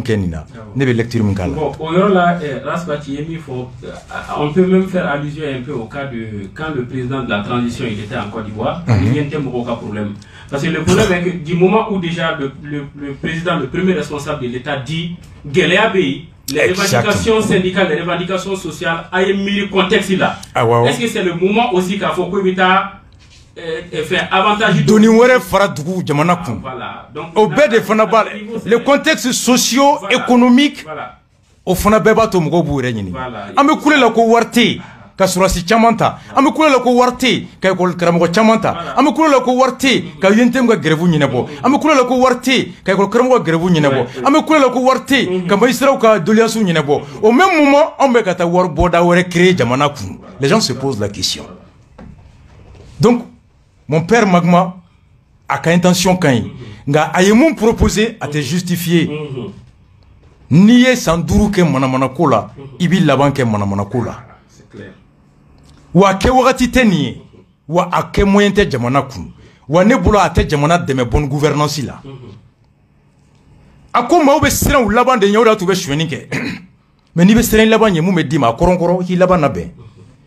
on peut même faire allusion un peu au cas de quand le président de la transition il était en Côte d'Ivoire, il n'y a aucun problème. Parce que le problème est que du moment où déjà le, le, le président, le premier responsable de l'État dit Guéléa Béi, les revendications syndicales, les revendications sociales, a mis le contexte là. Ah, ouais, ouais. Est-ce que c'est le moment aussi qu'il faut que l'État fait avantage de voilà. Donc, au bed de Fanabal, le contexte socio-économique au Fanabeba Tomogo Boureni. Ame koule la ko warte ka surasi chamanta. Ame koule la ko warte ka ko karamo chamanta. Ame koule la ko warte ka yentem ga grevu nyinebo. Ame koule la ko warte ka ko karamo ga grevu nyinebo. Ame koule la ko warte ka maïsra ka doliasu nyinebo. Au même moment, on me kata war boda wore créer jamana kun. Les gens se posent la question. Donc mon père Magma a qu'à intention quand il a mon proposé à te justifier. Nié sanduru ke manamanakola, ibi laban ke manamanakola. C'est clair. Wa ke wakati te nié, wa ake moyen te jamana kun, wa ne bula ate jamana de me bonne gouvernance là. Ako ma obe siran ou laban de nyaoda tu be chwenike. Mais ni be siran laban ye mu me dima koronkoro ki laban na be.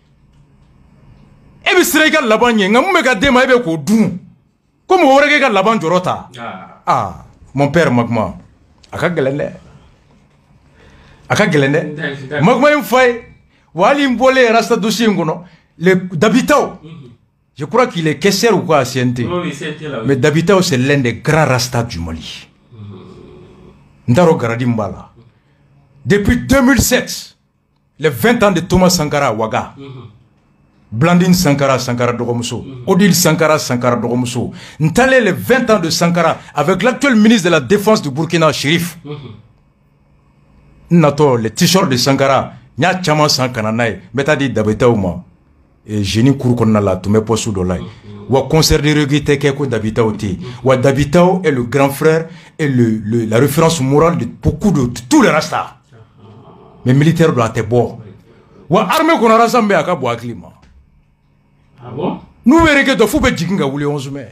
Ebe sirega laban ye ngamu me ga dema ebe ko dun. Comme orege ga laban jorota. Ah. Ah, mon père Magma. Aka gelende. Aka gelende. Magma mfai wali mbole rasta dossier ngono le d'Habitao. Je crois qu'il est caissière ou quoi à C N T. Oui, C N T là. Mais d'Habitao c'est l'un des grands rastas du Mali. Ndaro Garadimbala. Depuis deux mille sept, les vingt ans de Thomas Sankara Ouaga. Blandine Sankara, Sankara Dogomuso, Odile Sankara, Sankara Dogomuso. N'tallez les vingt ans de Sankara avec l'actuel ministre de la Défense du Burkina, Chérif. Nato, les t-shirts de Sankara, Nya Chama Sankara Nae, Betadi Dabitaouma, et Génie Kourkonala, tous mes postes de là. Ou concert de regretté Keko Dabitao T. Ou Dabitao est le grand frère et le, le, la référence morale de beaucoup de, de tous les Rastas. Mais militaires doivent être beaux. Ou armée qu'on a rassemblé à Cabo Climat. Ah bon? Nous verrons que faut pas dire que vous onze mai.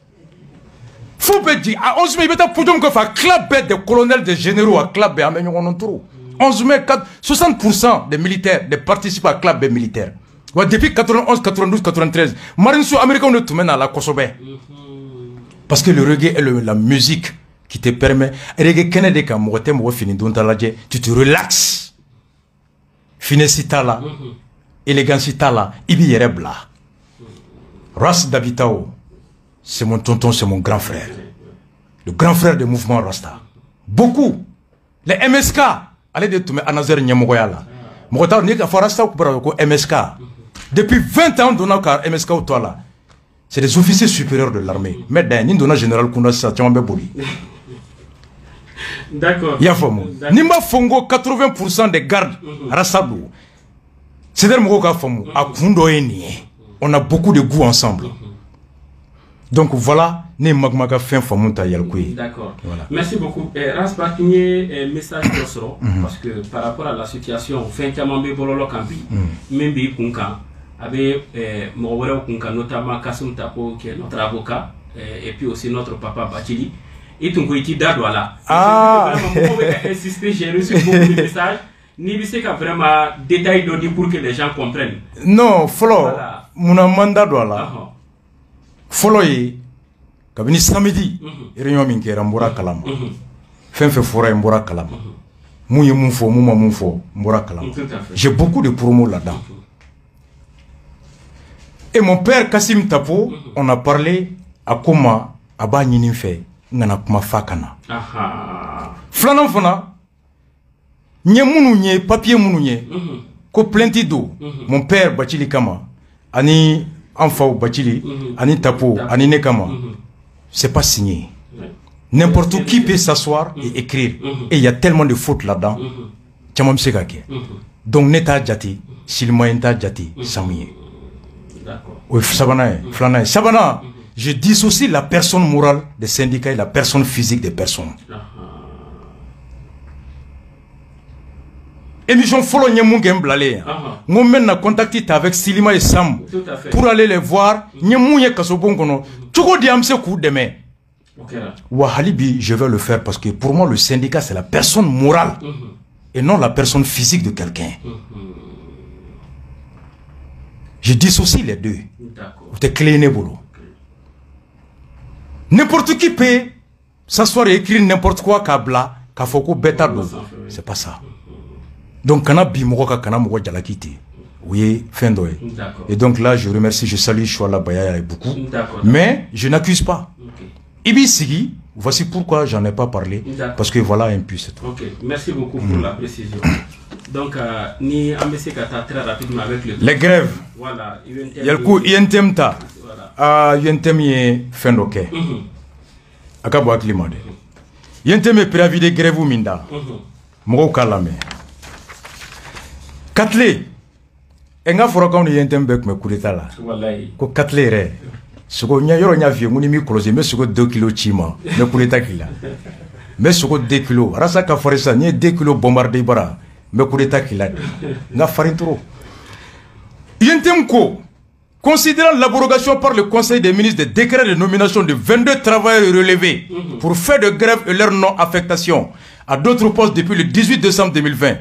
Faut pas dire à onze mai il y a pour que faire club de colonels de généraux à club à Menyongon trop. onze mai soixante pour cent des militaires des participants à club militaire. Depuis quatre-vingt-onze, quatre-vingt-douze, quatre-vingt-treize, marine sous américain ne te mène à la Kosobe. Parce que le reggae est le, la musique qui te permet reggae Kennedy quand moi t'aime moi fini donc tu te relaxes. Finesita là, élégancita là, ibi yerebla. Ras d'Habitao, c'est mon tonton, c'est mon grand frère. Le grand frère du mouvement Rasta. Beaucoup. Les M S K, allez de tout, mais Anazer Nyamogoyala. Mokota, on dit qu'il faut Rasta ou M S K. Depuis vingt ans, on a M S K ou toi là. C'est des officiers supérieurs de l'armée. Mais d'un, nous donnons général Kounda Satiambe Bouli. D'accord. Yafomo. Nimba Fongo, quatre-vingts pour cent des gardes Rassadou. C'est-à-dire Mogoka Fomo. A Kundo Eni. On a beaucoup de goût ensemble. Donc voilà, ne magmaga fin famunta yalkoui. D'accord. Voilà. Merci beaucoup. Eh, Raspa Kigné, message d'Osro, parce que par rapport à la situation, fin Kamambe Bololo Kampi, même bi Kunka, avec Mouawara Kunka, notamment Kassoum Tapo, qui est notre avocat, et puis aussi notre papa Bachili, et ton coïti d'Adouala. Ah! Vraiment, on insister, j'ai reçu beaucoup de messages. N'ibissez qu'à vraiment détail donné pour que les gens comprennent. Non, Flo, voilà. Mon mandat doit là. Flo est, quand venu samedi, réunion minke mbora kalama. Fin fait fora mbora kalama. Mouye moufo, mouma moufo, mbora kalama. J'ai beaucoup de promos là-dedans. Et mon père Kassim Tapo, on a parlé à comment Abba Nini fait ngana kuma fakana aha flana fana nye munu nye papier munu nye ko plainte do mon père Bachili Kama ani enfant Bachili ani Tapo ani Nekama c'est pas signé. N'importe qui peut s'asseoir et écrire et il y a tellement de fautes là-dedans chamam sekake donc neta jati silmoyenta jati samye d'accord oui sabana flana sabana je dissocie la personne morale des syndicats et la personne physique des personnes. Émission follow Nyemungem Blale. Nous maintenant contacté avec Silima et Sam pour aller les voir. Nyemouye Kasobongono. Tuko diamse coup demain. Wahalibi, je vais le faire parce que pour moi le syndicat c'est la personne morale et non la personne physique de quelqu'un. Je dissocie les deux. Vous êtes clé boulot. N'importe qui peut s'asseoir et écrire n'importe quoi kabla kafoko beta do. C'est pas ça. Donc kana bimoka kana mo jalakiti. Oui, fin d'oeil. Et donc là je remercie, je salue Chouala Bayaya beaucoup. Mais je n'accuse pas. Ibi Sigi, voici pourquoi j'en ai pas parlé. Parce que voilà un peu c'est tout. Ok, merci beaucoup pour mmh. la précision. Donc, euh, ni ambassadé Kata très rapidement avec le... Les grèves. Voilà. Il y a le coup, il y a un thème ta. Ah, il y a un thème qui est fin d'ok. Akabo aklimade. Il y a un thème préavis de grève ou minda. Moko kalame. Katlé. Enga fora quand il y a un thème bec me couleta là. Wallahi. Ko katlé re. Soko nya yoro nya vie muni mi close mais soko deux kilos chima. Me couleta kila. Mais soko deux kilos. Rasa ka foresa ni deux kilos bombardé bara. Mais coup d'état qu'il a n'a farin trop. Yentemko, considérant l'abrogation par le Conseil des ministres des décrets de nomination de vingt-deux travailleurs relevés mm-hmm. pour faire de grève et leur non-affectation à d'autres postes depuis le dix-huit décembre deux mille vingt.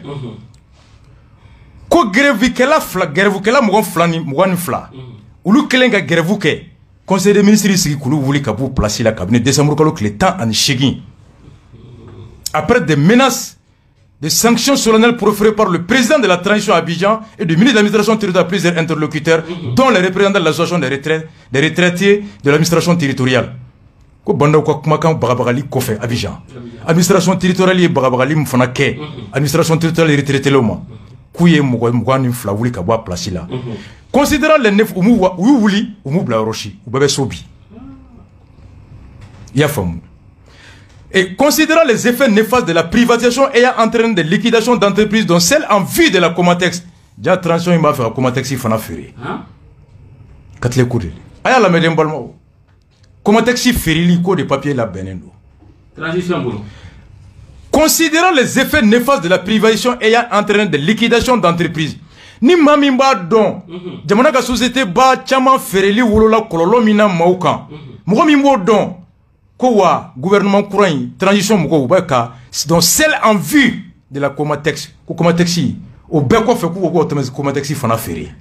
Ko grève kela fla grève kela mougon flani mougon fla. Ulu kelenga grève ke Conseil des ministres ici koulou vouli kabou placer la cabinet décembre kalo que le temps en chegin. Après des menaces des sanctions solennelles proférées par le président de la transition à Abidjan et du ministre de l'administration territoriale à plusieurs interlocuteurs, mmh. dont les représentants de l'association des, retraites, des retraités de l'administration territoriale. Ko banda ko kumakan bagabagali kofe Abidjan. Administration territoriale bagabagali mfana ke. Administration territoriale retraité loma. Kuye mugwani flavuli ka boa place là. Considérant les neuf umu wuli umu bla rochi, ubebe sobi. Ya famu. Et considérant les effets néfastes de la privatisation ayant entraîné des liquidations d'entreprises dont celle en vue de la Comatex, déjà transition il m'a fait la Comatex il fana ferry. Quand les coups de aya la medem balmo. Comatex il ferry li ko de papier la benendo. Transition boulot. Considérant les effets néfastes de la privatisation ayant entraîné des liquidations d'entreprises, ni mamimba don, jamana ka société ba chama ferry li wolo la kololo mina maukan. Mo mimbo don. Kowa gouvernement courant transition moko baka donc celle en vue de la Comatex ko Comatex au beko fe ko ko Comatex fana ferry.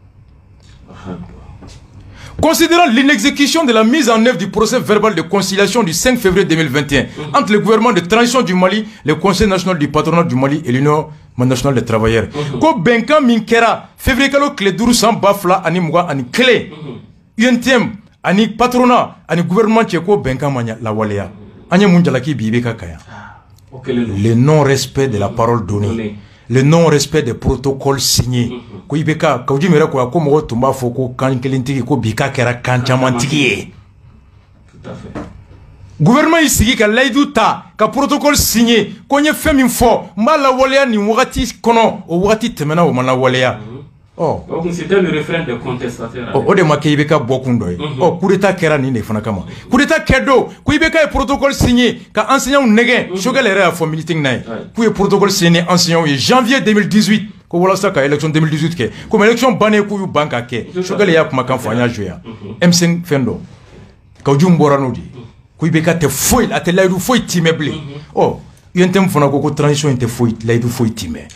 Considérant l'inexécution de la mise en œuvre du procès verbal de conciliation du cinq février deux mille vingt et un entre le gouvernement de transition du Mali, le Conseil national du patronat du Mali et l'Union nationale des travailleurs. Ko benka minkera février kalo clé duru sans bafla ani muga ani clé. U N T M ani patronat ani gouvernement tcheko benka manya la walea anya munjalaki bibeka kaya le non respect de la parole donnée, le non respect des protocoles signés ko ibeka ka ujimera ko ko mo tumba foko kan kelintiki ko bika kera kan chamantiki tout à fait gouvernement ici ka laidu ta ka protocole signé ko nye femi fo mala walea ni wakati kono o wakati temena o mala walea. Oh, donc c'était le refrain des contestataires. Oh, o de ma kebeka bokundo. Oh, coup d'état kera ni ne fana kama. Coup d'état kedo, ku ibeka e protocole signé ka enseignant nege, choga lere a fo meeting na. Ku e protocole signé enseignant en janvier deux mille dix-huit. Ko wala sa ka élection deux mille dix-huit ke. Comme élection bané ku yu banka ke. Choga le ya kuma kan fanya joya. M cinq fendo. Ka ujumbora no di. Ku ibeka te foi la te laidu foi timeble. Oh, yentem fana ko ko transition inte foi laidu foi time.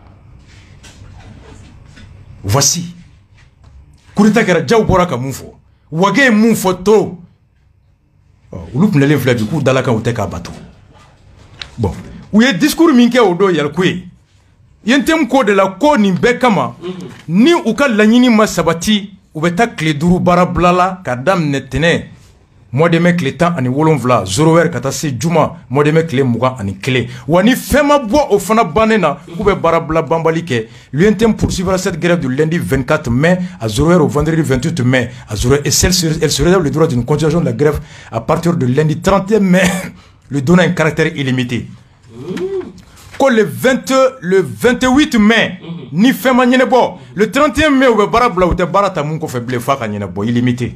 Voici. Kurita kera jaw bora ka munfo. Wage munfo to. Oh, ulup nele vla du coup dalaka uteka bateau. Bon, où est discours minke odo yal kwe. Yentem ko de la ko ni bekama ni uka lanyini masabati ubeta kle duru barablala kadam netene. mois de mai tile tan ani wolonwula zéro heure ka taa se juma mois de mai tile mugan ani kelen wa ni fɛn ma bɔ o fana bannen na k'u bɛ baara bila banbali kɛ l'U N T M poursuivra cette grève du lundi vingt-quatre mai à zéro heure au vendredi vingt-huit mai à zéro heure et elle se réserve le droit d'une continuation de la grève à partir de lundi trente et un mai lui donnant un caractère illimité. Ko le vingt le vingt-huit mai ni fɛn ma ɲɛnɛ bɔ le trente et un mai u bɛ baara bila u tɛ baara ta mun kɔfɛ bilen f'a ka ɲɛnɛ bɔ illimité.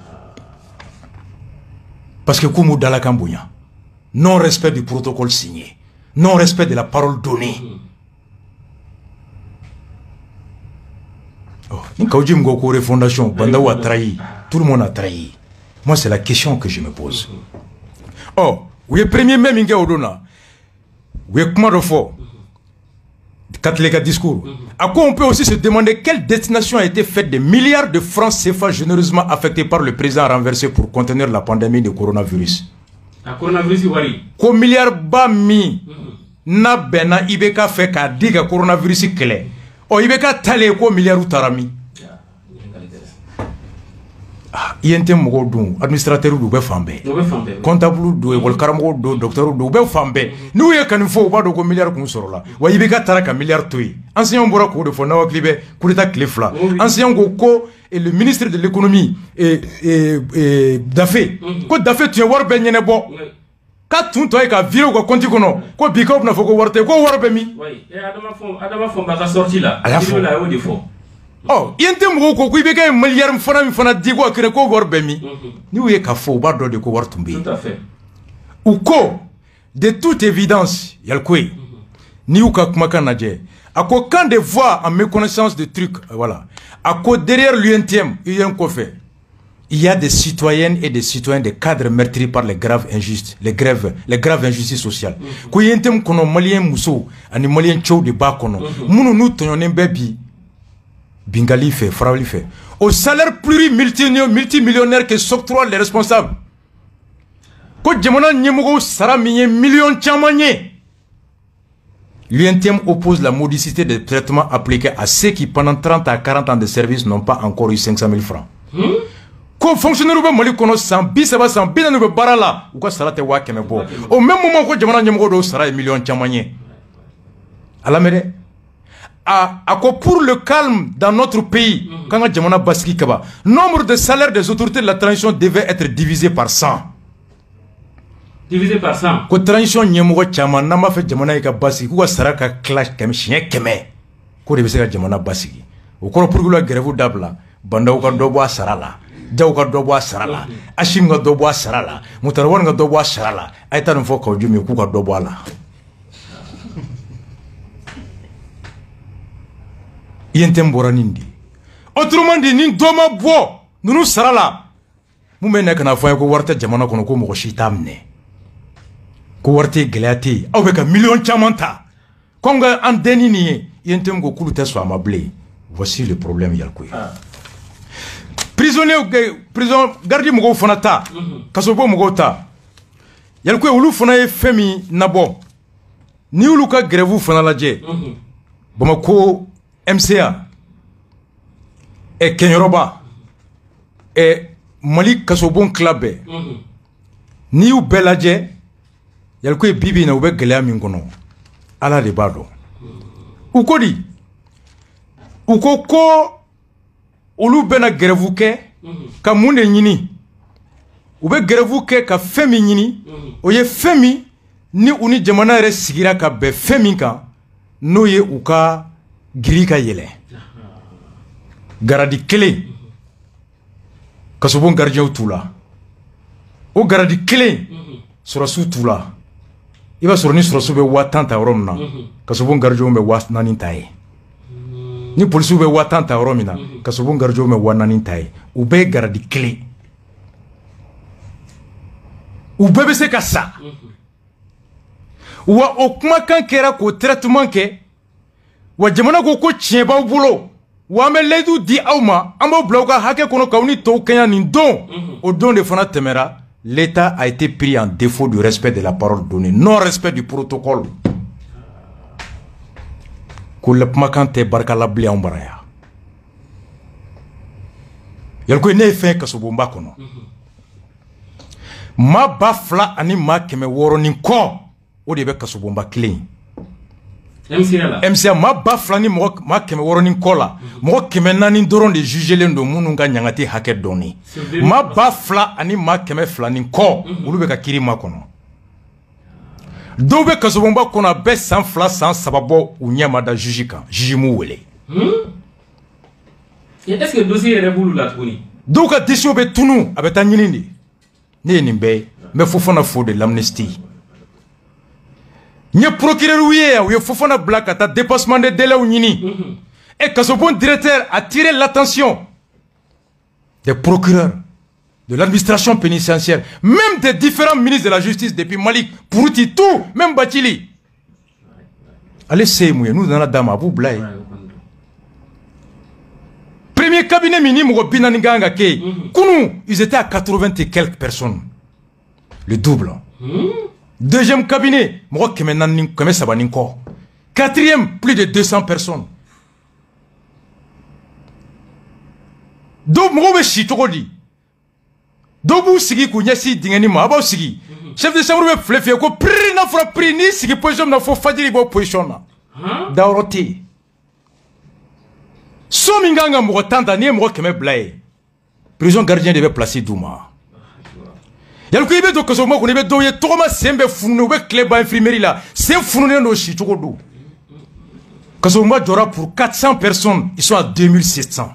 Parce que Koumou Dalakan Bouya, non-respect du protocole signé, non-respect de la parole donnée. Oh, Nkaoudjim Gokore Fondation, Bandaou a trahi, tout le monde a trahi. Moi, c'est la question que je me pose. Oh, oui, le premier même Inge Odona, oui, comment le faut Catholique discours. À quoi on peut aussi se demander quelle destination a été faite des milliards de francs C F A généreusement affectés par le président renversé pour contenir la pandémie de coronavirus. La coronavirus, oui. Ko milliard ba mi na bena ibeka fait ka diga coronavirus kele. O ibeka tale ko milliard utarami. Ah, I N T M dun administrateur du be fambe. Comptable du école karamo du docteur du be fambe. Nous ye kan fo ba do ko milliard kun soro la. Wa ibeka tara ka milliard toyi. Enseignant bora ko de fo na waklibe coup d'état clé fla. Enseignant go ko et le ministre de l'économie et et, et Dafé. Ko Dafé tu war be nyene bo. Ka tun toy ka viro ko konti kono. Ko bikop na fo ko warte ko war be mi. Oui, et Adama fo Adama fo ba ka sorti là. Il la au défaut. Oh, il y a un mot qui est un milliard de francs, il faut dire que vous avez mis. Nous, il y a un faux bar de quoi tomber. Tout à fait. Ou quoi, de toute évidence, il y a le quoi. Ni ou quoi, comment on a dit. À quoi, quand des voix en méconnaissance de trucs, voilà. À quoi, derrière l'U N T M, il y a un quoi fait. Il y a des citoyennes et des citoyens, des cadres meurtris par les graves injustices, les graves, les graves injustices sociales. Quand il y a un thème qu'on a malien mousso, un malien tchou de bas qu'on a. Nous, nous, tenons un bébé. Bingali fait, Frauli fait. Au salaire plurimultimillionnaire que s'octroient les responsables. Quand Djemona Nyemogo sera mis million tchamanye. L'U N T M oppose la modicité des traitements appliqués à ceux qui pendant trente à quarante ans de service n'ont pas encore eu cinq cent mille francs. Quand fonctionnaire ou Mali kono sans bis ça va sans bien nous barala ou quoi ça te wa kemebo. Au même moment que Djemona Nyemogo sera million tchamanye. À la mère. À, à quoi pour le calme dans notre pays, mm-hmm. Quand Djamana Baski Kaba, nombre de salaires des autorités de la transition devait être divisé par cent. Divisé par cent. Quand la transition Nyemogo Tchama n'a pas fait Djamana Baski, ou Saraka clash comme chien Keme, qu'on devait faire Djamana Baski. Au cours pour la grève d'Abla, Bandauka Doboa Sarala, Jauka Doboa Sarala, Ashimga Doboa Sarala, Mutarwanga Doboa Sarala, Aitan Foko Jumi Kuka Doboala. Yentem boranindi. Autrement dit, ni doma bo, nous nous sera là. Nous menons qu'un foyer ko warte jamana kono ko mo shitamne. Ko warte gleati, avec un million chamanta. Konga en denini, yentem go kuluta so amable. Voici le problème yalkoy. Prisonnier prison gardi mo go fonata. Kasobo mo go ta. Yalkoy ulu fona e femi nabo. Ni ulu ka grève fona la je. Bamako M C A et Kenyoroba et Mali Kasobon Club ni ou Beladje yalko bibi na ube gelea mingono ala de bado uko di uko ko olu bena grevuke ka munde nyini ube grevuke ka femi nyini oye femi ni uni jamana re sigira ka be femi kan no ye uka Grika yele garadi kele kasobon gardien tula o garadi kele surasu tula iba surni surasu be watanta romna kasobon gardien be wasnani taye ni polisu be watanta romina kasobon gardien be wanani taye ube garadi kele ube be se kasa wa okuma kan kera ko traitement ke wa jamana ko ko tieba bulo wa me ledu di awma amba bloka hake kono kawni to kenya ni don au don de fana temera l'état a été pris en défaut du respect de la parole donnée, non respect du protocole. Ko le makan te barkala bli on baraya yal ko ne fe ka so bomba kono ma ba fila ani ma kɛmɛ wɔɔrɔ ni kɔ o de bɛ kasobonba kelen M C A la M C A ma ba fila ni mɔgɔ ma kɛmɛ wɔɔrɔ ni kɔ la mɔgɔ kɛmɛ naani dɔrɔn de jugelen don minnu ka ɲangati hakɛ dɔɔni ma ba fila ani ma kɛmɛ fila ni kɔ olu bɛ ka kiiri ma kɔnɔ dɔw bɛ kasobonba kɔnɔ a bɛ san fila san saba bɔ u ɲɛ ma da juge kan juge m'u wele est-ce que dossier yɛrɛ b'olu la tuguni dɔw ka décision bɛ tunu a bɛ taa ɲini de ne ye nin bɛɛ ye n bɛ Fofana fo de l'amnistie n ye procureur ye u ye Fofana bila ka taa dépassement de délai ɲini et kasobon directeur a tiré l'attention des procureurs de l'administration pénitentiaire même des différents ministres de la justice depuis Malik Pourouti tout même Bathily allez c'est moi nous dans la dame à vous blaye premier cabinet minime au Binaninganga Kei. Kounou, ils étaient à quatre-vingts et quelques personnes. Le double. Deuxième cabinet, quatrième, plus de deux cents personnes. Donc, moi, je suis trop dit. Donc, vous sigi kounyasi dingani ma aba sigi. Chef de chambre be flefe ko pri na fra pri ni sigi position na fo fadiri bo position na. Daorote. Sominganga mo tanda ni mo keme blaye. Prison gardien devait placer Douma. Yal ko ibe do ko so mo ko ibe do ye to ma sembe funu be clé ba infirmerie là. C'est funu no shi to do. Ko so mo dora pour quatre cents personnes, ils sont à deux mille sept cents.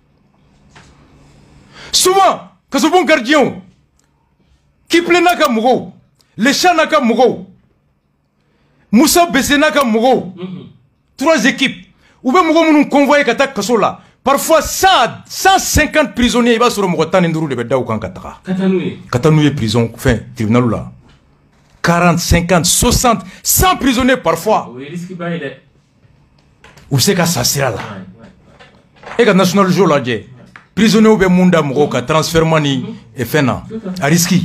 Souvent que ce bon gardien qui plaît naka mugo les chats naka mugo Moussa Bessé naka mugo trois équipes ou bien mugo nous convoyer kata kasola parfois cent cent cinquante prisonniers il va sur mugo tan nduru de bedaw kan kataka katanouye katanouye prison fin tribunal là quarante cinquante soixante cent prisonniers parfois oui risque ba il est ou c'est que ça sera là et que national jour là j'ai prisonnier ou bien munda mugo ka transfert money et fena à risque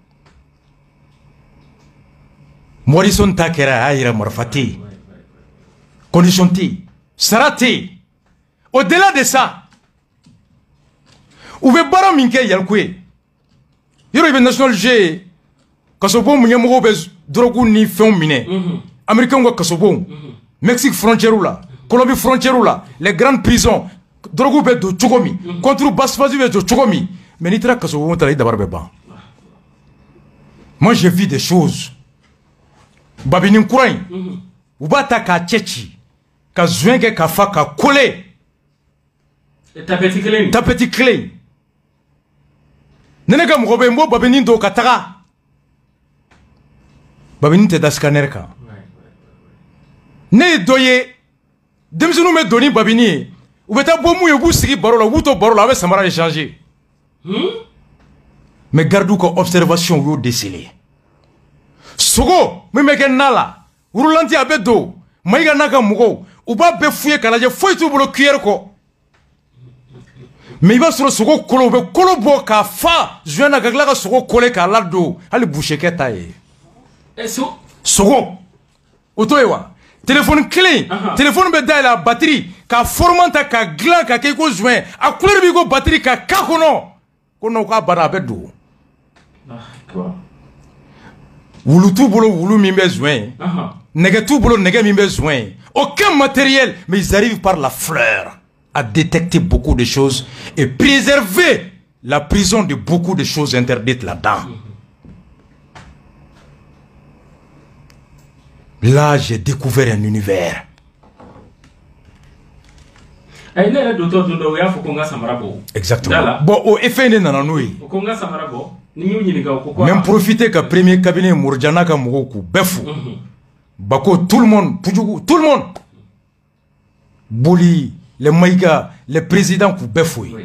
Morrison takera aira morfati condition ti sarati au-delà de ça ou be bara minke yalkwe yoro ibe national G kasobo munyamugo be drogu ni fon mine américain ko kasobo Mexique frontière là Colombie frontière là les grandes prisons drogu be do chogomi contre basfazu be do chogomi mais nitra kasobo tala dabar be ban moi j'ai vu des choses babinin kurain ou bata ka tchechi ka zwenge ka fa ka kole tapeti clean tapeti clean nenega mgobe mbo babinin do kataka babinin te da scanner ka ne doye demsunu me doni babini ou beta bomu yebu sigi barola wuto barola avec samara échanger mais gardou ko observation yo déceler sogo mimeke nala urulanti abedo maiga naka mugo uba be fuye kalaje foitu bolo cuillère ko mais il va sur sogo kolo be kolo bo ka fa juana gagla ka sogo kole ka lado ali boucheke taye eso sogo otoewa téléphone clé téléphone be dai la batterie ka formanta ka gla ka ke ko joint a couleur bi ko batterie ka ka kono kono ka bana bedo ah quoi Wulu tout bolo wulu mi besoin. Nègre tout bolo nègre mi besoin. Aucun matériel, mais ils arrivent par la fleur à détecter beaucoup de choses et préserver la prison de beaucoup de choses interdites là-dedans. Là, j'ai découvert un univers. Exactement. Bon, au F N nananoui. Même profiter que premier cabinet Mourjana ka Mouroukou, Befou, Bako, tout le monde, Poujougou, tout le monde. Boli, les Maïga, les présidents pour Befou. Oui.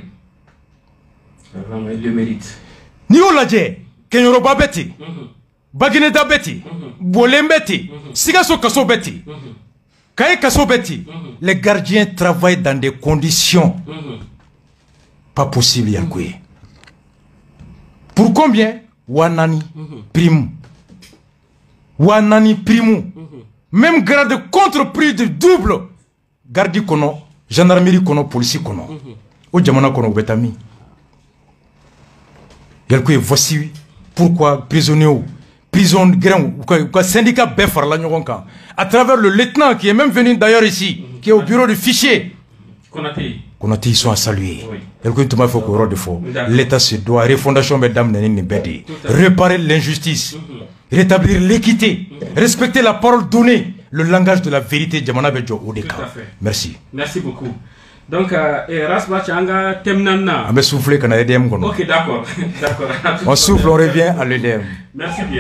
Il le mérite. Nio Ladje, Kenyoroba Beti, Bagineda Beti, Bolem Beti, Sigaso Kaso Beti, Kaye Kaso Beti. Les gardiens travaillent dans des conditions pas possibles, Yakoué. Pour combien? Wanani prime. Wanani prime. Même grade contre prix de double. Gardi kono, gendarmerie kono, police kono. O jamana kono betami. Yalko voici pourquoi prisonniers, prison grain, ou syndicat B F A R la Nyoronka, à travers le lieutenant qui est même venu d'ailleurs ici, qui est au bureau de fichier. Konaté, ils sont à saluer. L'État se doit, refondation, mesdames, réparer l'injustice, rétablir l'équité, respecter la parole donnée, le langage de la vérité. Merci. Merci beaucoup. Donc, Rasba Changa Temnana. On va souffler quand on a l'E D M. Ok, d'accord. On souffle, on revient à l'E D M. Merci bien.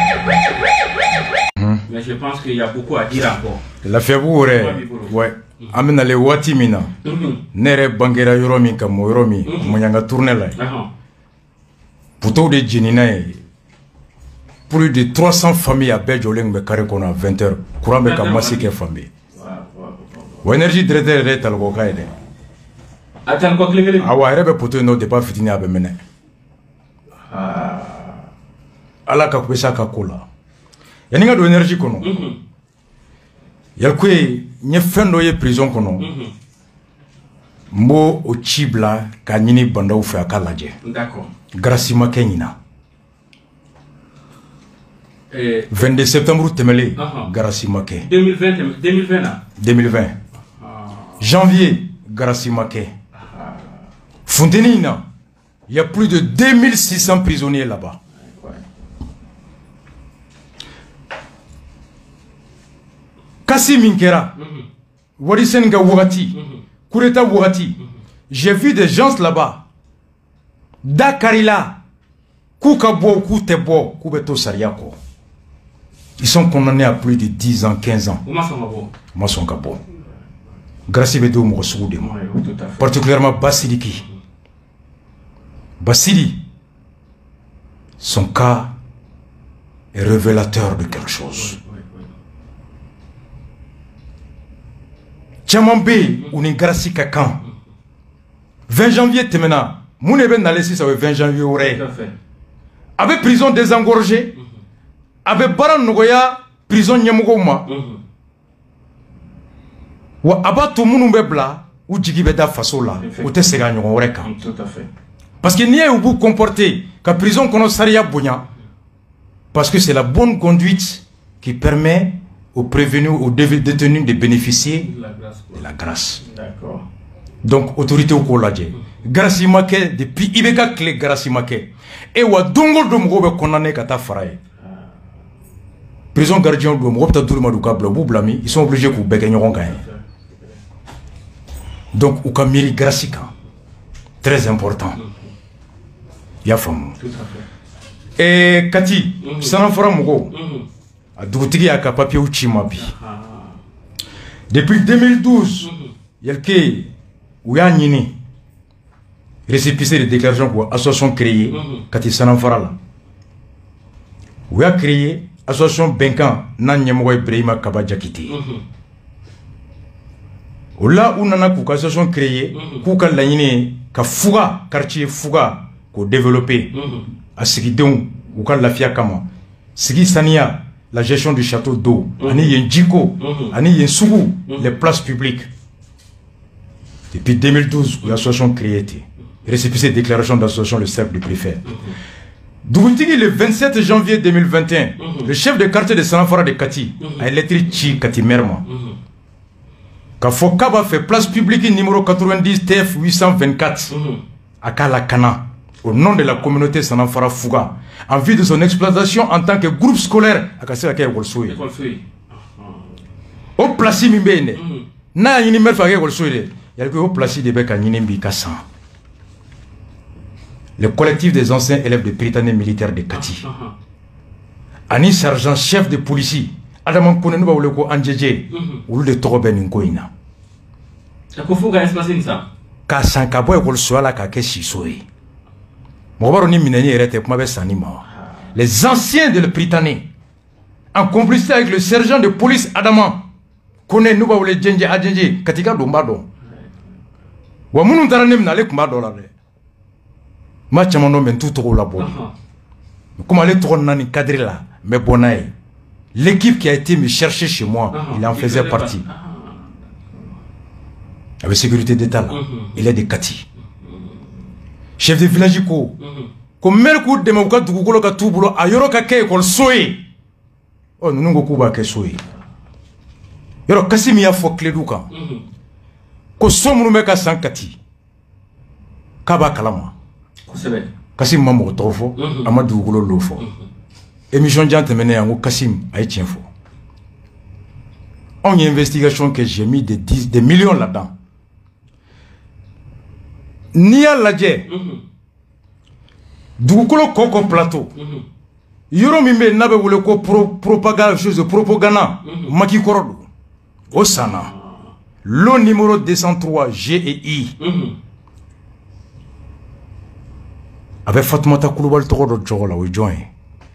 Hum. Mais je pense qu'il y a beaucoup à dire encore. La fèvre, ouais. Amena le wati mina. Nere bangera yoromi ka mo yoromi. Monyanga tourner là. Pour de Djenina, plus de trois cents familles à Belgioleng me carré qu'on a vingt heures. Courant me ka masike famille. Ou énergie drede re talgo kaide. Atan ko klingeli. Awa rebe poto no de pas fitini abe mene. Ah. Ala ka kwesa ka kola. Yaninga do énergie kono. Yalkwe nye fendo ye prison kono. Mbo o chibla ka nyini banda ou fe akalaje. D'accord. Grasima kenyina. vingt-deux septembre temele. Uh -huh. Grasima ke. deux mille vingt. deux mille vingt. deux mille vingt. Ah. Janvier. Grasima ke. Ah. Fontenina. Il y a plus de deux mille six cents prisonniers là-bas. Kassi Minkera, Wadisenga Wurati, Kureta Wurati, j'ai vu des gens là-bas. Dakarila, Koukabo, Koutebo, Koubeto Sariako. Ils sont condamnés à plus de dix ans, quinze ans. Masson Kabo. Grâce Bedo Mourosoudé. Particulièrement Basiliki. Basili, son cas est révélateur de quelque chose. Tchamambé ou Ningarasi Kakan. vingt janvier Temena. Mounebe Nalesi, ça veut vingt janvier Auré. Avec prison désengorgée. Avec Baran Nogoya, prison Nyamugoma. Ou Abatou Mounoubebla, ou Djigibeda Fasola, ou Tesseganyo Oreka. Tout à fait. Parce qu'il n'y a où vous comporter qu'à prison qu'on a Saria Bounya. Parce que c'est la bonne conduite qui permet aux prévenus, aux détenus de bénéficier la grâce, de la grâce. D'accord. Donc, autorité au Koladje. Grâce Imake, depuis Ibeka Kle Grâce Imake. Et wa Dongo Domgo condamné Kata Faraye. Prison gardien de Mopta Dourmadouka Blami, ils sont obligés de Bekenyoron gagner. Donc, au Kamiri Gracika. Très important. Yafam. Tout à fait. Et Kati, Sanan Fara Mogo. A Doutigi a papier ou Chimabi. Depuis deux mille douze, il y a le où il y a Nini. Récépissé de déclaration pour association créée, Kati Sanan Fara là. Où il a créé association Benkan, Nanyamo Ibrahima Kabadjakiti. Là où nana kou association créée, kou ka lañine ka Fouga, quartier Fouga, ko développé, à Sigidon, ou ka Lafia Kama, Sigi Sania, la gestion du château d'eau, ani yen Djiko, ani yen Sougou, les places publiques. Depuis deux mille douze, l'association créée était. Récépissé déclaration d'association le chef du préfet. Dougoutigi, le vingt-sept janvier deux mille vingt et un, le chef de quartier de Sanafara de Kati a électrique Chi Kati Merma. Kafokaba fait place publique numéro quatre-vingt-dix T F huit cent vingt-quatre à Kalakana, au nom de la communauté Sanafara Fouga, en vue de son exploitation en tant que groupe scolaire à Kassaka Wolsoui. Au placé Mimbene, na yini merfa ke Wolsoui, il y a que au placé de Beka Ninimbi Kassan. Le collectif des anciens élèves de Britanniques militaires de Kati. Ani sergent chef de police. Adaman Kounenou Baouleko Andjeje, ou le Toroben Nkoina. Koufuga espace ça. Kasankabo et Wolsoala Kakeshi Soe. Mobaroni Minani était pour ma sanima. Les anciens de le Britannique, en complicité avec le sergent de police Adaman, connaît nous Baoulé Djenje Adjenje, Katika Dombado. Wamunu Taranem n'allait que Madola. Machamano men tout trop la bonne. Comme aller tourner dans cadre là, mais bonaï. L'équipe qui a été me chercher chez moi, uh -huh. il en faisait il partie. Uh -huh. Avec sécurité d'État là, uh -huh. il est de Kati. Uh -huh. Chef de village ko, ko mer ku dɛmɛ u ka dugukolo ka t'u bolo a yɔrɔ ka kɛ ekɔliso ye ɔ ninnu ko k'u b'a kɛ so ye yɔrɔ Kassim y'a fɔ tile du kan ko so minnu bɛ ka san Kati k'a b'a kalama Kassim ma mɔgɔ tɔgɔ fɔ a ma dugukolo lo fɔ émission jan tɛmɛnen yan ko Kassim a ye tiɲɛ fɔ on y a investigation que j'ai mis des dix des millions là-dedans n'i y'a lajɛ dugukolo Koko plateau yɔrɔ min bɛ n'a bɛ wele ko propagande chose de propaganda Maki kɔrɔ don o sanna lot numéro deux cent trois G et I a bɛ Fatumata Kulubali tɔgɔ dɔ jɔgɔ la o ye jɔn ye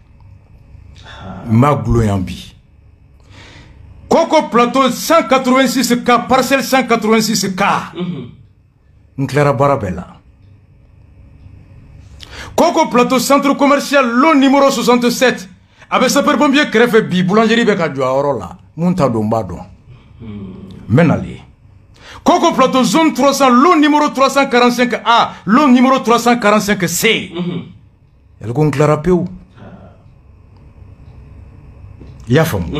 n b'a gulo yan bi Koko plateau cent quatre-vingt-six K parcelle cent quatre-vingt-six K n tilara baara bɛɛ la Koko plateau centre commercial lot numéro soixante-sept a bɛ sapeur pompier kɛrɛfɛ bi boulangerie bɛ ka jɔ a yɔrɔ la mun t'a dɔn n b'a dɔn n bɛ nalen Koko plateau zone trois cents lot numéro trois cent quarante-cinq A lot numéro trois cent quarante-cinq C yɛrɛ ko n tilara pewu i y'a faamu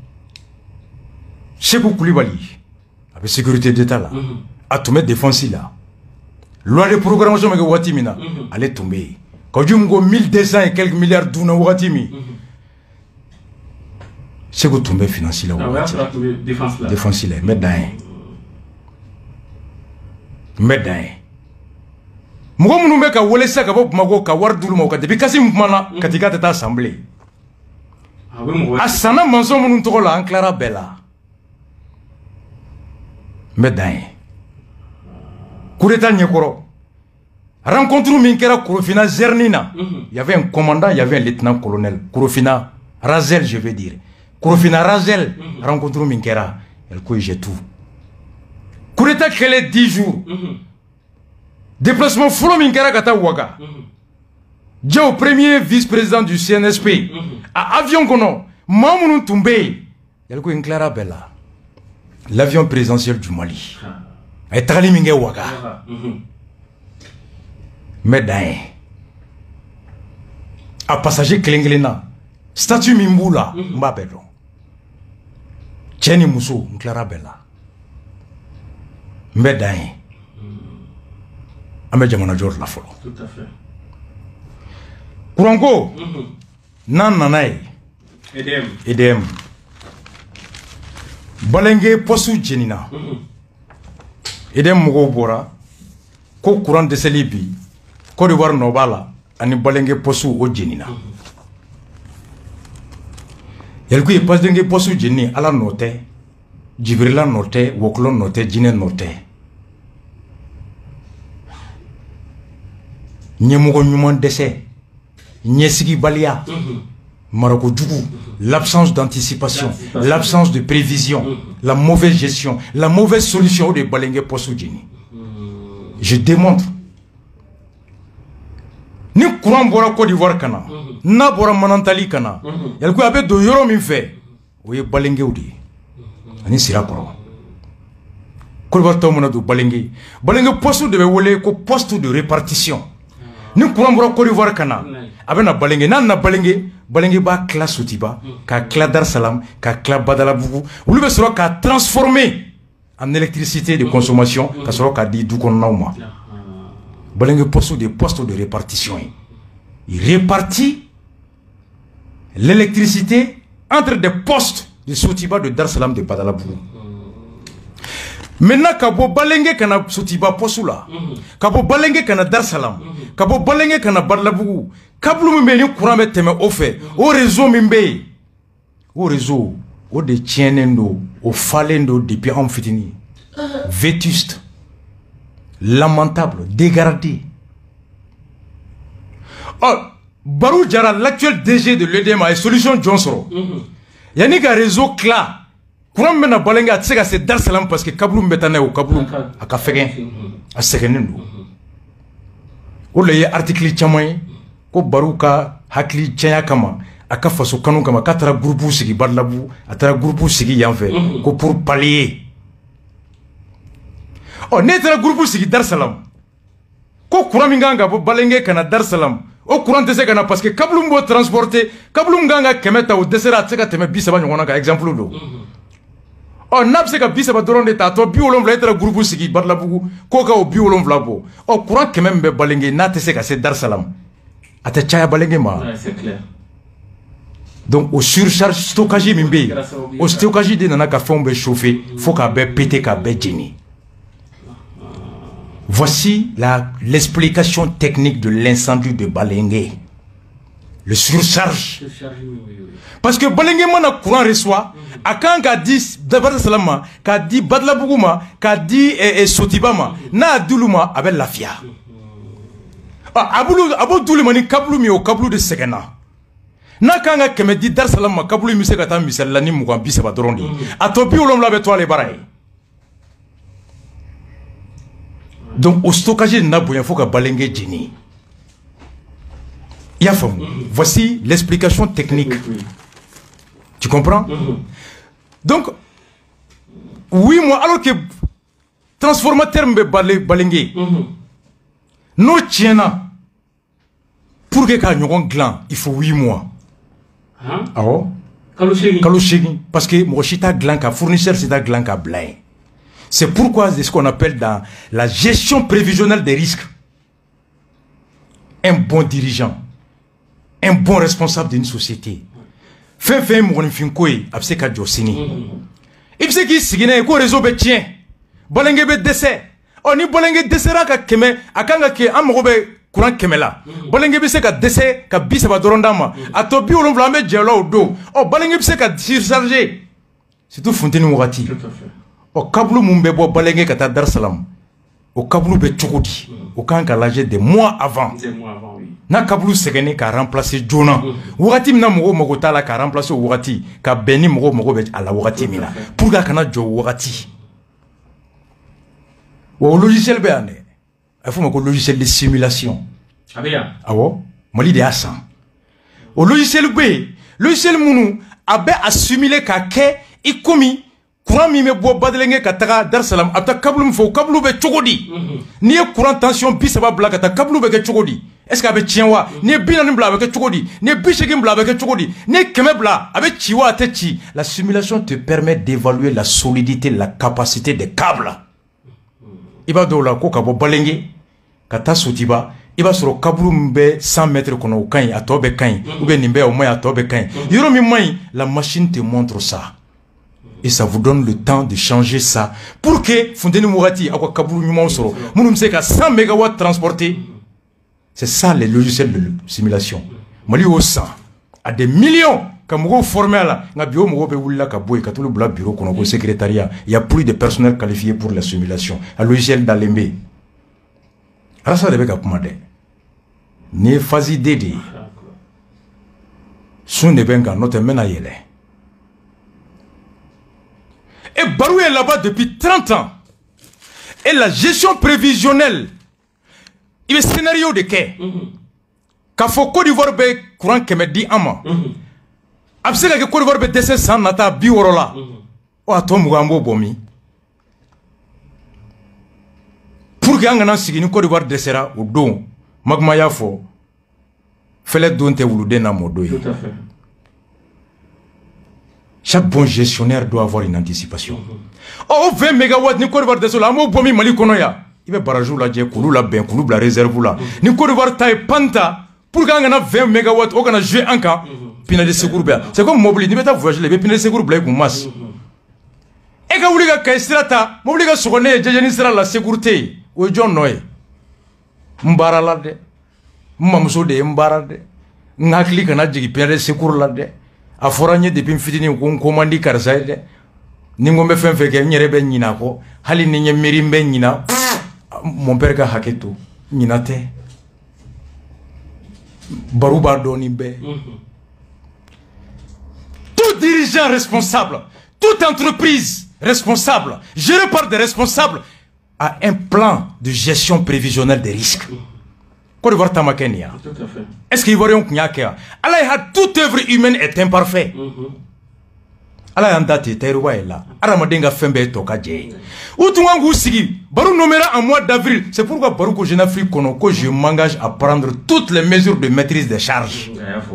Sékou Coulibaly a bɛ sécurité d'état la a tun bɛ défense la loi de programmation bɛ kɛ waati min na ale tun bɛ yen Kajum ko mille deux cents et quelques milliards dunna wagati min Sékou tun bɛ finance la wagati défense la n bɛ dan ye n bɛ dan ye mɔgɔ minnu bɛ ka wele sisan ka bɔ Bamako ka wari d'olu ma o kan depuis Kassim kumana Kati k'a tɛ taa assemblée a sanna mɔnsɔn minnu tɔgɔ la an tilara bɛɛ la n bɛ dan ye coup d'état ɲɛkɔrɔ rencontre min kɛra Korofina Zerni na il y avait un commandant il y avait un lieutenant colonel Korofina Razel je veux dire Korofina Razel rencontre min kɛra elle ko j'ai tout coup d'état kɛlɛ dix jours déplacement fɔlɔ min kɛra ka taa Ouaga Diaw premier vice-président du C N S P a avion kɔnɔ maa minnu tun bɛ yen elle ko n tilara bɛɛ la l'avion présidentiel du Mali a ye tagali min kɛ Ouaga n bɛ dan ye a passager kelen kelen na statut min b'u la n b'a bɛɛ dɔn cɛ ni muso n tilara bɛɛ la n bɛ dan ye an bɛ jamana jɔ de la fɔlɔ kuranko n'an nana ye E D M Balenge postu jenina E D M mɔgɔw bɔra ko courant dɛsɛli bi Côte d'Ivoire nɔ b'a la ani Balenge postu o jenina yɛrɛ ko ye Balenge postu jenini Ala nɔ tɛ Jibirila nɔ tɛ Wɔkulɔ nɔ tɛ jinɛ nɔ tɛ ɲɛmɔgɔ ɲuman dɛsɛ ɲɛsigibaliya marakojugu l'absence d'anticipation l'absence de prévision la mauvaise gestion la mauvaise solution de Balenge postu jeni je démontre ni courant bɔra Côte d'Ivoire kana n'a bɔra Manantali kana yɛrɛ ko a bɛ don yɔrɔ min fɛ o ye Balengew de ye ani Sirakɔrɔ Côte d'Ivoire tɔw mana don Balenge Balenge postu de bɛ wele ko poste de répartition ni courant bɔra Côte d'Ivoire kana a bɛ na Balenge n'a na Balenge Balenge b'a tila Sotiba k'a tila Dar Salam k'a tila Badalabugu olu bɛ sɔrɔ k'a transformer en électricité de consommation ka sɔrɔ k'a di du kɔnɔnaw ma Balenge poste de poste de répartition il répartit l'électricité entre des postes de Sotiba de Dar Salam de Badalabugu maintenant ka bɔ Balenge kana Sotiba poste la ka bɔ Balenge kana Dar Salam ka bɔ Balenge kana Badalabugu câble min bɛ ni courant bɛ tɛmɛ o fɛ o réseau min bɛ yen o réseau o de tiɲɛnen don o falen don depuis anw fitini vétuste lamentable dégradé oh Barou Diarra l'actuel D G de l'E D M a ye solution jɔn sɔrɔ yanni ka réseau tila courant bɛ na Balenge a tɛ se ka se Dar Salam parce que câble min bɛ taa n'a ye o câble a ka fɛgɛn a sɛgɛnnen don o de ye article caman ye ko Barou ka hakili cɛnya kama a ka faso kanu kama k'a taara groupe sigi Badalabugu a taara groupe sigi yan fɛ ko pour pallier ɔ ne taara groupe sigi Dar Salam ko courant min kan ka bɔ Balenge kana Dar Salam au courant de ce qu'on a parce que Kablum doit transporter Kablum ganga kemeta ou desera tseka teme bisaba nyona ka exemple do oh n'a se ka bisaba doron de ta to bi wolon vla etra groupe sigi badla bugu ko ka o bi wolon vla bo oh courant kemem be balenge na te se ka se Dar Salam ate chaya balenge ma ouais, c'est clair. Donc au surcharge stockage mimbe au stockage de nana ka fond be chauffer faut ka be péter ka be djini. Voici l'explication technique de l'incendie de Balengue. Le surcharge. Parce que Balengue mana courant reçoit, à quand qu'a dit Dabar Salama, qu'a dit Badla Bougouma, qu'a dit Sotibama, na Duluma avec la fia. Aboulou Abou Doulimani Kablou mi au Kablou de Segena. Na kanga keme dit Dar Salama Kablou mi segata mi selani mugambi sabadrondi. A topi ulom la beto ale barai. Donc au stockage n'a pas il faut que Balengue djini. Il y a fond. Voici l'explication technique. Tu comprends? Donc oui moi alors que transformateur me Balengue. No tiena pour que ka nyogon gland il faut huit mois. Hein? Ah oh? Kalouchegi. Parce que mon chita gland ka fournisseur c'est un gland ka blind. C'est pourquoi c'est ce qu'on appelle dans la gestion prévisionnelle des risques. Un bon dirigeant, un bon responsable d'une société. Fait fait mon finkoy abse ka josini. Il sait qui signé ko réseau be tien. Balengue be décès. On ni Balengue décès ka keme akanga ke amro be courant kemela. Balengue be se ka décès ka bisa ba dorondama. Atobi olon vlambe djelo do. Oh Balengue be se ka surcharger. C'est tout Fontaine Mourati. Tout à fait. Au Kablou Mumbebo Balengue Kata Dar Salam. Au Kablou Betchokodi. Au Kanka l'âge des mois avant. Des mois avant, oui. Na Kablou Segene qui a remplacé Jona. Wurati Mina Mogo Mogotala qui a remplacé Wurati. Qui a béni Mogo Mogo à la Wurati Mina. Pour que Kana Jo Wurati. Au logiciel Béane. Il faut un logiciel de simulation. Ah bien. Ah ouais? Mali de Hassan. Au logiciel B. Logiciel Mounou. Abe a simulé Kake. I komi. Courant mi me bo Balengue kataka Dar Salam ata Kablou fo Kablou be chogodi ni courant tension bi saba bla kata Kablou be ke chogodi est ce que abe tienwa ni binani bla be ke chogodi ni bishegim bla be ke chogodi ni keme bla abe chiwa te chi. La simulation te permet d'évaluer la solidité, la capacité des câbles. Iba do la ko ka bo Balengue kata sotiba iba soro Kablou mbe cent mètres kono kan atobe kan ou bien nimbe au moins atobe kan yoro mi mai la machine te montre ça. Et ça vous donne le temps de changer ça. Pour que Fontaine Mourati, à quoi Kaboulou Nyuma Soro, nous sommes à cent mégawatts transportés. C'est ça les logiciels de simulation. Mali au cent, à des millions, comme vous formez là, n'a bio mo be wula ka boy ka tout le bureau qu'on a au secrétariat, il y a plus de personnel qualifié pour la simulation. Un logiciel d'Alembe. Alors ça devait kapumade. Ne fazi dede. Son ne benga notre mena yele. Et Barou est là-bas depuis trente ans. Et la gestion prévisionnelle, il y a un scénario de quai. Quand faut Côte d'Ivoire be courant que me dit ama. Absolument que Côte d'Ivoire be décès sans nata biorola. O atom mugambo bomi. Pour que angana sigini Côte d'Ivoire décéra au don magma yafo. Fallait donte wulude na modoy. Tout à fait. Chaque bon gestionnaire doit avoir une anticipation. Oh, vingt mégawatts, ni Côte d'Ivoire de cela, moi, bomi mali konoya. Il va barajou la dje, koulou la ben, koulou la réserve là. Ni Côte d'Ivoire taille panta, pour qu'on ait vingt mégawatts, on a joué un cas, pina de secours bien. C'est comme mobile, ni beta voyager, les pina de secours bien, pour masse. Et quand vous voulez que Kaisrata, vous voulez que Soné, Djani sera la sécurité, ou John Noé. Mbaralade, Mamsode, Mbarade, Nakli, Kana, Djiki, pina de secours là de. A foragné depuis fitini ko commandi karza de ni ngombe fen fe ke nyere be nyina ko hali ni nyemiri mbe nyina mon père ka haketo nyina te baruba doni be. Tout dirigeant responsable, toute entreprise responsable gérée par des responsables a un plan de gestion prévisionnelle des risques. Côte d'Ivoire Tamakenia. Tout à fait. Est-ce qu'il y a un knyaka? Allah, toute œuvre humaine est imparfaite. ala y'an da ten tayiruba ye la adamaden ka fɛn bɛɛ tɔ ka jɛ ye u tun kan k'u sigi Barou nommera en mois d'avril. C'est pourquoi Barou que je n'Afrique que je m'engage à prendre toutes les mesures de maîtrise des charges.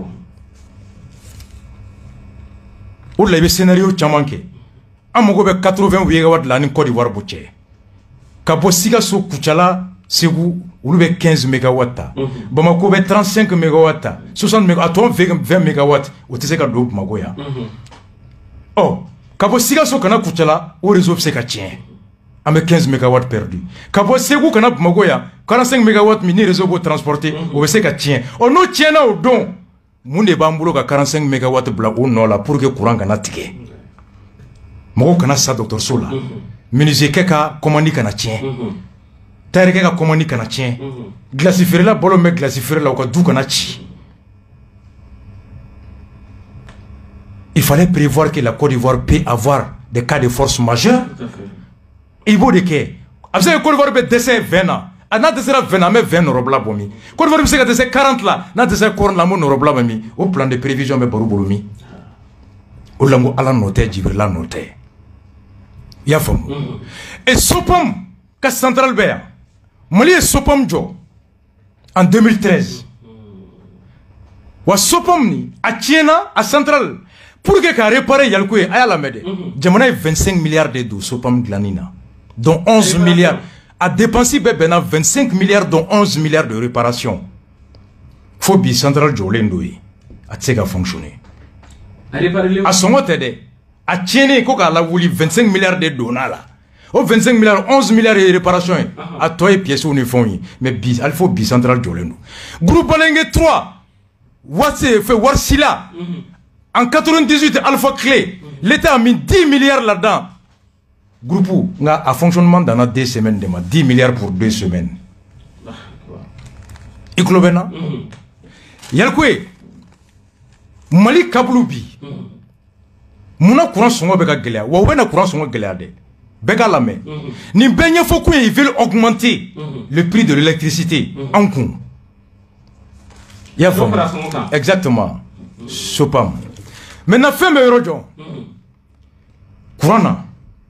Ou le scénario tchamanke amogo be quatre-vingts mégawatts la ni Côte d'Ivoire bouché Kabo Sigasso Kuchala Ségou ou be quinze mégawatts Bamako be trente-cinq mégawatts soixante mégawatts vingt mégawatts ou tese ka do Magoya oh Kabo Sigasso kana Kuchala au réseau c'est ka tien avec quinze mégawatts perdus Kabo Ségou kana Magoya quarante-cinq mégawatts mini réseau pour transporter ou c'est ka tien on no tient au don Mounde Bambulo ka quarante-cinq mégawatts bla ou non la pour que courant kana tike Moko kana sa docteur Sola Menuisier keka commandi kana tien Taire keka commandi kana tien Glaciférer la bolo me glaciférer la ou ka dou kana chi Il fallait prévoir que la Côte d'Ivoire peut avoir des cas de force majeure Il faut de que Après la Côte d'Ivoire peut décès vingt ans n'a de sera vingt mais vingt robla bomi Côte d'Ivoire peut décès quarante là n'a de sera quarante la mon robla bomi au plan de prévision mais baru bolumi au lango ala noté Djibril la noté ya famu et Sopam ka central béa Mali et Sopam jo en deux mille treize wa Sopam ni a tiena à central pour que ka réparer yalko aya la mede jamana vingt-cinq milliards de do Sopam glanina dont onze milliards a dépensé vingt-cinq milliards dont onze milliards de réparation faut bi central jolendoyi a tsega fonctionner a son côté a tiene ko ka la wuli vingt-cinq milliards de dollars là au vingt-cinq milliards onze milliards de réparation a toi et pièces ni font mais bi il faut bi central jolendo groupe Balenge trois Watsé fait Warsila en quatre-vingt-dix-huit Alpha Clé l'état a mis dix milliards là-dedans groupe nga a fonctionnement dans deux semaines de dix milliards pour deux semaines iklobena yalkwe Mali kablubi Muna courant songo beka gelea wa wena courant songo gelea de beka lame ni benye foku ils veulent augmenter le prix de l'électricité en coût ya fond exactement Sopam maintenant fait me rojo courant na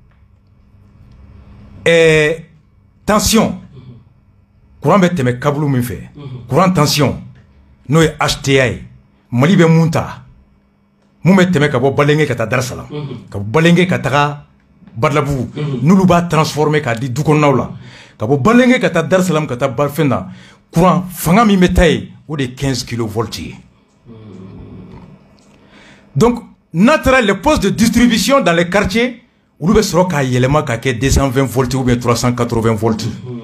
et tension courant bete me kablu mi fait courant tension no H T I Mali be munta Moumet teme ka bo Balenge ka ta Dar Salam ka Balenge ka ta Badlabu nulu ba transformer ka di dukonaw la ka bo Balenge ka ta Dar Salam ka ta Barfenda courant fanga mi metay ou de quinze kilovolts donc naturel les postes de distribution dans les quartiers ou be soro ka yelema ka ke deux cent vingt volts ou bien trois cent quatre-vingts volts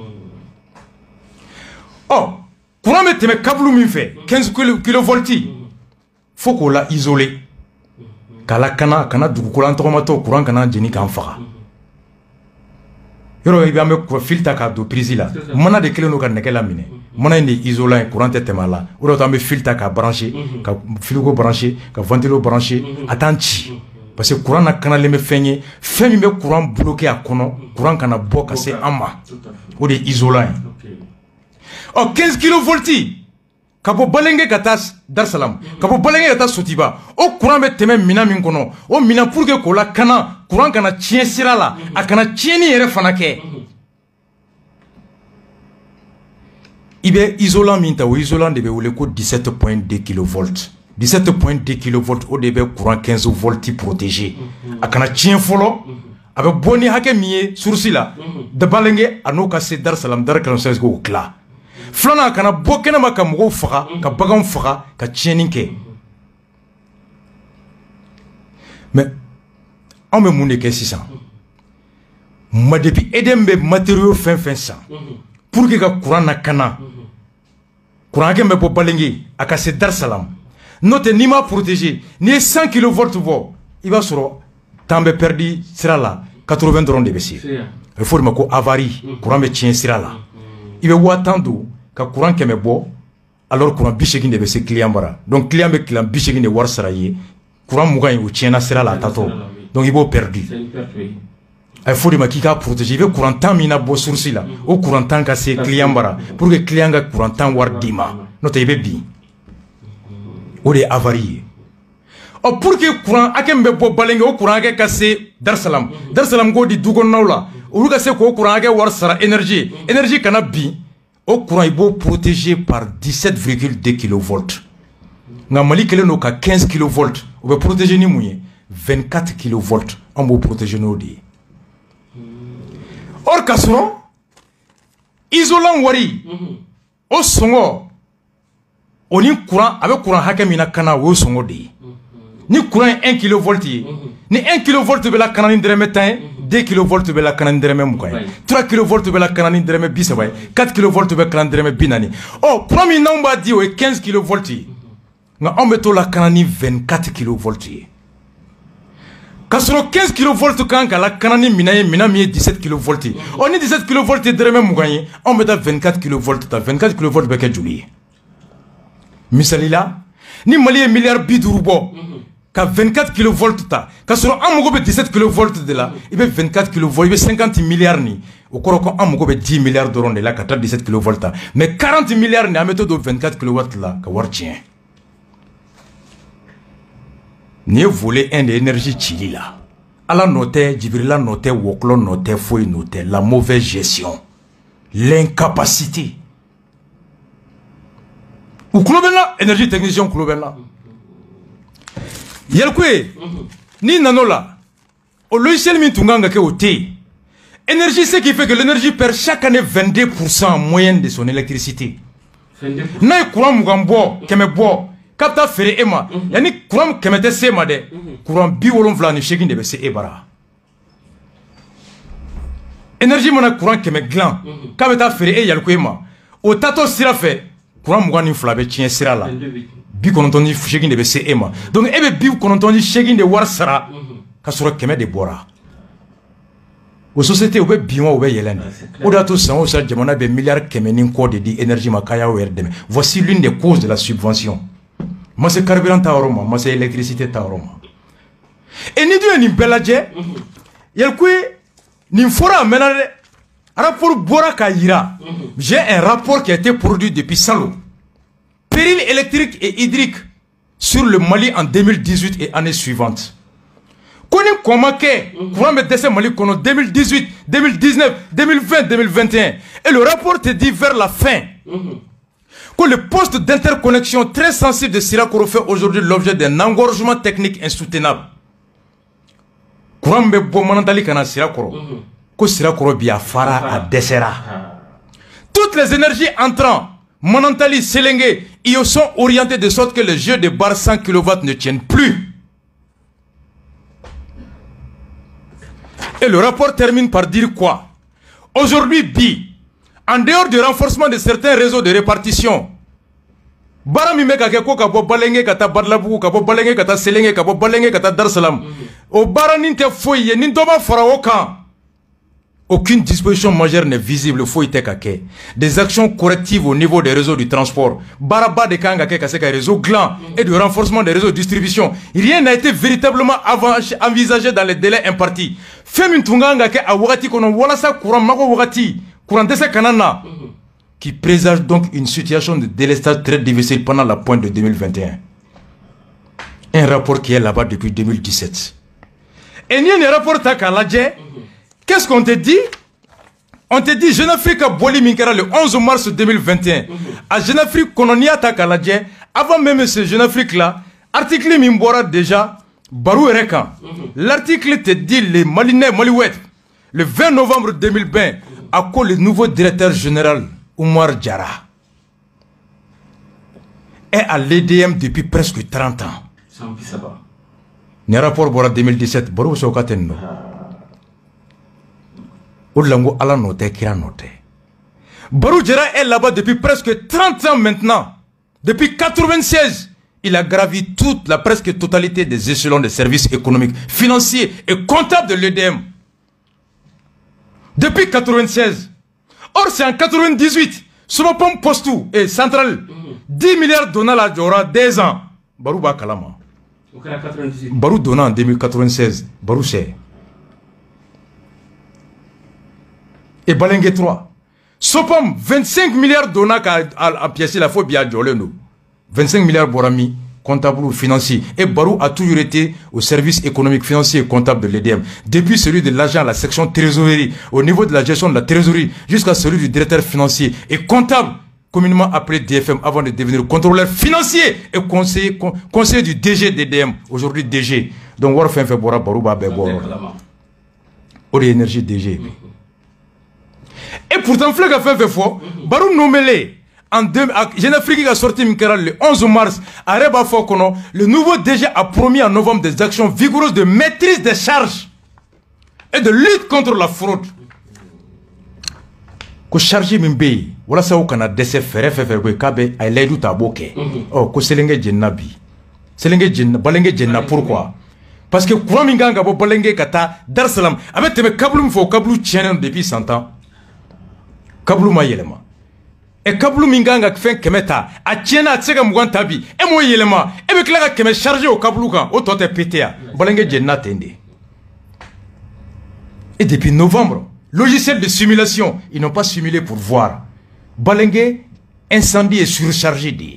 oh courant me teme kablu mi fait quinze kilovolts faut qu'on l'a isolé kala kana kana dugukolo an tɔgɔmatɔ courant kana jeni k'an faga yɔrɔ i bɛ an bɛ ko filtre k'a don prise la mana de kelen don ka nɛgɛ laminɛ mana in de isolant ye courant tɛ tɛmɛ a la o de an bɛ filtre k'a brancher ka frigo brancher ka ventilo brancher a t'an ci parce que courant na kanalen bɛ fɛn ye fɛn min bɛ courant bloqué a kɔnɔ courant kana bɔ ka se an ma o de isolant ye ɔ quinze kilovolts Kabo Balenge kata Dar Salam Kabo Balenge kata Sotiba o courant be teme mina min kono o mina pour que ko la kana courant kana tien sira la a kana tieni yere fana ke ibe isolant min ta o isolant de be wole ko dix-sept virgule deux kilovolts dix-sept virgule deux kilovolts o de be courant quinze volts protégé a kana tien folo a be boni hake miye source la de Balenge ano ka se Dar Salam Dar quarante-seize ko kla Flana kana bokena ma ka mɔgɔw faga ka baganw faga ka tiɲɛni kɛ mais an bɛ mun de kɛ sisan ma depuis Eden bɛ matériaux fɛn fɛn san pour que ka courant na kana courant hakɛ bɛ bɔ Balenge a ka se Dar Salam n'o tɛ n'i ma protéger n'i ye cent kilovolts bɔ i b'a sɔrɔ temps bɛ perdu sira la quatre-vingts dɔrɔn de bɛ se a bɛ fɔ o de ma ko avarie courant bɛ tiɲɛ sira la i bɛ waa tan don ka courant kɛmɛ bɔ alors courant bi seegin de bɛ se client bara donc client bɛ client bi seegin de wari sara ye courant mugan ye o tiɲɛna sira la a tatɔ donc i b'o perdu a ye fɔ de ma k'i k'a protéger i bɛ courant tan min na bɔ source la o courant tan ka se client bara pour que client ka courant tan wari d'i ma n'o tɛ i bɛ bin o de ye avarie ye o pour que courant ake mbe bo balenge o courant ake kasse Dar Salam Dar Salam go di dugon nawla o ka se ko courant ake war sara énergie énergie kana bi o courant ibo protégé par dix-sept virgule deux kilovolts nga Mali kele no ka quinze kilovolts o be protégé ni mouye vingt-quatre kilovolts on bo protégé no di or kasuro isolant wari o songo oni courant avec courant hake mina kana wo songo di ni courant un kilovolt yi ni un kilovolt be la kanani dreme tan deux kilovolt be la kanani dreme mukay trois kilovolt be la kanani dreme bisabay quatre kilovolt be kanani dreme binani oh premier nombre di o quinze kilovolt yi nga on meto la kanani vingt-quatre kilovolt yi kasoro quinze kilovolt kan ka la kanani minaye minami dix-sept kilovolt yi on ni dix-sept kilovolt dreme mukay on meta vingt-quatre kilovolt ta vingt-quatre kilovolt be ke juli misalila ni Mali est milliard biduru bo ka vingt-quatre kilovolts ta ka soro amugo be dix-sept kilovolts de la il be vingt-quatre kilovolts il be cinquante milliards ni o koro ko amugo be dix milliards d'euros de la ka ta dix-sept kilovolts ta mais quarante milliards ni ameto do vingt-quatre kilovolts la ka war tien ni volé un de énergie chili la ala noté Djibrila noté Woklo noté Foy noté la mauvaise gestion l'incapacité ou Klobela énergie technicien Klobela yelkwe ni nanola au logiciel min tunganga ke oté énergie ce qui fait que l'énergie perd chaque année vingt-deux pour cent en moyenne de son électricité na courant mugambo keme bo kapta fere ema yani courant kemete sema de courant bi wolon vla ni shekin de be se ebara énergie mona courant keme glan kapta fere e yelkwe ma o tato sira fe courant mugani flabe tien sira la bi konontoni shekin de be se ema donc ebe bi konontoni shekin de war sara ka soro keme de bora o société o be biwa o be yelene o da to san o sa jamana be milliard keme nin ko de di énergie makaya o erdeme voici l'une des causes de la subvention moi c'est carburant ta oroma moi c'est électricité ta oroma et ni du ni belaje yel kwe ni fora menade rapport bora ka yira j'ai un rapport qui a été produit depuis Salo péril électrique et hydrique sur le Mali en deux mille dix-huit et années suivantes. Koni comment que courant me décès Mali kono deux mille dix-huit, deux mille dix-neuf, deux mille vingt, deux mille vingt et un et le rapport te dit vers la fin que le poste d'interconnexion très sensible de Sirakoro fait aujourd'hui l'objet d'un engorgement technique insoutenable. Courant me bo manantali kana Sirakoro ko Sirakoro biafara a desera. Toutes les énergies entrant Manantali, Selenge, ils sont orientés de sorte que le jeu de barre cent kilowatts ne tienne plus. Et le rapport termine par dire quoi? Aujourd'hui, Bi, en dehors du renforcement de certains réseaux de répartition, Barami meka keko kabo balenge kata badlabu kabo balenge kata Selenge kabo balenge kata Dar Salam. O baraninte foye nintoba faraoka. Aucune disposition majeure n'est visible. Des actions correctives au niveau des réseaux du transport. Baraba de Kangake Kaseka réseau gland et de renforcement des réseaux de distribution. Rien n'a été véritablement envisagé dans les délais impartis. Femin Tunganga ke awati kono wala sa courant mako wati courant de kanana qui présage donc une situation de délestage très difficile pendant la pointe de deux mille vingt et un. Un rapport qui est là-bas depuis deux mille dix-sept. Et il y a un rapport Takaladje. Qu'est-ce qu'on te dit? On te dit Jeune Afrique a Boli Minkara le onze mars deux mille vingt et un. À Jeune Afrique, Kononia Takaladje, avant même ce Jeune Afrique là, article Mimbora déjà, Barou Rekan. L'article te dit les Malinais Maliwet, le vingt novembre deux mille vingt, à quoi le nouveau directeur général Oumar Diarra est à l'E D M depuis presque trente ans. Le rapport Bora deux mille dix-sept, Barou Sokatenno. Oulango ala noté kira noté. Barou Diarra est là-bas depuis presque trente ans maintenant. Depuis quatre-vingt-seize, il a gravi toute la presque totalité des échelons des services économiques, financiers et comptables de l'E D M. Depuis quatre-vingt-seize. Or c'est en quatre-vingt-dix-huit, Somopom Postou et Central, dix milliards donnant la Djora dix ans. Barou ba kalama. Barou donnant en deux mille quatre-vingt-seize. Barou c'est. Et Balengue trois. Sopom, vingt-cinq milliards donnant à pièce la fois bien nous. vingt-cinq milliards borami, comptable ou financier. Et Barou a toujours été au service économique, financier et comptable de l'E D M. Depuis celui de l'agent à la section trésorerie, au niveau de la gestion de la trésorerie, jusqu'à celui du directeur financier et comptable, communément appelé D F M, avant de devenir contrôleur financier et conseiller, con, conseiller du D G de D M, aujourd'hui D G. Donc, war fin fait bora Barou ba be bora. Au énergie D G. Et pourtant, Fleg a fait fait fort, Barou nommé en deux, Jeune Afrique a sorti le onze mars, à Reba Fokono, le nouveau D G a promis en novembre des actions vigoureuses de maîtrise des charges et de lutte contre la fraude. Ko chargé mimbe, wala sa o kana dese fere fere ko kabe ay laydu taboke. Oh, ko selenge jennabi. Selenge jenna, balenge jenna pourquoi? Parce que courant minganga bo balenge kata Dar Salam, avec teme kablu mfo kablu tienen depuis cent ans. Kablu ma yelema. Et kablu minganga fen kemeta a tiena a tsega mugwan tabi e mo yelema e be kla keme charger au kablu kan o tote pétéa balenge jenna tende. Et depuis novembre, logiciel de simulation, ils n'ont pas simulé pour voir. Balenge incendie et surchargé de.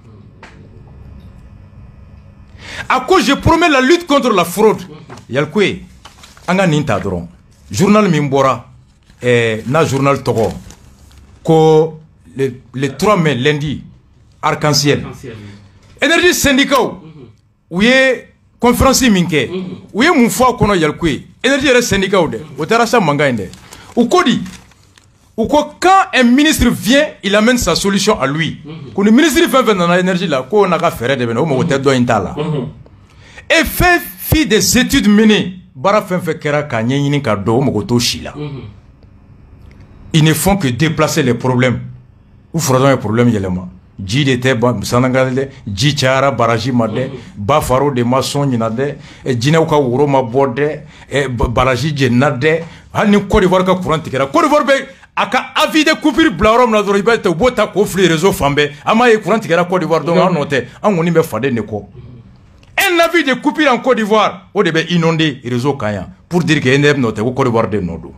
À cause je promets la lutte contre la fraude. Yalkwe anga ninta dron. Journal Mimbora et na journal Togo ko le, le trois mai lundi arc-en-ciel énergie syndicat où est conférence minke où est mon foi kono yalkwe énergie est syndicat de au terrasse mangande ou kodi ou quoi quand un ministre vient il amène sa solution à lui quand le ministre fait venir dans l'énergie là ko na ka faire de beno mo te do intala et fait fi des études menées bara fait fait kera ka nyini ka do mo to shila ils ne font que déplacer les problèmes ou fera un problème yelema ji de te ba sanangale ji chara baraji made ba faro de maçon nyinade e jina ka wuro ma bode e baraji jenade hani Côte d'Ivoire ka courant tikera Côte d'Ivoire be aka avis de coupure blarom na do ibete bota ko flé réseau fambe ama e courant tikera Côte d'Ivoire donc on note an woni be fade ne ko un avis de coupure en Côte d'Ivoire o de be inondé réseau kaya pour dire que N note ko Côte d'Ivoire de nodo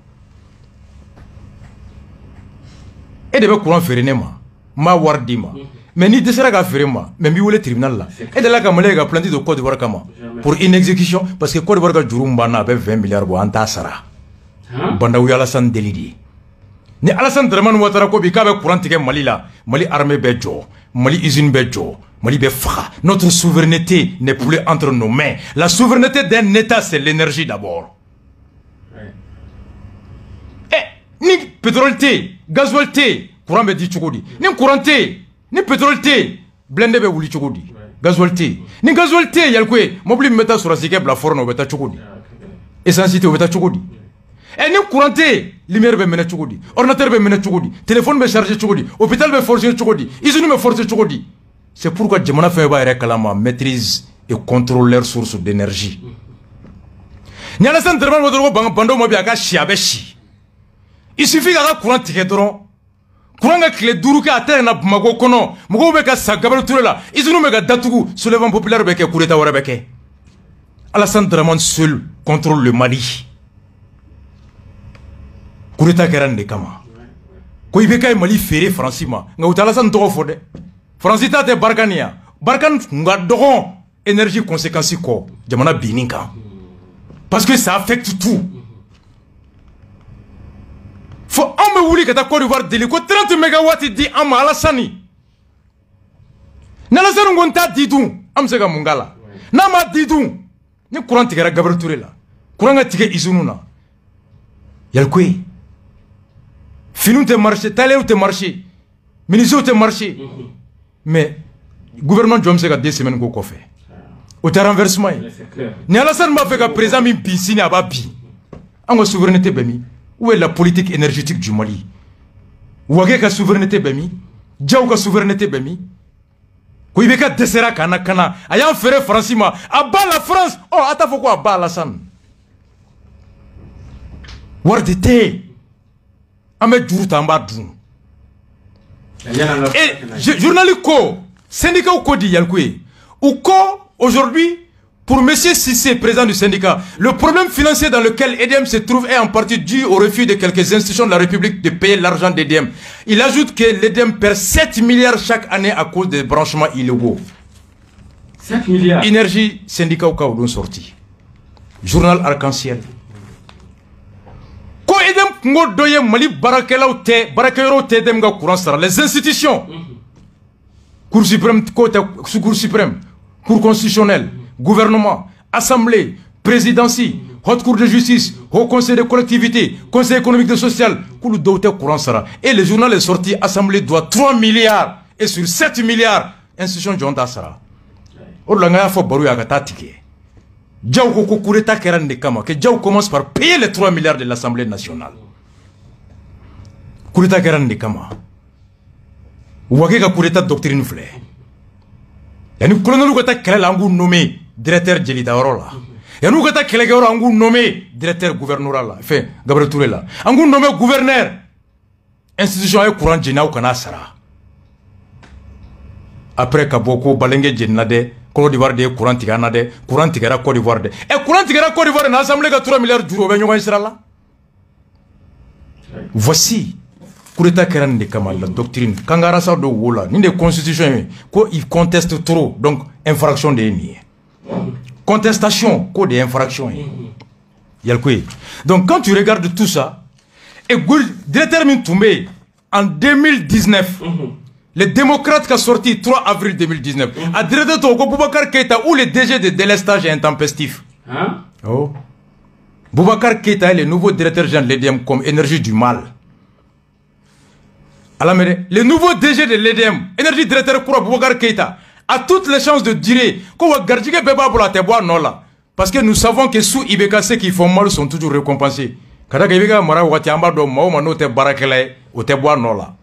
et de be courant ferenema ma wardima mais ni desera ka ferema mais mi wole tribunal là et de la ka male ka planté de Côte d'Ivoire kama pour une exécution parce que Côte d'Ivoire ka jurumba na be vingt milliards bo anta sara banda wi Alassane Delidi ni Alassane Dramane Ouattara ko bi ka be courant tike Mali la Mali armée be jo Mali usine be jo Mali be fa notre souveraineté n'est plus entre nos mains la souveraineté d'un état c'est l'énergie d'abord eh ni pétrole té gasoil té courant be di chukodi ni courant té ni pétrole té blende be wuli chukodi gasoil té ni gasoil té yalkwe mobili meta sur asike bla forno beta chukodi essence té beta chukodi et ni courant té lumière be mena chukodi ordinateur be mena chukodi téléphone be charger chukodi hôpital be forcer chukodi usine be forcer chukodi c'est pourquoi jamana fe ba reklama maîtrise et contrôle leurs sources d'énergie ni Alassane Dramane Ouattara ko bando mo bi aka shiabe shi il suffit que courant tike dron courant ga clé duru ka terre na mago kono mugo be ka Gabriel Touré là izunu me ga datugu soulèvement populaire be ke coup d'état wara be ke Alassane Dramane seul contrôle le Mali coup d'état grande kama ko ibe kay Mali féré francima nga utala san to fode francita te barkania barkan nga dogon énergie conséquence ko jamana bininka parce que ça affecte tout. Faut un me vouli que ta Côte d'Ivoire délico trente mégawatts dit am Alassane. N'Alassane ngonta didou am sega mungala. Na ma didou ni courant tigera Gabriel Touré là. Courant ga tige izununa. Yalkwe. Finu te marché, talé te marché. Ministre te marché. Mais gouvernement Jom sega deux semaines ko fait. Au renversement. Ni Alassane m'a fait que président mi piscine ababi. Ango souveraineté bemi. Où est la politique énergétique du Mali? Ouagé ka souveraineté bemi? Djaou ka souveraineté bemi? Kouibeka desera kana kana. Ayant ferré Francima. Abba la France. Oh, attends, faut quoi Abba Alassane? Wardete. Ahmed Djourou Tamba Djoum. Et journaliste ko, syndicat ou ko di yalkoué. Ou ko, aujourd'hui, pour M. Sissé, président du syndicat, le problème financier dans lequel E D M se trouve est en partie dû au refus de quelques institutions de la République de payer l'argent d'E D M. Il ajoute que l'E D M perd sept milliards chaque année à cause des branchements illégaux. cinq milliards. Énergie, syndicat au cas où sorti. Journal Arc-en-Ciel. Ko edem ngo doye mali barakelaw te barakero te dem ga courant sara les institutions. Cour suprême, Cour suprême, Cour constitutionnelle, gouvernement, assemblée, présidence, haute cour de justice, haut conseil de collectivité, conseil économique et social, et le journal est sorti, assemblée doit trois milliards, et sur sept milliards, institution John Dassara. Orlanga faut baru agata tike. Djaou koko kureta keran de kama, que Djaou commence par payer les trois milliards de l'Assemblée nationale. Kureta keran de kama. Ouake ka kureta doctrine flé. Yani colonel kota kela angu nommé directeur Djelita Orola. Yani kota kela gero angu nommé directeur gouvernoral là. Fait Gabriel Touré là. Angu nommé gouverneur. Institution ay courant djena kana sara. Après Kaboko balenge djena de Côte d'Ivoire de courant tigana de courant tigara Côte d'Ivoire de. Et courant tigara Côte d'Ivoire na assemblée ka trois milliards d'euros be nyoga sera là. Voici Kureta keran de Kamal, la doctrine. Kangara sa do wola, ni de constitution, quoi il conteste trop, donc infraction de ni. Contestation, quoi de infraction. Yal quoi. Donc quand tu regardes tout ça, et détermine Toumé en deux mille dix-neuf, les démocrates qui ont sorti trois avril deux mille dix-neuf, à Dredé Togo Boubacar Keïta ou le D G de délestage intempestif. Hein? Oh. Boubacar Keïta est le nouveau directeur général de l'E D M comme énergie du mal. Le nouveau D G de l'E D M, énergie directeur Koura Boubacar Keïta, a toutes les chances de dire qu'on va garder Beba pour la Teboa Nola. Parce que nous savons que sous Ibeka, ceux qui font mal sont toujours récompensés. Kada Ibeka Mara Watiamba do Mahoma no te Barakele ou Teboa Nola.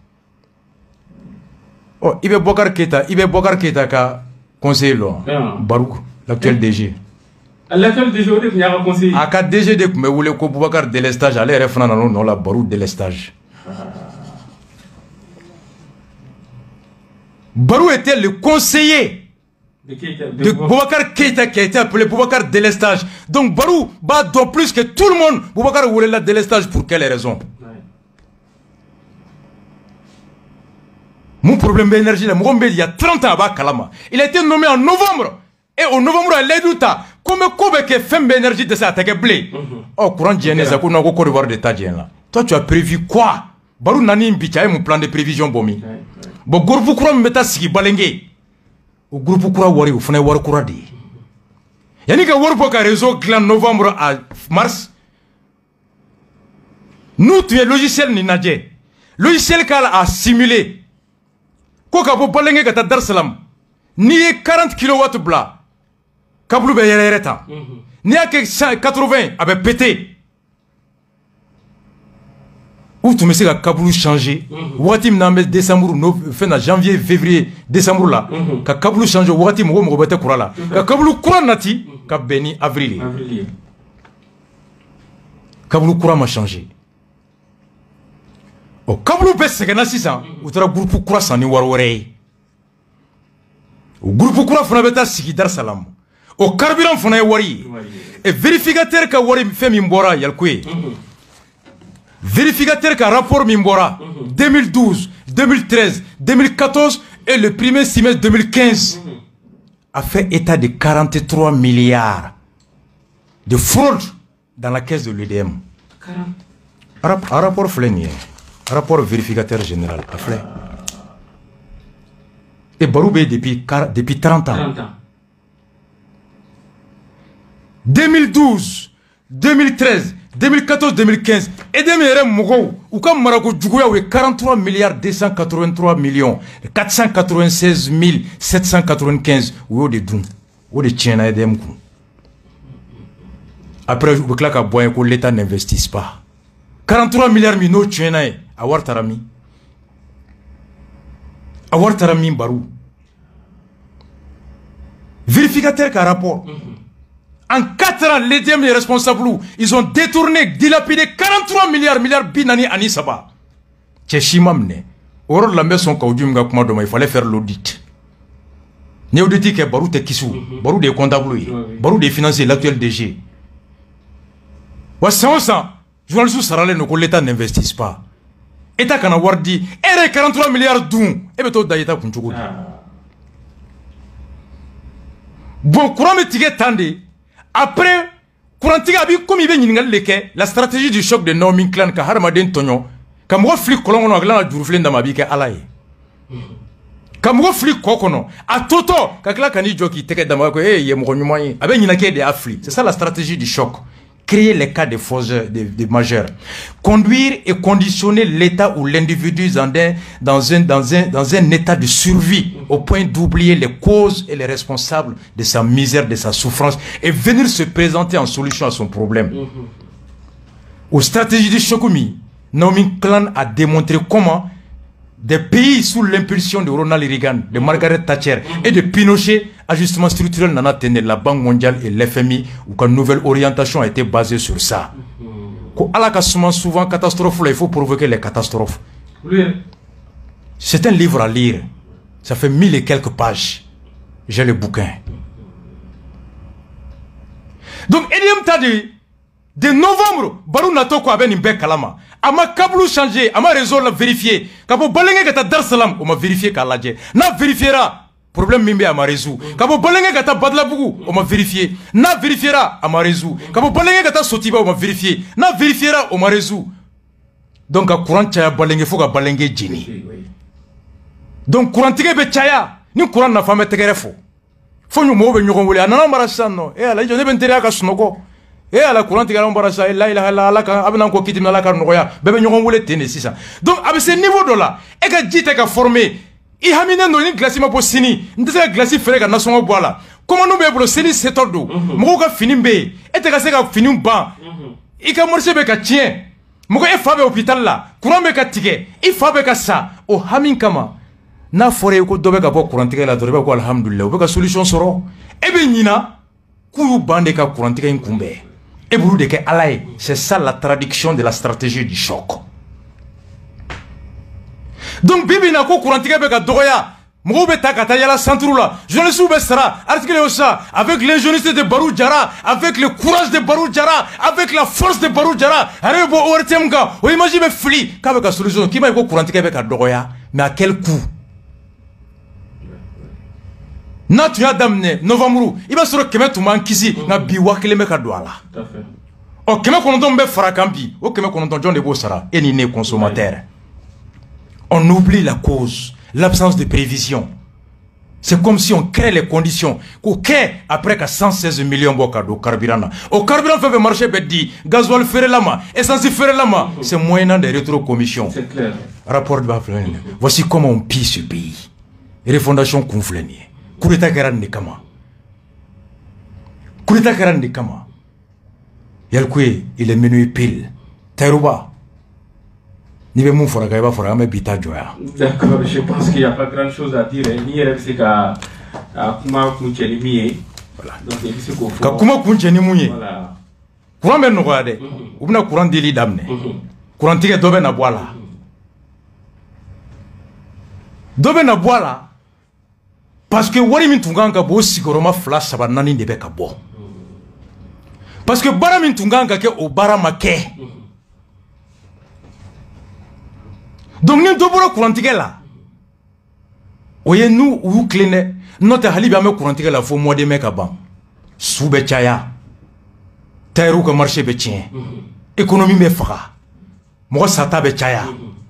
Oh, Ibe Boubacar Keïta, Ibe Boubacar Keïta ka conseiller là. Barouk, l'actuel D G. L'actuel D G, il y a un conseiller. A ka D G de me voulait ko Boubacar délestage, allez refna non non la Barouk délestage. Barou était le conseiller de, Keïta, de, de Boubacar Keïta qui a été appelé Boubacar délestage. Donc Barou bat d'autant plus que tout le monde. Boubacar voulait la délestage pour quelle raison? Ouais. Mon problème d'énergie, il y a trente ans à Kalama. Il a été nommé en novembre. Et au novembre, il a dit comme Kobe qui fait l'énergie de ça, t'as blé. Oh, courant d'Yéné, ça n'a pas voir de ta là. Toi, tu as prévu quoi? Barou Nani Mbicha, mon plan de prévision, Bomi. Bon, groupe Koura Mbeta Sigi Balenge. Au groupe Koura Wari, au Fune War Koura Di. Yannick Warboka réseau clan novembre à mars. Nous, tu es logiciel Ninadje. Logiciel Kala a simulé. Quoi qu'à Balenge Gata Dar Salam. Ni quarante kilowatts bla. Kablou Beyereta. Ni à quatre-vingts avait pété. Ou tu me sais que Kaboulou changé, Ouatim n'a pas décembre, fin janvier, février, décembre là, que Kaboulou changé, Ouatim ou Mobete Koura là, que Kaboulou Koura nati, que Beni avril. Kaboulou Koura m'a changé. Oh, Kaboulou Bess c'est que na six ans, ou tu as groupe Koura sans ni warware. Au groupe Koura fona beta siki Dar Salam. Au carburant fona wari. Et vérificateur ka wari fait mimbora yalkoué. Vérificateur qui a rapport Mimbora deux mille douze, deux mille treize, deux mille quatorze et le premier semestre deux mille quinze a fait état de quarante-trois milliards de fraude dans la caisse de l'E D M. Un rapport flénier, un rapport vérificateur général. Et Baroubé depuis, depuis trente ans. trente ans. deux mille douze, deux mille treize, deux mille quatorze, deux mille quinze, et deux mille ou comme Marago Djougouya, quarante-trois milliards deux cent quatre-vingt-trois millions, quatre cent quatre-vingt-seize mille sept cent quatre-vingt-quinze, ou de Doum, ou de Tchena et Demkou. Après, je veux que l'État n'investisse pas. quarante-trois milliards mino Tchena, à Wartarami. À Wartarami Barou. Vérificateur qui a rapport. En quatre ans, les D M est responsable. Ils ont détourné, dilapidé quarante-trois milliards, milliards binani ani saba. Tcheshimamne. Oro la maison kaudjumga kumado, il fallait faire l'audit. Néauditi que Barou te Kissou, Barou des comptables, Barou des financiers, l'actuel D G. Ouais, c'est ça. Journaliste Sarale, nous, l'État n'investisse pas. État kana wardi, et quarante-trois milliards d'où? Et bien, tout d'ailleurs, Kunchoukou. bon courant me tigé tandé après courant tigé abi comme il veut ningal leke la stratégie du choc de Naomi Klein ka harmaden tonyo ka mo fli kolon no agla durufle ndama bi ke alaye ka mo fli kokono a toto ka kla kani joki teke dama ko eh ye mo nyuma yi abe nyina ke de afli c'est ça la stratégie du choc. Créer les cas de fauseurs, de, de majeurs. Conduire et conditionner l'État ou l'individu dans un, dans, un, dans, un, dans un état de survie au point d'oublier les causes et les responsables de sa misère, de sa souffrance et venir se présenter en solution à son problème. Mm-hmm. Aux stratégies de Chokoumi, Naomi Klein a démontré comment des pays sous l'impulsion de Ronald Reagan, de Margaret Thatcher et de Pinochet, ajustement structurel n'en tenu la Banque mondiale et l'F M I, où une nouvelle orientation a été basée sur ça. Souvent, catastrophe, il faut provoquer les catastrophes. C'est un livre à lire. Ça fait mille et quelques pages. J'ai le bouquin. Donc, Eliam Tadi, de novembre, Barou Natoko avait une belle kalama. Ama kablu changé, ama réseau la vérifié. Kabo balenge gata Dar Salam, on m'a vérifié kaladje. Na vérifiera, problème mimbe ama résout. Kabo balenge gata Badlabougou, on m'a vérifié. Na vérifiera, ama résout. Kabo balenge gata Sotiba, on m'a vérifié. Na vérifiera, on m'a résout. Donc à courant chaya balenge faut ka balenge jini. Donc courant tige be chaya, ni courant na femme tegere fo. Fo ñu mo be ñu ko wuli anana marasano. E ala jone ben tere aka sunoko. Et à la courante, on va dire, là, il a la avec encore qui la carnoya, bébé, nous voulons tenir ça. Donc, avec ce niveau de là, et que dit que formé, il a mis dans une glace ma possini, une glace fait que nation bois là. Comment nous bébé, c'est les sept ordres, Moga finim bé, et te cassé qu'à finim ban, il a morcé beka tien, Moga est fabé hôpital là, courant beka ticket, il fabé qu'à ça, au hamin kama, na forêt ou dobeka pour courant ticket la doreba quoi, alhamdoulilah, ou beka solution soro, et bien nina, kou bande ka courant ticket in kumbe. C'est ça la traduction de la stratégie du choc. Donc, Bibi n'a pas courant avec Doya, Moubeta Katayala Santroula, je ne suis pas article ça, avec l'ingéniosité de Barou Djara, avec le courage de Barou Djara, avec la force de Barou Djara, Arebo Ortemga, ou imaginez Fli, qu'avec la solution, qui m'a pas courant avec Doya, mais à quel coût? Na tu as damné novembre il va se rekemer tout man kisi na biwa kele me ka douala o keme konondon be farakampi o keme konondon John de Bossara et ni né consommateur. On oublie la cause, l'absence de prévision. C'est comme si on crée les conditions qu'on crée après que cent seize millions de carburant. Au carburant fait marcher beddi, gasoil ferré lama, essence ferré lama, c'est moyennant des rétro-commissions. C'est clair. Rapport de Baflin. Voici comment on pille ce pays. Refondation conflée. Coup d'état garande kama. Coup d'état garande kama. Yalkoué, il est minuit pile. Taïrouba. Ni be moun fora ka iba fora me bita joya. D'accord, je pense qu'il n'y a pas grand chose à dire. Ni c'est ka kuma kuncheni miye. Voilà. Donc il se ko. Ka kuma kuncheni muye. Voilà. Courant ben no gade. Ubna courant dili damne. Courant tige dobe na boala. Dobe na boala. Parce que wari min tunganga bo sigoroma flash saba nani de be ka bo. Parce que bara min tunganga ke o bara make. Donc nous devons courantiger là. Oye nous ou cleaner notre halibi ame courantiger là faut mois de mec avant. Soube chaya. Terre que marché be tien. Économie me fera. Moi ça tabe chaya.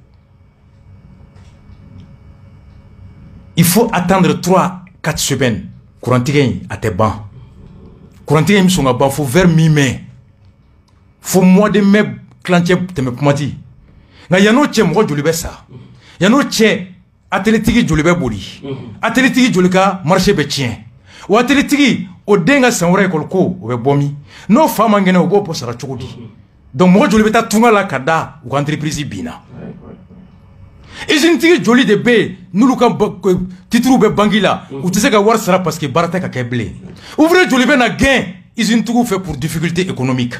Il faut attendre trois quatre semaines courantiger à tes bancs. Courantiger me sont à banc faut vers mi-mai. Faut mois de mai clantier te me pomati. Na yano tche mko jolibe sa yano tche atletiki jolibe boli atletiki jolika marché be tien o atletiki o denga sanwara kolko o be bomi no fama ngene o bo posara chukudi donc mko jolibe ta tunga la kada o entreprise bina izintiki joli de be nuluka titru be bangila ou tu sais ka war sara parce que barata ka keble ouvre jolibe na gain izintugu fait pour difficulté économique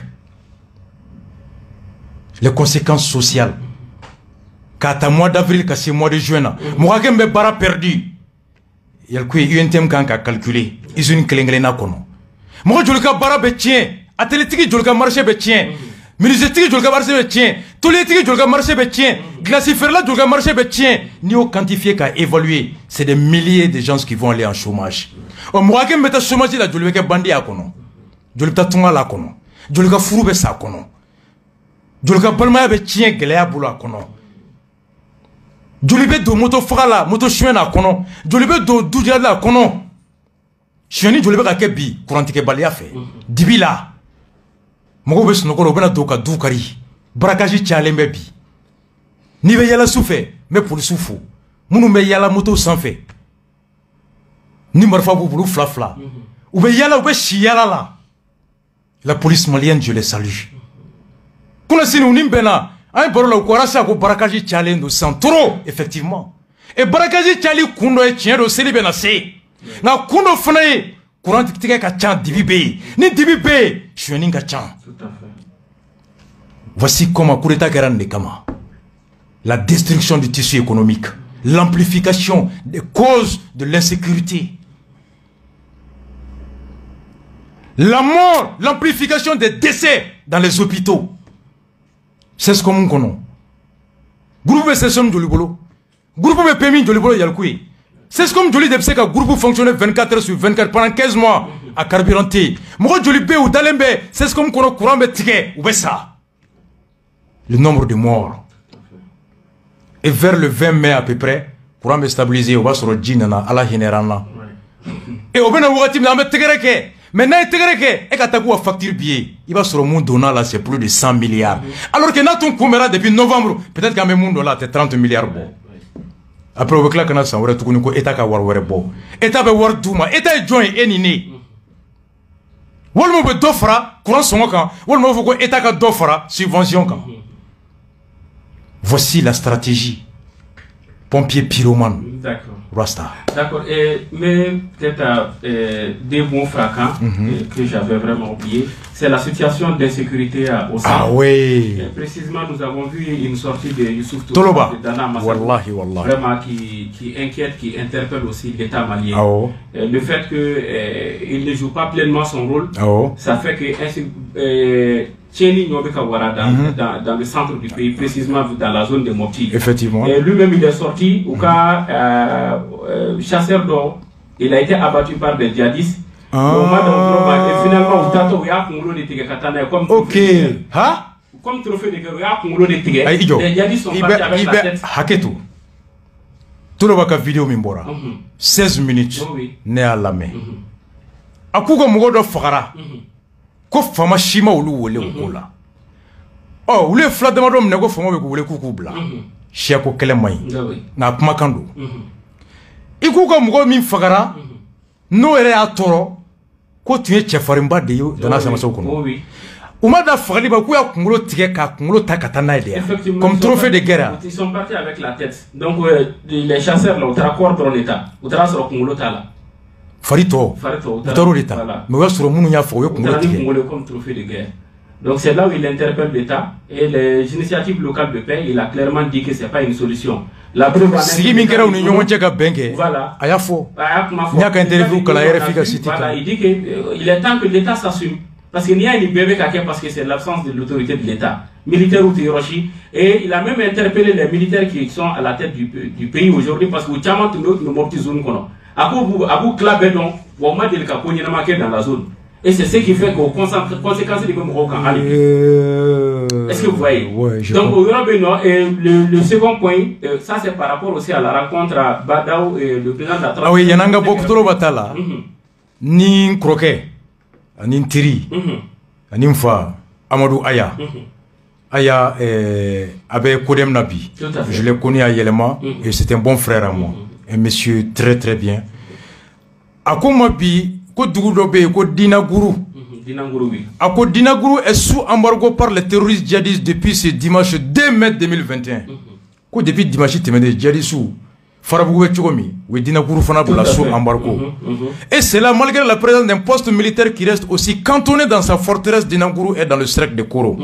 les conséquences sociales. Kata mois d'avril, c'est mois de juin. Moi, je me bara perdu. Il y a eu un thème quand calculé. Ils ont une clinglena kono. Moi, je le cas bara betien. Athlétique, je le cas marché betien. Musique, je le cas marché betien. Tous les tickets, je le cas marché betien. Glacifère là, je le cas marché betien. Ni au quantifié qu'à évaluer. C'est des milliers de gens qui vont aller en chômage. o mɔgɔ kɛ bɛ taa chômage la joli bɛ kɛ bandi a kɔnɔ joli bɛ taa tunga la kɔnɔ joli ka furu bɛ sa kɔnɔ joli ka balimaya bɛ tiɲɛ gɛlɛya bolo a kɔnɔ joli bɛ don moto faga la moto suɲɛ na kɔnɔ joli bɛ don dujɛ la kɔnɔ suɲɛni joli bɛ ka kɛ bi kurantigɛbaliya fɛ dibi la mɔgɔw bɛ sunɔgɔ la u bɛna don ka du kari barakasi cayalen bɛ bi n'i bɛ yala su fɛ n bɛ polisiw fo minnu bɛ yala moto sanfɛ ni marifa b'u bolo fila fila u bɛ yala u bɛ si yala la la police malienne je les salue kuna sini u ni bɛnna an ye baro la u ko arasa ko barakasi cayalen don san trop effectivement et barakasi cayali kun dɔ ye tiɲɛ don seli bɛna se nka kun dɔ fana ye courant tigɛ ka ca dibi bɛ yen ni dibi bɛ yen suɲɛni ka ca voici comment coup d'état kɛra nin de kama la destruction du tissu économique l'amplification des causes de l'insécurité la mort l'amplification des décès dans les hôpitaux c'est ce qu'on connaît groupe bɛ session joli bolo groupe bɛ permis joli bolo yalku ye c'est ce comme joli de bɛ se ka groupe fonctionner vingt-quatre heures sur vingt-quatre pendant quinze mois à carburant tɛ mɔgɔ joli bɛ u dalen bɛ c'est ce comme kɔnɔ courant bɛ tigɛ u bɛ sa le nombre de morts et vers le vingt mai à peu près courant bɛ stabiliser o b'a sɔrɔ ji nana ala hinɛra an na et o bɛna wagati min na an bɛ tɛgɛrɛ kɛ mais n'a ye tɛgɛrɛ kɛ e ka taa k'u ka facture bi ye i b'a sɔrɔ mun donna la c'est plus de cent milliards alors que n'a tun kunbɛnna depuis novembre peut-être qu'an bɛ mun dɔn la a tɛ trente milliards bɔ après o bɛ tila ka na san wɛrɛ tuguni ko état ka wari wɛrɛ bɔ état bɛ wari d'u ma état ye jɔn ye e ni ne walima u bɛ dɔ fara courant sɔngɔ kan walima u b'a fɔ ko état ka dɔ fara subvention kan voici la stratégie pompier pyromane. D'accord. Rasta. D'accord. Mais peut-être euh, des mots fréquents mm-hmm. que j'avais vraiment oublié. C'est la situation d'insécurité au sein. Ah oui. Et précisément, nous avons vu une sortie de Youssouf Toloba, de Dana Massabou, wallahi, wallahi. Vraiment qui, qui inquiète, qui interpelle aussi l'État malien. Ah oh. Le fait qu'il euh, ne joue pas pleinement son rôle, ah oh. ça fait que euh, Tchéni Nyobeka Wara dans, mm-hmm. dans, dans le centre du pays, précisément dans la zone de Mopti. Effectivement. Et lui-même, il est sorti au cas euh, euh, chasseur d'or. Il a été abattu par des djihadistes. Ah. Et finalement, il y a un tigre katana comme ok. Hein? Comme trophée de guerre, il y a un tigre. Les djihadistes sont partis avec la tête. Haketu. Tout le monde vidéo mimbora. seize minutes. Ne à la main. Akugo Mogodo Fara. Ko fama shima ulu wole ukola. Oh, ule fla demadom nego fama be wole kukubla. Shia ko kele mai. Na kuma kando. Iku ko mugo min fagara. No ere atoro ko tuye chefarimba de yo dana sama sokono. Uma da fagari ba ku ya kungulo tige ka kungulo ta katana ide. Comme trophée de guerre. Ils sont partis avec la tête. Donc euh, les chasseurs là, on traqueur dans l'état. On trace sur kungulo ta là. Farito, Farito, l'État. Mais sur le monde, il y a comme trophée de guerre. Donc c'est là où il interpelle l'État et les initiatives locales de paix. Il a clairement dit que c'est pas une solution. La preuve. Si il y a une union qui est voilà. Il y a faux. Il y a qu'un interview que la R F I a. Voilà, il dit qu'il est temps que l'État s'assume. Parce qu'il n'y a une bébé parce que c'est l'absence de l'autorité de l'État. Militaire ou Hiroshi. Et il a même interpellé les militaires qui sont à la tête du, du pays aujourd'hui parce que vous avez une petite zone. Abou Klabedon, on m'a dit le capot dans la zone. Et c'est ce qui fait qu'aux conséquences de Morocan euh... Est-ce que vous voyez? Ouais, donc, au et le, le second point, euh, ça c'est par rapport aussi à la rencontre à Badaou et le président de la transition. Ah oui, il y en a beaucoup trop batala. Ni croquet, ni tiri, ni fa, Amadou Aya. Aya euh, avec Kodem Nabi. Je l'ai connu à Yelema et c'est un bon frère à moi. Un monsieur très très bien. Ako mabi ko dugudobe ko Dinaguru. Dinaguru oui. Ako Dinaguru est sous embargo par les terroristes djihadistes depuis ce dimanche deux mai deux mille vingt et un. Ko depuis dimanche temede djihadistes farabugo chogomi we Dinaguru fana pour la sous embargo. Et c'est là malgré la présence d'un poste militaire qui reste aussi cantonné dans sa forteresse. Dinaguru est dans le cercle de Koro.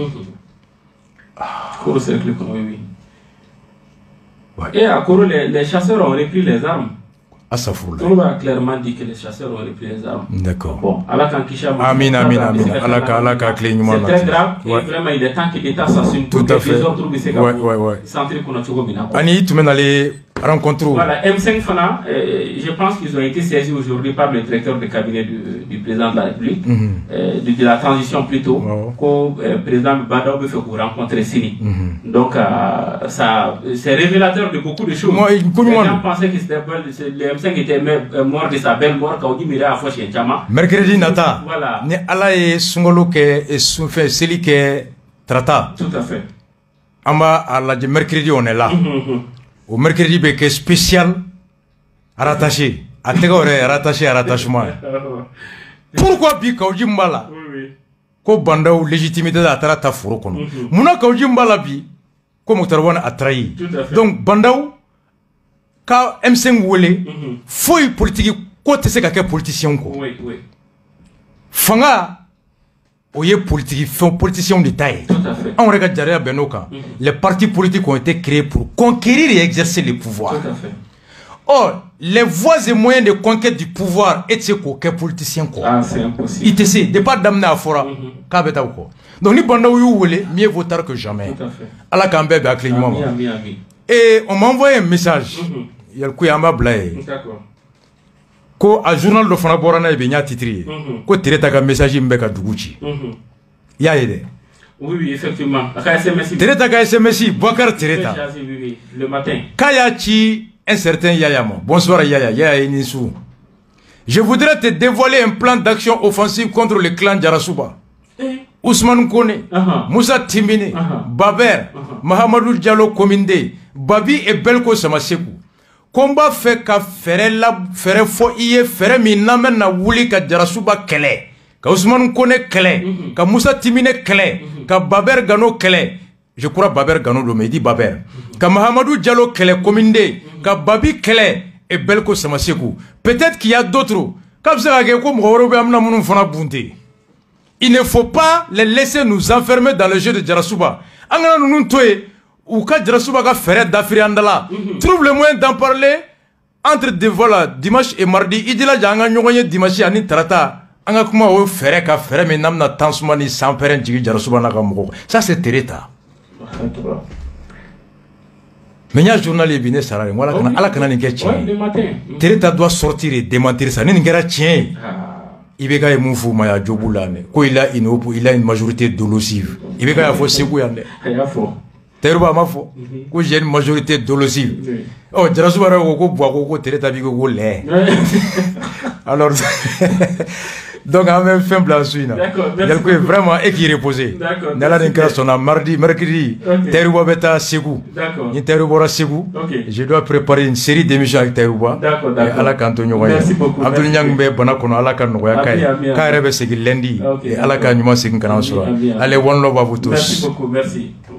Koro cercle oui oui. Ouais. Et à Koro, les, les chasseurs ont repris les armes. Ah, ça fout là. On a clairement dit que les chasseurs ont repris les armes. D'accord. Bon, Allah Kankisha. Amin, amin, amin. Allah Kankisha. C'est très grave. Ouais. Et vraiment, il est temps que l'État s'assume. Tout à fait. Ouais, ouais, ouais. Ani, tu mènes aller rencontre. Voilà, M cinq Fana, euh, je pense qu'ils ont été saisis aujourd'hui par le directeur de cabinet du, du président de la République, mm -hmm. euh, de, de la transition plutôt, oh. que le euh, président Badaou veut faire rencontrer Sini. Mm -hmm. Donc, euh, ça, c'est révélateur de beaucoup de choses. Moi, les gens pensaient que le M cinq était mort de sa belle mort quand on dit qu'il a fauché un chama. Mercredi Nata, voilà. Ni Allah et Sungolo ke et Sunfe Seli ke trata. Tout à fait. Amba à la mercredi on est là. Mm -hmm. Au mercredi, il est spécial, rattaché. À Tégoré, rattaché à rattachement. Pourquoi bi Kaouji Mbala? Ko banda ou légitimité de la Tarata Furokon. Mouna Kaouji Mbala bi, comme Otarwan a trahi. Donc, Bandaou, quand M cinq Wole, faut politique, quoi tu sais qu'à quel politicien ko? Oui, oui. Fanga, oye politique, font politicien de taille. Tout à fait. On regarde derrière Benoka. Mm -hmm. Les partis politiques ont été créés pour conquérir et exercer le pouvoir. Tout à fait. Or, les voies et moyens de conquête du pouvoir, et c'est quoi quel politicien quoi? Ah, c'est impossible. Il te sait, de pas d'amener à fora. Kabeta ou quoi? Donc, ni banda ou youlé, mieux vaut tard que jamais. Tout à fait. À la Cambé, à Clignement. Et on m'a envoyé un message. Il y a le Kouyama Blaye. D'accord. Ko a journal de fana borana be nya titri ko tireta ka message mbeka duguchi ya yede oui oui effectivement ka S M S tireta ka S M S Boubacar tireta le matin kaya chi un certain Yaya mo bonsoir Yaya Yaya Inisu je voudrais te dévoiler un plan d'action offensive contre le clan Jarasuba eh? Ousmane Kone uh -huh. Moussa Timine uh -huh. Baber uh -huh. Mahamadou Diallo Kominde Babi et Belko Samasekou combat fait ka fere la fere fo iye fere mi namen na wuli ka Jarasuba kele ka Ousmane Kone kele mm -hmm. ka Moussa Timine kele mm -hmm. ka Baber Gano kele je crois Baber Gano do me dit Baber mm -hmm. ka Mahamadou Diallo kele Kominde mm -hmm. ka Babi kele et Belko Samasekou peut-être qu'il y a d'autres comme ça que comme Rorobe amna munu fona bunte il ne faut pas les laisser nous enfermer dans le jeu de Jarasuba angana nous toye ou quand Jarasuba ka fere d'Afri andala trouve le moyen d'en parler entre de voilà dimanche et mardi idila janga nyonye dimanche ani tarata anga kuma o fere ka fere me namna tansumani sans peren jigi Jarasuba na ka moko ça c'est tereta mais il y a un journal qui est venu, voilà, oh, oui. Ala kana ninge tien. Tereta doit sortir et démentir ça. Ningera tien. Ibeka e moufu maya jobula ne. Ko il a une il a une majorité dolosive. Ibeka ya fo seku yande. Ya fo. Teruba ma fo. Ko j'ai une majorité dolosive. Oh, Jarasuba ko ko bwa ko ko tereta bi ko le. Alors donc en même fin blanc suina. Il y a quoi vraiment et qui reposé. D'accord. Nala ninka sona mardi mercredi. Teruba beta Segou. D'accord. Ni Teruba Segou. Je dois préparer une série d'émissions avec Teruba. D'accord, d'accord. Ala kanto nyoya. Merci beaucoup. Abdul Nyang be bana kono ala kan noya kai. Kai rebe segi lundi et ala kan nyuma segi kana sura. Allez one love à vous tous. Merci beaucoup, merci.